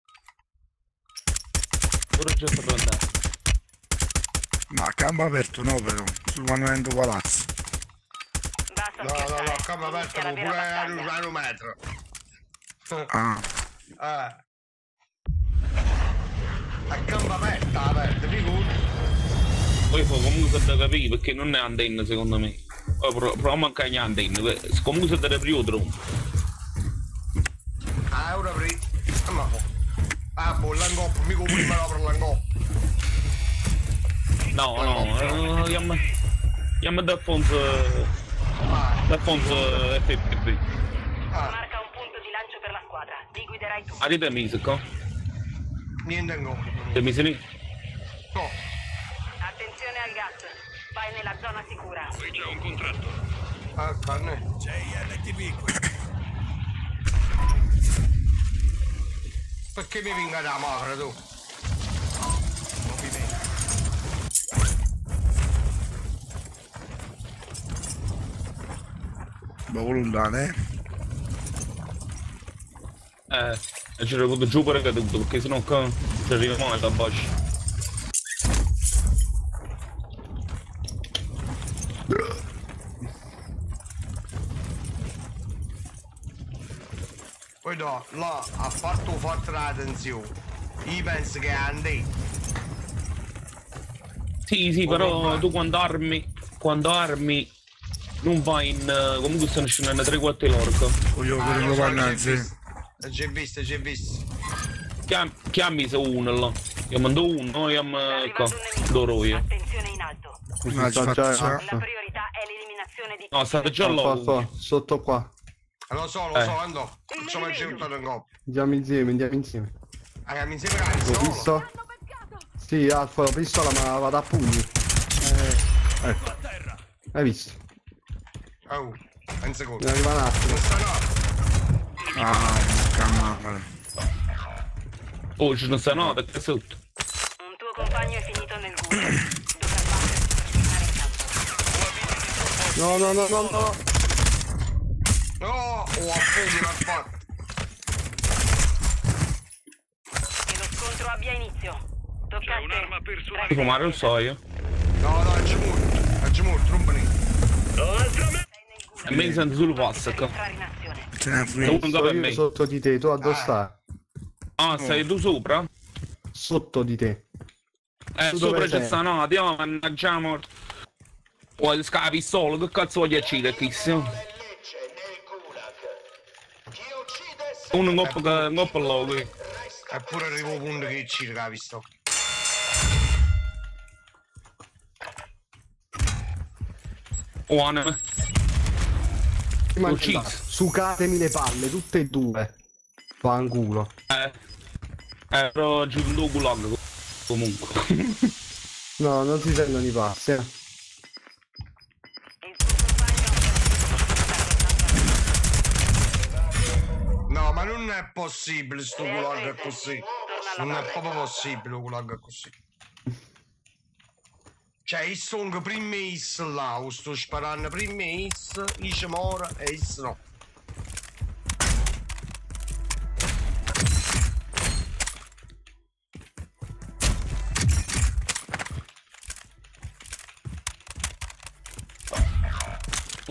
Ancora già te rendere. Ma a campo aperto no però, sul monumento palazzo. No, no, no, campo aperto pure a un metro. Ah. Eh. A campo aperto, aperto, figura. Poi fa comunque si deve capire perché non è antenna secondo me. Poi pro- proviamo anche gli antenna. Comunque si deve aprire il drone. Ah, ora apri. Ma ah, boh, l'angoppo, mica prima l'apro l'angoppo. No, no, chiama. Chiama D'Alfonso. D'Alfonso F P B. Marca un punto di lancio per la squadra. Li guiderai tu. Arriva Misco. Niente angoppo. Te mi sei lì? No. Attenzione al gas. Vai nella zona sicura. Hai già un contratto. Ah, carne. J L T V qui. Perché mi venga da magra tu? Ma volondane? Eh, e ci avuto giù pure caduto perché sennò qua ci arriviamo alla boccia. Poi no, là ha fatto forte l'attenzione. Io penso che è andì. Sì, sì, però tu quando armi, quando armi non vai in... Uh, comunque stanno scendendo tre quattro l'orco. Voglio Ah, vedere lo so, pannazzi. C'è visto, c'è visto. Chiam, chiammi se uno là. Io mando uno, io am... Ecco, d'oro io. Attenzione in alto. No, ci faccio già. La priorità è l'eliminazione di... No, state già là. Qua, sotto qua. Lo so, lo Eh. so, andò. Facciamo il giro tutto in coppa. Andiamo insieme, andiamo insieme. Andiamo insieme a L'ho visto? Sì, Alfa, l'ho visto, ma vado a pugni. Eh, ecco. Hai visto? Oh, un secondo. Ne arriva un attimo. Ah, camminare. Oh, ce ne stanno perché sotto. Un tuo compagno è finito nel guscio. No, no, no, no, no. No, ho appena l'ha fatto. Che lo scontro abbia inizio. Tocca a te. Di fumare lo so io. No, no, è già morto. È già morto, non venire. E me li sento sul passo, ecco. Ce n'è Uno pure. da per Io me. sotto di te, tu a dove Ah. stai? Ah, sei tu sopra? Sotto di te. Eh, Tu sopra dove c'è sei? sta no, andiamo, mannaggiamo. Vuoi scappa la pistola, che cazzo voglio uccidere, Chissio? Uno in coppa che in coppa là, qui. Eppure arrivo al punto che ci ha visto. Oh, anima. Ucciso. Sucatemi le palle, tutte e due. Fanculo. Eh. Eh, però giù in due gulag comunque. No, non si sentono i passi, eh. No, ma non è possibile sto gulag è così. Non è proprio possibile un gulag è così. Cioè, io sono prima is là, sto sparando prima is, dice mora e is no.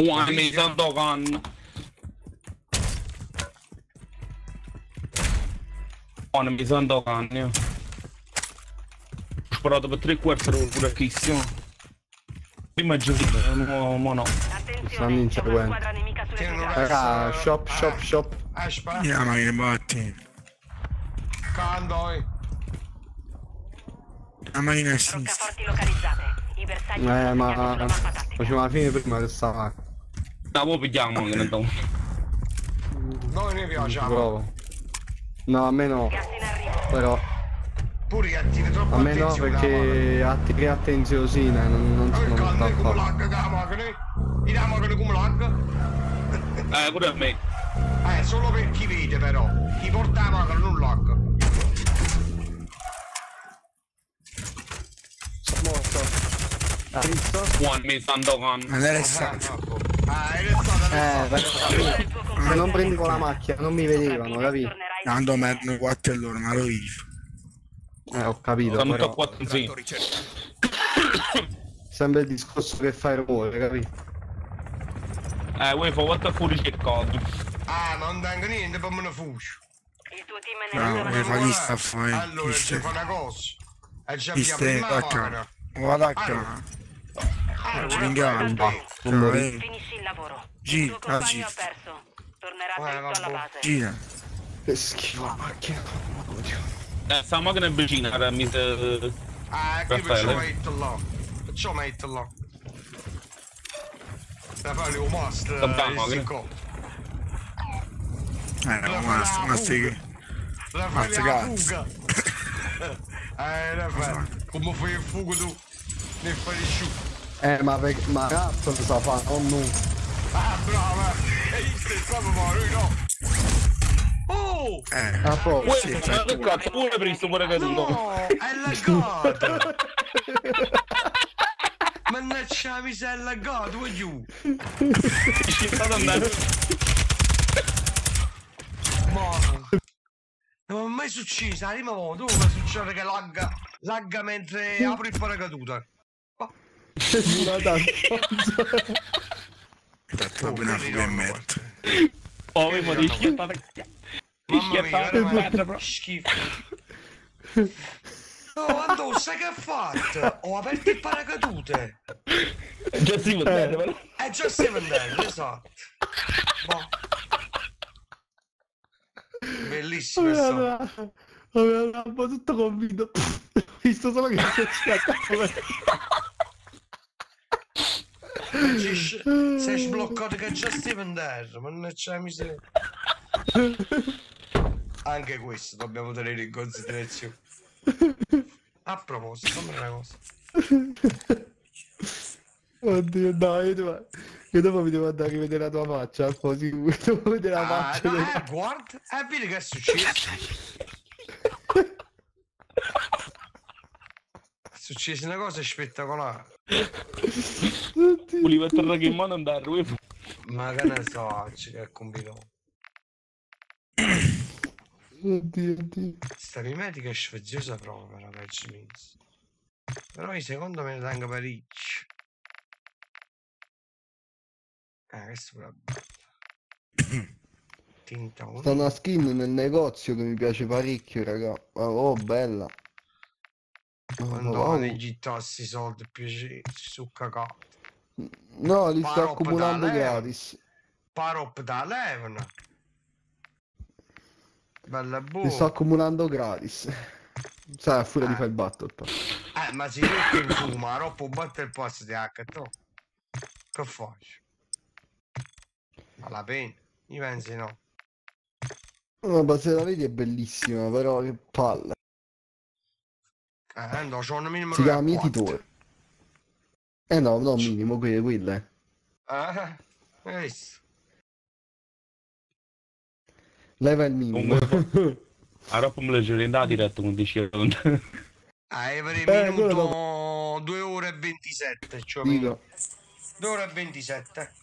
Uè, mi sta toccando. Uè, mi sta toccando, io. Ho sparato per tre quarti d'ora pure chissimo. Prima giocare, no, ma no. Stanno inseguendo. Raga, shop, shop, shop. Aspetta. Andiamo che batti. Candoi. La macchina a sinistra. Roccaforti localizzate. I bersagli Eh, ma facciamo la fine prima che stava. Da, mo pigliamo che ne do. Noi ne piacciamo. Provo. No, a me no. Però. Pure gli attivi troppo A me no, attenzione, perché attiri attenziosina, non, non sono molto come affatto. lag che la macchina. I la macchina come lag. Eh, pure a me. Eh, solo per chi vede però. Chi porta la macchina non lag. Morto. Ah, visto? Uè, mi sta toccando. Ma lei è stato. Ah, è stato Eh, perché se non prendevo la macchina non mi vedevano, capito? Quando mettono quattro all'ora, ma lo vivo. Eh, ho capito, Sono però. quattro sì. Sempre il discorso che fai rumore, capito? Eh, vuoi fare quattro fuori cercato. Ah, non tengo niente per me ne fuscio. Il tuo team è No, nella che zona fa di chi sta a fare? Allora, Chi ci sta? fa una cosa. E ci Chi abbiamo sta? prima la Guarda. macchina. Guarda qua. Allora, in gamba. Finisci il lavoro. Il Gira, tuo compagno gira. ha perso. Tornerà Eh, dritto alla vabbè. base. Gira. Che schifo la macchina. Eh, sta macchina è vicina, era mi se... Ah, qui perciò Raffaele. metto là. Perciò metto là. Da fare un must. Sappiamo, eh, che- co. Eh, ma ma stai Raffaele Mazza la cazzo. fuga. Eh, Raffaele, come fai il fuoco tu? Ne fai di sciù. Eh, ma, per, ma cazzo lo sa fare, non nu. Ah, brava. E io stesso ma lui no. Oh! Eh, A posto. Uè, sì, ma cioè, che cazzo, pure presto pure caduto. No, è laggato. Mannaggia la miseria, è laggato, vuoi giù? Ci sta andando. Ma non è mai successo, la prima volta, come succede che lagga, lagga mentre apri il paracadute? proprio una fuga in merda. Oh, avevo di schiattare. Di Mamma mia, schiattare in veramente, merda, schifo. No, Andò, sai che ha fatto? Ho aperto il paracadute. Già si va bene, però. Eh, già stiamo andando, esatto. Boh. Bellissimo questo. Aveva un po' tutto convinto. Ho visto solo che si è schiaccato. Sei sbloccato che già stiamo andando, ma non c'è miseria. Anche questo dobbiamo tenere in considerazione. A proposito, fammi una cosa. Oddio, no, io, devo... io dopo mi devo andare a rivedere la tua faccia, così devo vedere la Ah, faccia. no, del- eh, guarda, eh, vedi che è successo? È successa una cosa spettacolare. Volevo tornare in mano e andare, vuoi fare? Ma che ne so, ci che combinato. Oddio, oddio. Sta mimetica è sfaziosa proprio, la peggio means. Però io secondo me ne tengo parecchio. Eh, questo è bello. Tinta unica. Sta una skin nel negozio che mi piace parecchio, raga. Oh, bella. Quando Oh, vado gli tassi soldi piacere, su cacao. no, li sto Parop accumulando da leva. gratis. Parop da levano. Bella Li buona. sto accumulando gratis. Sai, a furia di Eh. fare il battle. Eh, ma se io che insomma, roppo batte il passo di H, tu. Che faccio? Alla pena? Io penso no. No, se la vedi è bellissima, però che palle. Eh, no, c'ho un minimo Si che chiama è quattro. mietitore. Eh no, no, minimo, quelle, quelle. Eh, hai visto? Leva il minimo. A roba me le giuro in diretto con dieci euro. Ah, io avrei Eh, minuto due ore e ventisette, cioè Dico, due ore e ventisette.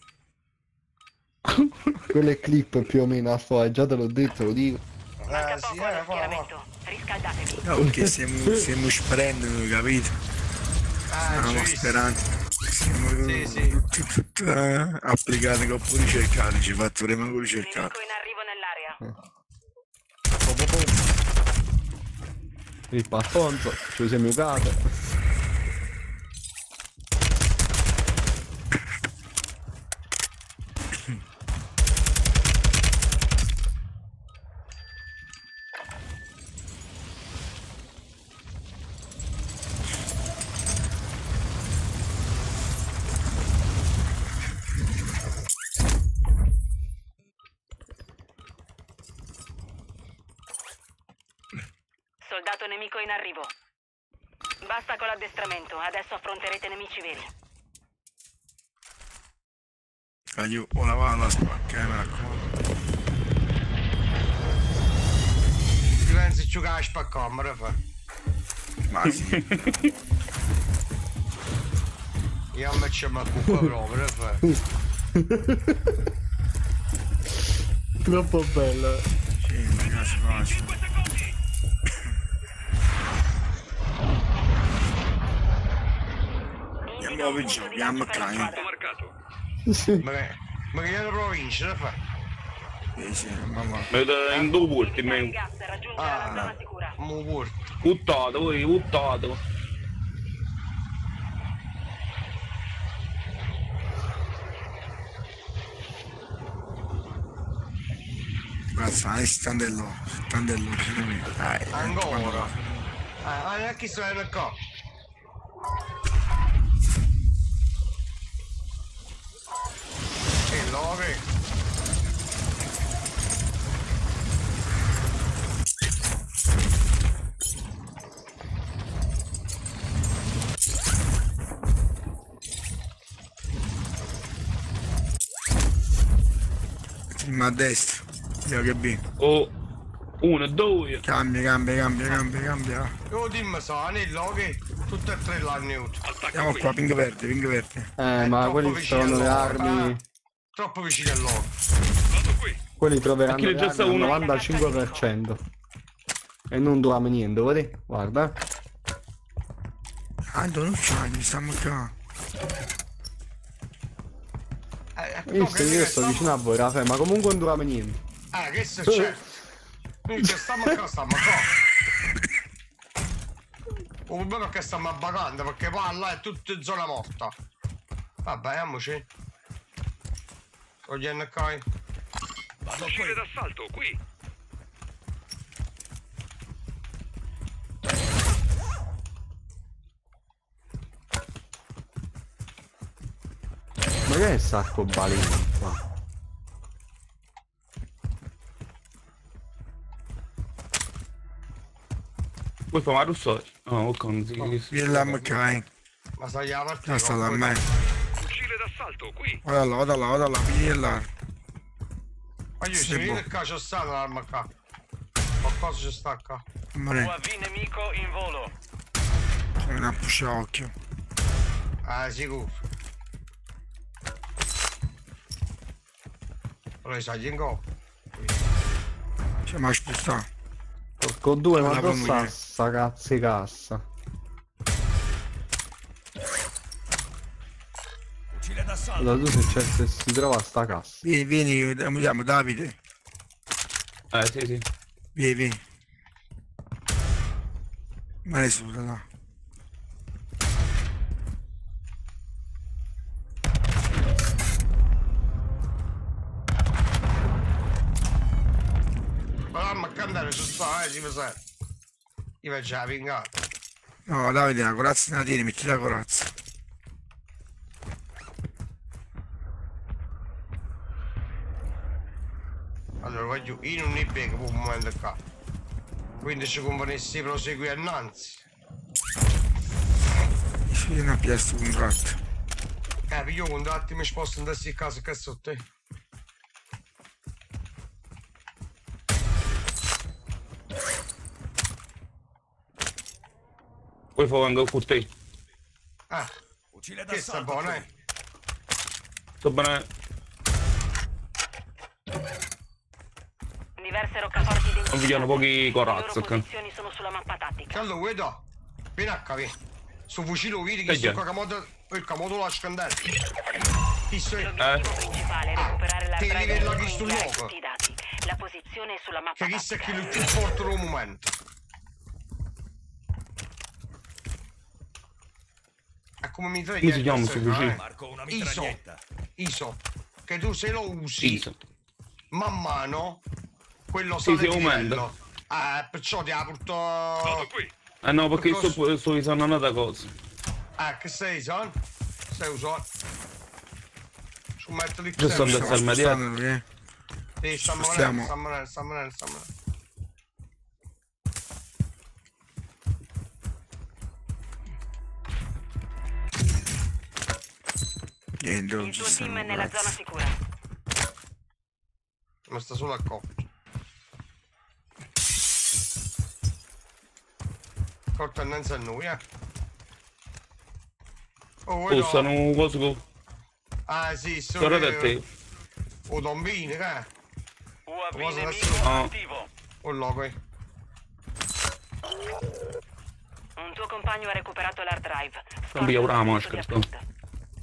quelle clip più o meno, Alfa, già te l'ho detto, lo dico. Manca Eh, sì, poco allo eh, fa, fa. schieramento. Riscaldatevi. No, perché stiamo, stiamo sperando, capito? Ah, Stiamo ci sperando. Sì, sì. Applicate con pure ricercati, ci fatto rimanere ricercati. In arrivo nell'area. Il Alfonso, ci siamo giocati. Soldato nemico in arrivo. Basta con l'addestramento, adesso affronterete nemici veri. Io ho lavato la spacca, eh, mi raccomando. Ti pensi giocare a spaccomera, fa? Ma sì. Io mi c'è ma cucca proprio, fa. Troppo bello. Sì, ragazzi, facile. Andiamo a gioco, andiamo a cane. Ma che, ma che è provincia, da fa? Sì, sì, mamma. Vedo in due porti, me. Ah, mo porto. Buttato, voi, buttato. Guarda, standello, standello, dai. Ancora. Ah, non è che sono qua. E love. Ma a destra, io che B. Oh, uno, due. Cambia, cambia, cambia, cambia, cambia. Io dimmi so, anello che tutte e tre l'hanno avuto. Andiamo qua, ping verde, ping verde. Eh, ma quelli sono le armi. Troppo vicino all'oro. Quelli troveranno Perché le già armi sta al uno. novantacinque per cento. E non durano niente, vedi? Guarda. Ah, non c'hai, stiamo qua. Visto che io sto vicino a voi, Rafael, ma comunque non durava niente. Eh, che succede? Quindi stiamo qua, stiamo qua. O problema è che stiamo abbagando, perché qua là è tutta in zona morta. Vabbè, andiamoci. Togliendo qua. Fucile d'assalto, qui. Ma che è sacco baleno qua? Vuoi fare russo? No, ok, non si Vieni là, M K. Ma stai a partire. Sta da me. Fucile d'assalto, qui. Guarda là, guarda là, guarda là, vieni là. Ma io Sì, ci boh. vedi che c'è stata l'arma qua. Qualcosa ci sta qua. Amore, U A V nemico in volo. c'è una puscia occhio. Ah, sicuro. Allora sai in go. C'è ma spostare. Porco due, ma La dove sta famiglia. sta cazzo di cassa? Fucile d'assalto. Allora tu se c'è se si trova sta cassa. Vieni, vieni, andiamo Davide. Eh, sì, sì. Vieni, vieni. Ma ne sulla là. Ma l'arma a cantare ci sta, eh, si fa sai. Io faccio la pingata. No, Davide, la corazza la tieni, metti la corazza. Allora voglio, io non ne bevo per un momento qua. Quindi ci convenessi proseguire innanzi. Ci viene a piasto un contratto. Eh, perché io un attimo mi sposto in questa casa che sotto te. Poi fa anche con te. Ah, Fucile che sta d'assalto. buono, eh? Sto bene. Diverse roccaforti identificate. Non vediamo pochi Le corazzi, loro ok. posizioni sono sulla mappa tattica. Che allora vedo? Vieni a capire. Su fucile vedi Eh, che già. su qualche modo il camodo la scandere. Chi sei? L'obiettivo principale è recuperare la Te strada livello e chi sto inviare luogo. tutti i dati. La posizione è sulla mappa Che chi sei tattica. chi il più forte del momento. È come mi trai Come si chiama questo eh? fucile? Marco, una Iso. mitraglietta. Iso. Che tu se lo usi Iso. man mano quello Sì, sale sì, di aumenta. livello. Eh, perciò ti ha portato. Vado qui. Ah no, perché Cosa- sto, sto usando un'altra cosa. Ah, che sei, son? Sei usato. Su metto di Io sto andando Stiamo al mediato. spostando, eh. Sì, sta morendo, Spostiamo. sta morendo, sta morendo, sta morendo. Niente, non Il ci tuo team stanno, è nella zona grazie. sicura. Ma sta solo a coppia. Corta innanzi a noi, eh. Oh, vuoi Oh, no? stanno cose con... Ah, sì, sto Guarda a te. Oh, tombini, che è? U A V Cosa nemico adesso? Ah. attivo. Oh, loco, eh. Un tuo compagno ha recuperato l'hard drive. Cambia ora la Scorta maschera, il sto. punto di upload.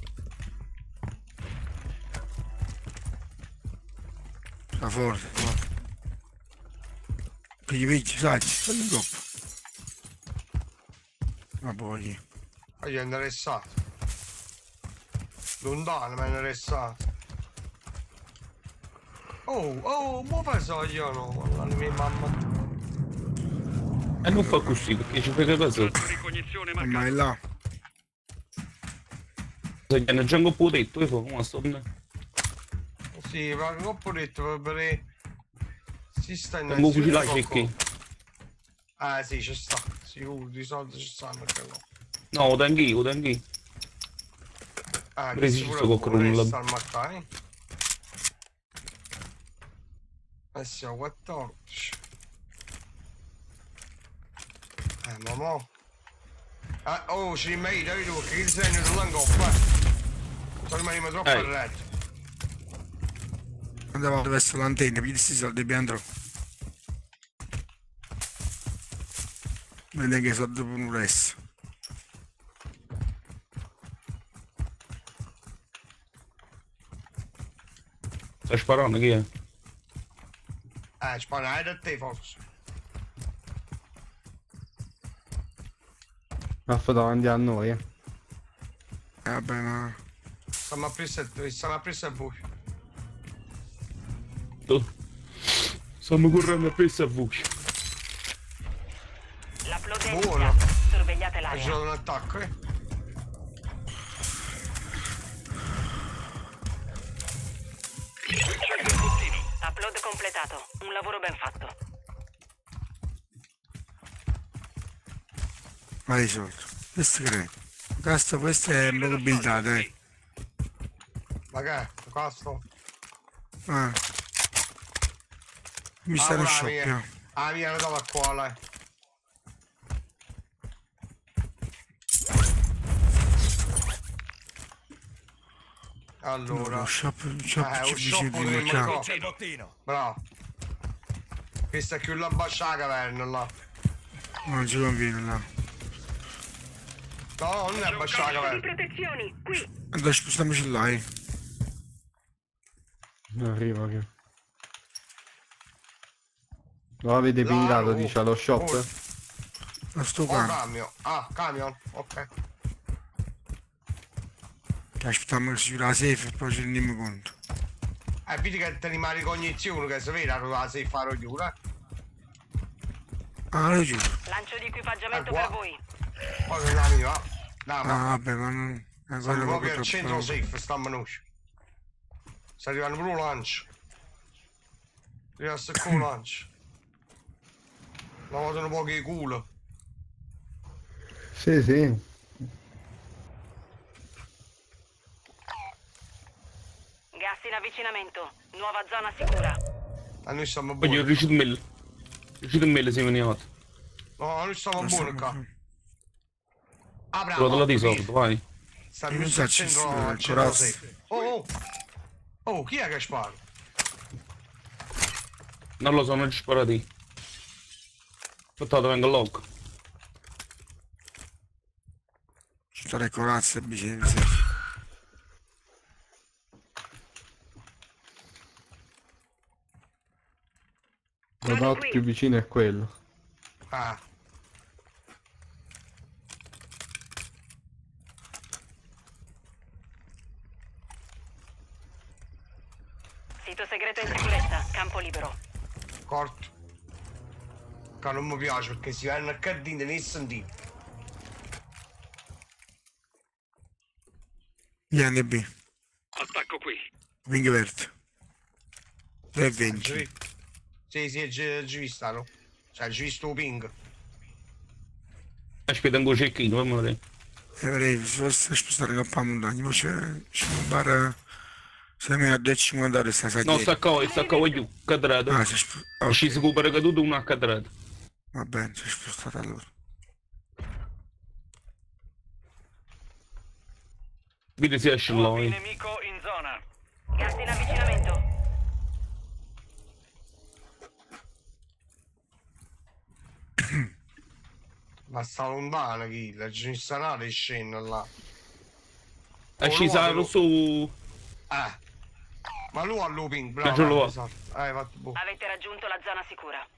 Sta forte, forte. Pigli, pigli, sai, falli troppo. Ma poi... Ma gli è interessato. Lontano, ma è interessato. Oh, oh, mo fai so io no, la mia mamma. E non fa così, perché ci frega cosa. Ricognizione Ma è marcata. là. Se gli hanno già un po' detto, io faccio, ma sto... Sì, ma come ho detto, per... Si sta in Devo fucilare cecchi. Ah sì, ci sta. Sicuro, di solito ci stanno che no. No, da anch'io, da anch'io. Ah, che Presi sicuro sto coccolo pure nulla. sta al mattino. Eh siamo quattordici. Eh, ma mo... Ah, oh, ci rimane da vedo che il segno non l'angoppa. Sto rimanendo troppo Ehi. a letto. Andavo verso l'antenna, piedi sti soldi biandro. Vedi che sono dopo un resto. Sta sparando, chi è? Eh, sparai da te forse. Raffa davanti a noi, eh. Vabbè, ma... Stiamo a presa, stiamo a presa a voi. Tu. Stiamo correndo a pezzi a voce. L'upload è Buono. iniziato. Sorvegliate Ha l'area. girato un attacco, eh. Upload completato. Un lavoro ben fatto. Ma di solito. Questo che è? Questo, questo è mobilità, dai. Ma che è? Questo? Ah. Mi sta Ah, lo la shock, mia. eh. Ah, mia, non dava qua, eh. Allora, Lo shop, lo shop eh, ci un dice shop prima, potremmo ciao. co- C'è il bottino. bravo. Questa è più la bascia la caverna là. Non ci conviene là. No, non è bascia la caverna. Protezioni, qui. Allora spostiamoci là, eh. Non arriva che. Lo avete Là, pingato, oh, dice, allo shop? oh. Ma sto Oh, qua. camion. Ah, camion, ok. Aspettiamo che si chiuda la safe e poi ci rendiamo conto. Eh, vedi che te rimane cognizione che si vede la sei fare chiusa. Ah, lo giuro. Lancio di equipaggiamento Eh, qua. per voi. Poi che la mia, dai, Ah, ma vabbè, ma non... Eh, siamo quello proprio proprio al centro troppo... safe, stiamo noi. Sta arrivando pure un lancio. Arriva a seccare un lancio. La votano pochi culo. Sì, sì. Gas in avvicinamento. Nuova zona sicura. E noi stiamo Voglio buoni. riuscito mille. Riuscito mille sei veniato. No, noi stiamo Non buoni stiamo qua. più. Ah, Quello bravo. della di qui. solito, vai. Sta Io più non sul so, ci centro, sta al il centro corazzo. safe. Oh, oh. Oh, chi è che spara? Non lo so, non ci sparati. Aspettate, vengo log. Stare corazze biciclette. L'odot più vicino è quello. Ah. Sito segreto in sicurezza, campo libero. Corto. Che non mi piace perché si vanno a cardine nei sentiti. Gli N B. Attacco qui. Wing verde. tre e venti. Sì, sì, è già visto, no? Cioè, già visto il ping. Aspetta un po' cecchino, fammi vedere. E vedrei, se fosse spostare la montagna, ma c'è un bar. Se mi ha detto cinquanta ore sta No, sta qua, sta qua giù, cadrato. Ah, si è spostato. Ci si recupera caduto uno a cadrato. Va bene, si è spostato allora. Vedi se esce Nuovo lui. nemico in zona. Gas in avvicinamento. Ma sta lontana chi? La ginissanale scende là. È sceso su... Eh. Ma lui ha looping, Che giù bravo. lo ha. Esatto. Eh, fatto boh. Avete raggiunto la zona sicura.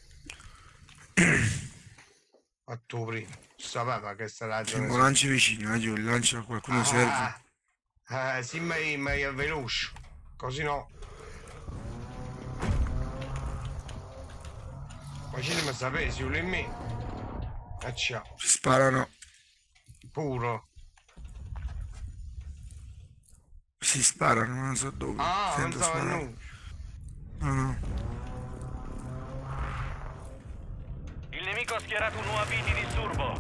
Fatto prima. Sapeva che sarà la zona Tipo, lanci vicino, eh, Giulio, lanci a qualcuno Ah, serve. Eh, sì, ma è, ma è veloce. Così no. Ma ci devo sapere, si vuole in me. E ciao. Si sparano. Puro. Si sparano, non so dove. Ah, non Sento so sparare. nulla. No, no. Il nemico ha schierato un U A V di disturbo.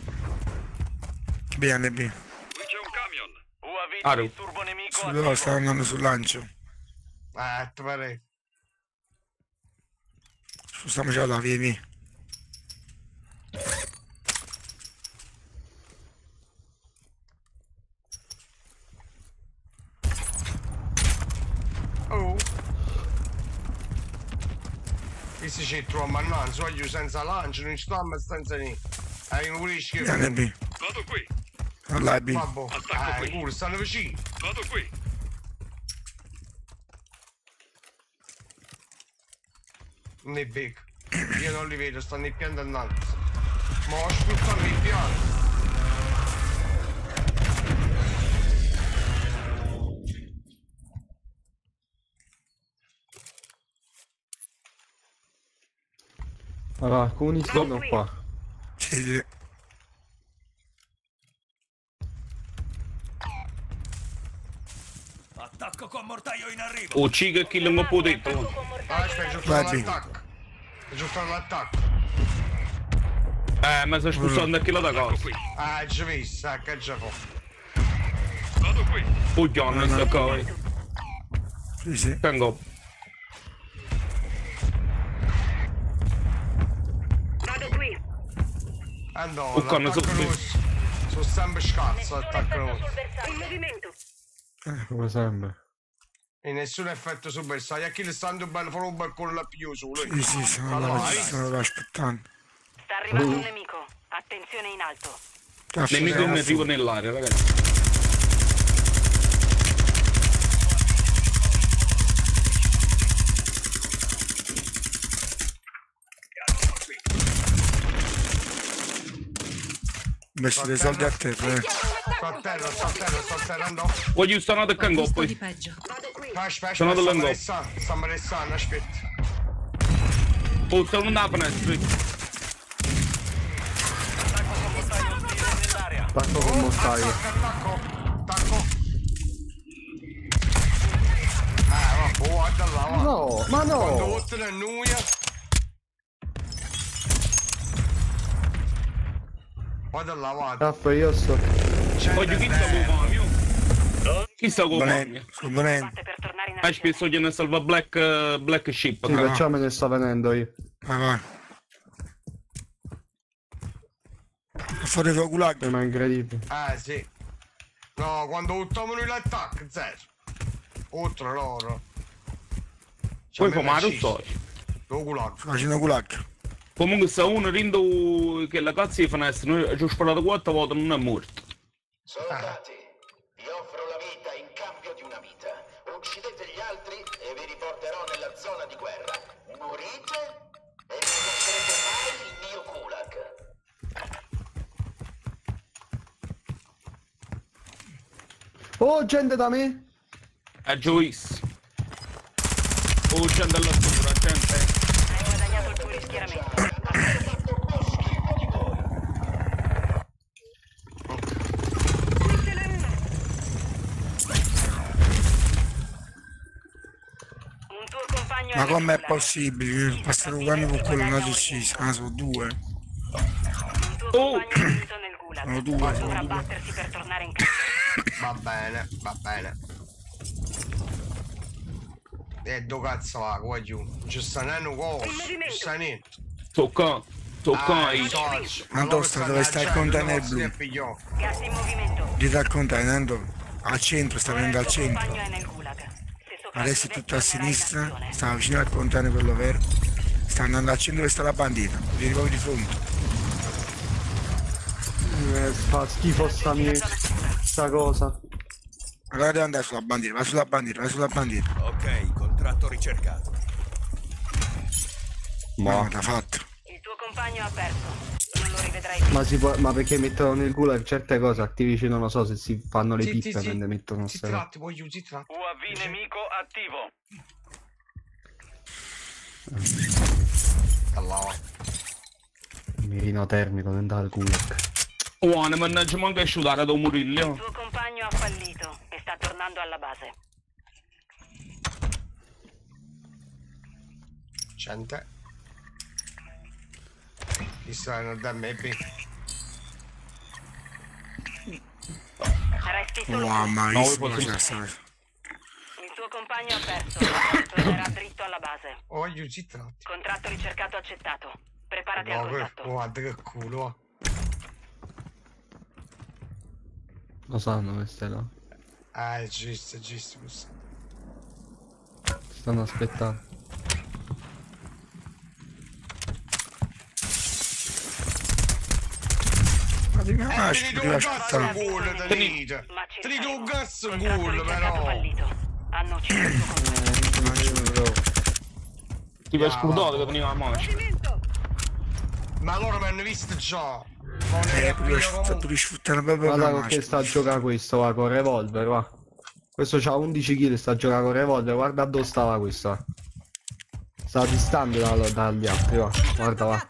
B N B. Qui c'è un camion. U A V Aro. di disturbo nemico Su attivo. dove stanno andando sul lancio. Eh, ti pare. Spostiamoci là, via, via. Oh. Questi ci troviamo a non so io senza lancio, non ci sto abbastanza niente. Hai un pulisci che... B N B. Vado qui. Là è B. Vabbè. Attacco Eh, qui. pure, stanno vicini. Vado qui. Non è becco. Io non li vedo, stanno in pianta innanzi. Ma ho sputtato il piano. Allora, alcuni sono qua. Sì, sì. Attacco con mortaio in arrivo. O ciga chi non può detto. Ah, aspetta, è giusto Vai, B. l'attacco. È giusto l'attacco. Eh, ma sta spostando a chi la da Attacco cosa. qui. Ah, già visto, ah, che già fa. Vado qui. Pugliano sta qua. Sì, sì. Tengo. Vado qui. Ah no, O con l'attacco sotto- rosso. Sono sempre scarso l'attacco rosso. In movimento. Eh, come sempre. E nessun effetto sul bersaglio. A chi le stanno bene, farò un balcone là più solo. Sì, sì, sono là, ci stanno là aspettando. Sta arrivando un nemico. Attenzione in alto. Cazzo, Nemico sei mi a arrivo fuoco. nell'aria, ragazzi. Ho messo dei soldi a terra, eh. Sto a terra, sto a terra, sto a terra, no. Voglio stare a cango Visto di poi. peggio. Aspetta, Sono aspetta, dell'angolo. stiamo restando, stiamo restando, aspetta. Oh, sta non da finestra. Attacco con mortaio ostile nell'area. Attacco con mortaio. Attacco, attacco. Ah, vabbè, guarda là, va. No, ma Quando no! vottano a nuia. Guarda là, guarda. Raffa, io sto... Voglio chi sta con Mario? Chi sta con Venendo, Mario? sto venendo. Batte per tornare in Ah, spesso gliene salva Black, eh, Black Ship. Sì, no? perciò me ne sto venendo io. Vai, vai. A fare il gulag. Ma è incredibile. Ah, sì. No, quando buttiamo noi l'attacco, zero. Oltre loro. Poi fa male, so. Lo gulag. Sto facendo gulag. Comunque sta uno rindo che la cazzo di finestra, noi ci ho sparato quattro volte non è morto. Soldati, vi offro la vita in cambio di una vita. Uccidete gli altri e vi riporterò nella zona di guerra. Morite e non lascerete mai il mio gulag. Oh, gente da me! È Joyce. Oh, gente all'altura, gente. Hai guadagnato il tuo rischieramento. Un tuo compagno Ma è com'è nel possibile? Passare un anno con quello non ucciso. Ah, sono due. Un tuo compagno è finito nel gulag. Sono due, Dovrà sono due. battersi per tornare in casa. Va bene, va bene. E do cazzo va, qua giù. Ci sta neno cosa, ci sta niente. Tocca, tocca. Ah, i- socio. Antosta, dove sta il container blu? Gas in movimento. Dietro al container, Anto. Al centro, sta venendo al centro. Compagno è nel gulag. Adesso è tutto a sinistra, sta vicino al container quello vero. Sta andando al centro dove sta la bandiera. Vieni proprio di fronte. Eh, fa schifo sta mia... sta cosa. Allora deve andare sulla bandiera, va sulla bandiera, va sulla bandiera. Ok, contratto ricercato. Ma l'ha fatto. Il tuo compagno ha perso. Non lo rivedrai più. Ma, si può, ma perché mettono nel gulag certe cose? Activision non lo so se si fanno le Sì, pippe sì, sì. ne mettono Si ste- tratti, voglio, si tratti. U A V nemico attivo. Allora. mirino termico dentro al gulag. Oh, ne mannaggia manca asciugare da un Il murillo. tuo compagno ha fallito e sta tornando alla base. Gente. Chi stanno da me, B. Resti solo Wow, tu. ma No, visto voi cosa potete- c'è stato? Il tuo compagno ha perso. Tornerà dritto alla base. Voglio, si tratti. Contratto ricercato accettato. Preparati al No, que- contatto. guarda che culo. Lo sanno queste là. Ah, è giusto, è giusto questo. Stanno aspettando. Ma di che Eh, nasce? ti Devi do un cazzo aspettare. in culo, te dite. Ma ci Ti do un saremo. cazzo in Contratto culo, ricercato però. fallito. Hanno ucciso il tuo compagno. Tipo Ah, scudato va. che veniva a mangiare. Ma loro mi hanno visto già. Eh, pure sfruttare, sfruttare proprio Guarda la con che macchina. sta a giocare questo, va, con revolver, va. Questo c'ha undici kill, sta a giocare con revolver, guarda dove stava questo. Sta distante da- dagli altri, va. Guarda, va.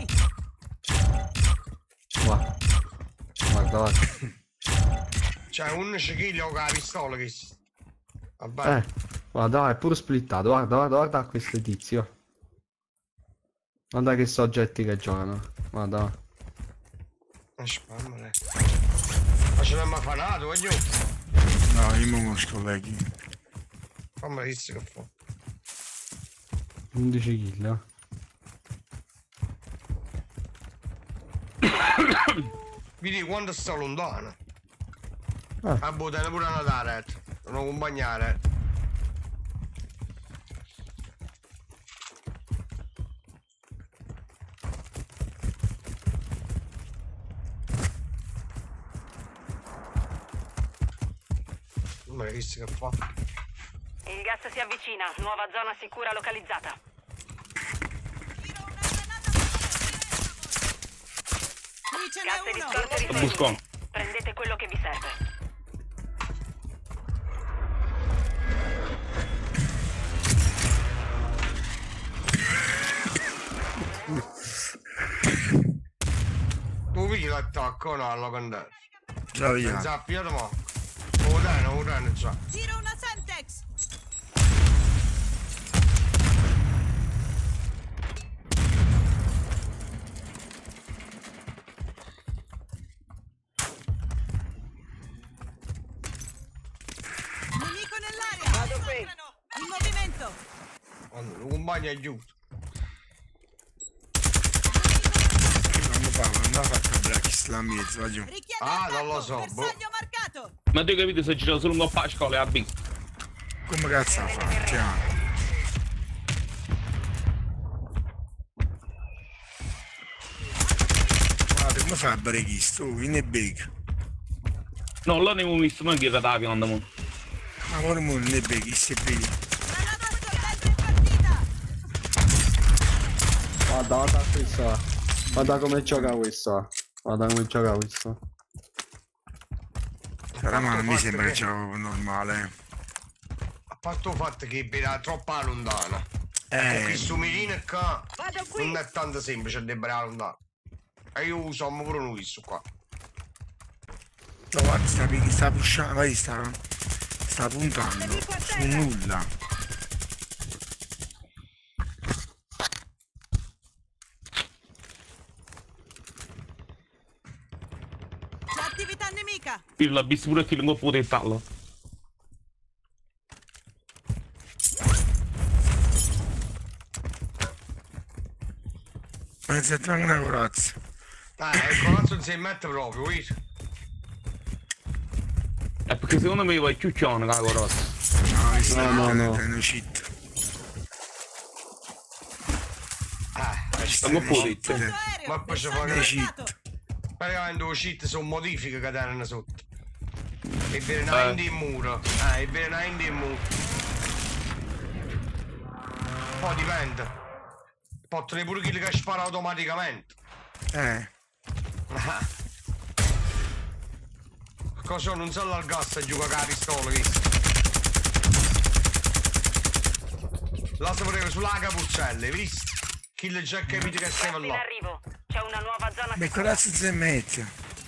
Va. Guarda, va. C'è un cichillo con la pistola che si... Vabbè. Eh, guarda, va, è pure splittato, guarda, guarda, guarda questo tizio. Guarda che soggetti che giocano, guarda, va. Ma spammare. Ma ce l'hanno affanato, voglio. No, io mi conosco, vecchio. Fammi vedere che fa. undici kill, eh. Vedi quando sta lontano. Ah. A bottene pure a dare. Non accompagnare. Non mi hai visto che fa. Il gas si avvicina. Nuova zona sicura localizzata. Gas e riscorte riforniti. Busco. Prendete quello che vi serve. Tu vedi l'attacco o no alla candela? Già via. Non sappiamo ma. Oh dai, oh dai, già. Tiro una Semtex! Nemico nell'aria! Vado qui! In movimento! Quando lo compagno aiuto. Quando fa, quando fa a Black Islam mezzo, va giù. Ah, non lo so, boh. Bersaglio marcato! Ma tu capito se gira solo un po' a scuola e a B. Come cazzo la fa? Chiaro. Guarda come fa a breakista? Oh, in è big. No, là ne avevo visto mai che era la pianta, mo. Ma ora non ne becchi, se vedi. Guarda, guarda questa. Guarda come gioca questa. Guarda come gioca questa. Però ma non mi sembra che gioco normale. A parte il fatto che era troppo lontana. Eh. Questo mirino qua non è tanto semplice a debbrare lontano. E io uso pure lui questo qua. No, guarda, sta, sta pushando, vai, sta, sta puntando su nulla. C'è attività nemica. Io l'ho visto pure che non può dettarlo. Ma si attranga una corazza. Ah, il corazzo non si mette proprio, vedi? È perché secondo me vai ciuccione la corazza. No, no, no, no. È uscito. Ah, stiamo pure. Ma poi ci fa che cheat. Praticamente le cheat sono modifiche che danno sotto. E viene una indie in muro. Ah, e viene una indie in muro. Poi dipende. Possono pure quelli che spara automaticamente. Eh. Ah. Cosa non sale al gas a giocare con la pistola, visto? La sapevo sulla capuccelle, visto? Chi le già capito che stiamo là. In arrivo. C'è una nuova zona. Beh, corazza si mette.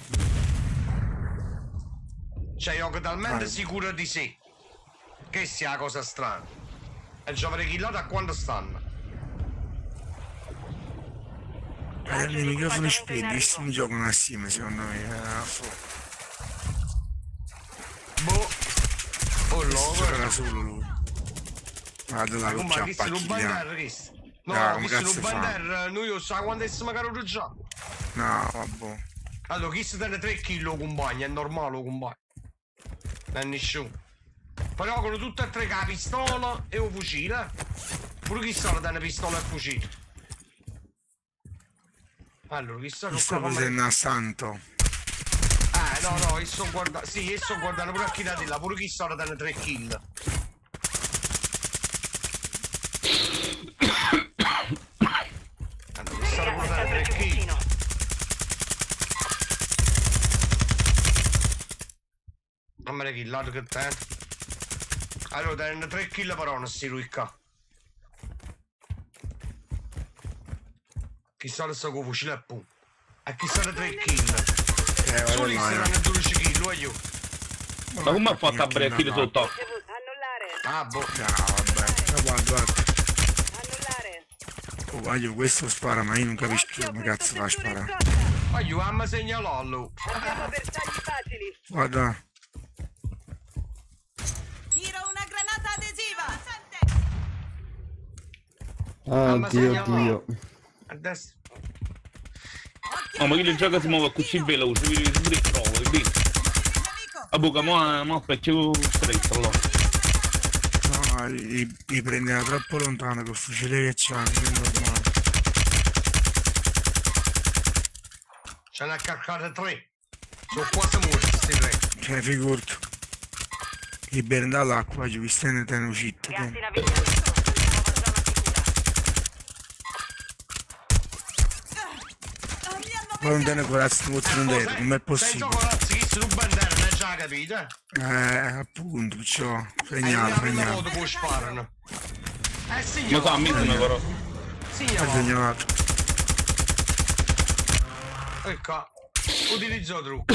Cioè, io che talmente Vai. sicuro di sé. Che sia una cosa strana. E già avrei killato a quanto stanno. Eh, i microfoni spenti, questi non giocano assieme secondo me. Eh, boh. Oh no, giocherà solo lui. Guarda la ma luccia chi se lo appacchiglia. bandere questo? No, Ah, no, come chi se lo cazzo fa? bandere, noi lo sa quando è magari già. No, vabbè. Allora, chi si tiene tre chili compagno, è normale lo compagno. Non è nessuno. Però con tutte e tre la pistola e un fucile. Pure chi sta da una pistola e fucile. Allora, chi sta Mi sta facendo a santo. Ah, no, no, io sto guardando. Sì, io sto guardando pure a chi da là, pure chi sta da tre kill. Allora, chi sta pure da tre kill. Non me ne killato che te. Allora, danno tre kill però non si lui qua. Chissà adesso con fucile e pum. E chissà le tre kill. Eh, solo lì saranno dodici kill, io. Ma come ha fatto a breve kill sotto? Ah, boh. No, vabbè. No, guarda, guarda. Oh, voglio, questo spara, ma io non capisco come cazzo fa a sparare. Voglio, mamma segnalarlo. Abbiamo bersagli facili. Guarda. Tiro una granata adesiva. Ah, Dio, Dio. A destra. No, ma chi le gioca si muove così veloce, vedi pure il trovo, vedi? A bocca, ma ma faccio stretto allora. No, li, li prendeva troppo lontano col fucile che c'hanno, non è normale. Ce n'ha caricate tre. Sono quasi morti questi tre. Cioè, figurati. Li prende dall'acqua, ci vistene te uscito. Ma non te ne corazzi non ti non com'è possibile? Senza corazzi che sono bandere, non è già capito? Eh, appunto, ciò. E Segnale, la prima segnale. volta poi sparano. Eh, Ma signor. sa, a me se ne però. Ha Signor. segnato. Ecco. Utilizzo il trucco.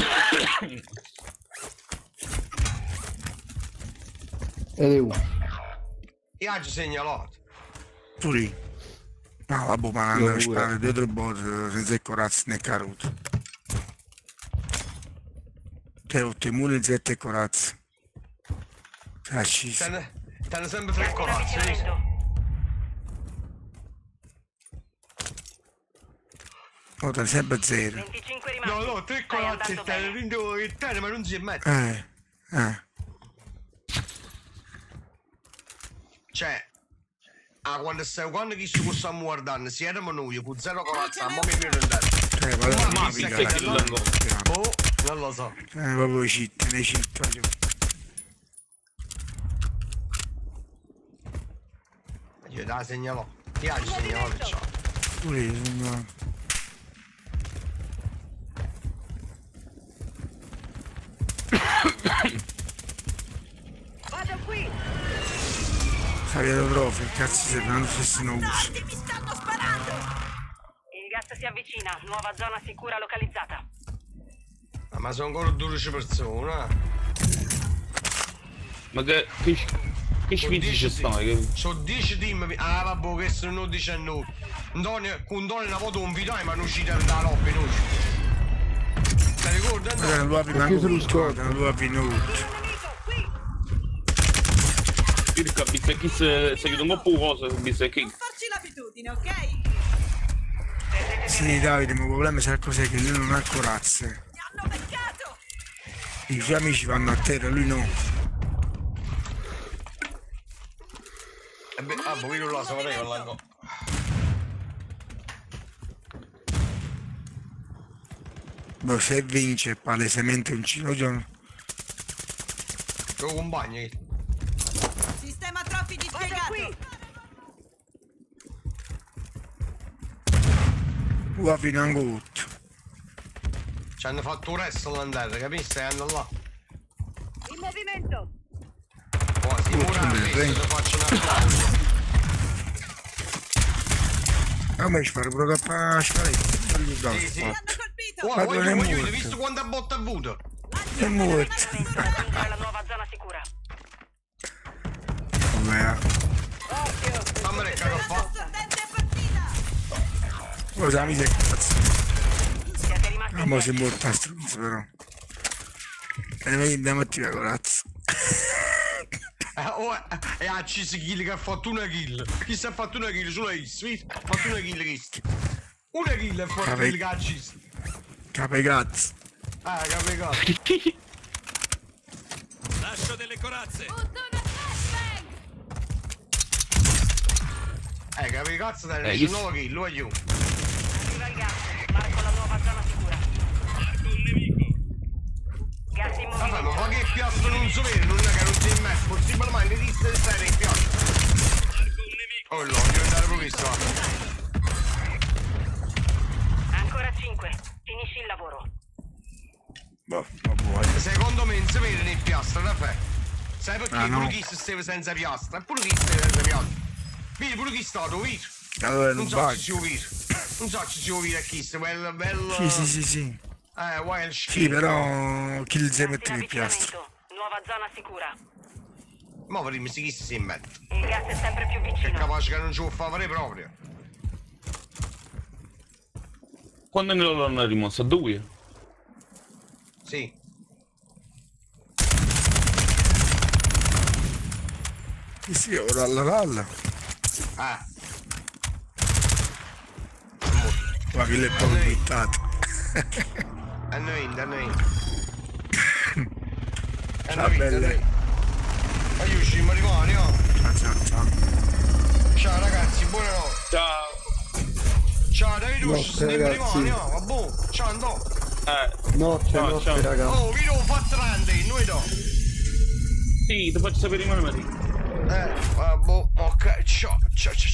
Ed è uno. Io oggi segnalato. Tu lì. No, vabbè, ma Io hanno pure. sparato dietro il bot senza il corazzo né caruto. Te ho temuto in sette corazzo. Ah, ci Te ne te ne sempre tre corazzi. vedi? Oh, te ne sempre zero. venticinque rimasti. No, no, tre Stai corazzi andando e te ne bene. rindo il te, ma non si mette. Eh, eh. Cioè, Ah, quando stai, quando chi si stiamo guardando, si erano noi, con zero corazza, ma mi viene da Eh, vado ma a che figare. che oh, non lo so. Eh, proprio i cheat, nei cheat, voglio. Io dai, segnalo. Ti ha segnalo per ciò. Pure io, segnalo. Vado qui! Caviato trofeo, cazzo se non fosse non uso. Il gas si avvicina, nuova zona sicura localizzata. Ah, ma sono ancora dodici persone. Ma che... che... che spizzi ci stanno? Che... Sono dieci team. Ah, vabbè, che sono diciannove. Antonio, con Antonio una volta un video, ma non uscite da lobby, noi. Ti ricordi? Guarda, non lo apri manco lo scordo, non lo apri nulla. Circa, visto che se chiude un po' cosa, visto che... Farci l'abitudine, ok? Sì, Davide, ma il problema è cos'è che lui non ha corazze. Hanno beccato! I suoi amici vanno a terra, lui no. E beh, ah, poi non lo so, vorrei con l'angolo. Boh, se vince è palesemente un cilogio. Tuo compagno. Sistema troppi dispiegato! Qua fino a un gutto. Ci hanno fatto un resto l'andare, capisci? E hanno là. In movimento! Oh, si muore, bene, lo faccio un applauso. A me ci fare pure a scaletta. Sì, sì. Ma Guarda, non è voglio, voglio, morto. visto quanta botta ha avuto? È morto. Raggiungere la nuova zona sicura. Vabbè. Fammi le cago fa. Cosa mi sei cazzo? Siete rimasti Ah, mo sei morto a struzzo però. E ne andiamo a tirare corazzo. Eh, oh, eh, e ha acceso kill che ha fatto una kill. Chi si è fatto una kill? Solo Is, ha fatto una kill questo. Una kill è fatto Capi- il che ha acceso. Cape cazzo. Ah, capito. Lascio delle corazze. Eh, capito cazzo dai, Eh, nessun chi- nuovo kill, voglio. Arriva il gas. Marco la nuova zona sicura. Marco un nemico. Gas in Vabbè, ma movimento. fa che piastro non so vero, non è che non si è messo, possibilmente esiste di stare in piastro. Oh, no, devo andare proprio questo. Ancora cinque. Finisci il lavoro. Boh, ma vuoi. Secondo me non si vede nel piastro, da fe. Sai perché Ah, no. pure chi si stava senza piastra? E pure chi stava senza piastra? Vedi, pure chi è stato, vedi? Allora Non non so va. se ci vuoi dire. Non so se ci vuoi dire a chi sta, bello, bello... Sì, sì, sì, sì. Eh, wild Sì, schifo. però chi li si mette In nel piastro? avvicinamento. Nuova zona sicura. Ma vedremo se chi si mette. Il gas è sempre più Che è vicino. capace che non ci può fare proprio. Quando ne l'hanno rimossa? Due? Sì. Sì, sì, ora la lalla. Ah. Ma che l'è proprio buttato. Hanno vinto, hanno vinto. Hanno Ciao, vinto, belle. hanno vinto. Ma io uscimo rimani, oh. Ciao, ciao, ciao. Ciao ragazzi, buonanotte. Ciao. Ciao Davide, Notte, uscimo ragazzi. rimani, oh. Vabbè, ciao andò. Eh, Notte, Ciao, notte, ciao. raga. Oh, vi devo fare trente, noi do. sì, ti faccio sapere mano Maria. Eh, vabbè, ok, ciao, ciao, ciao.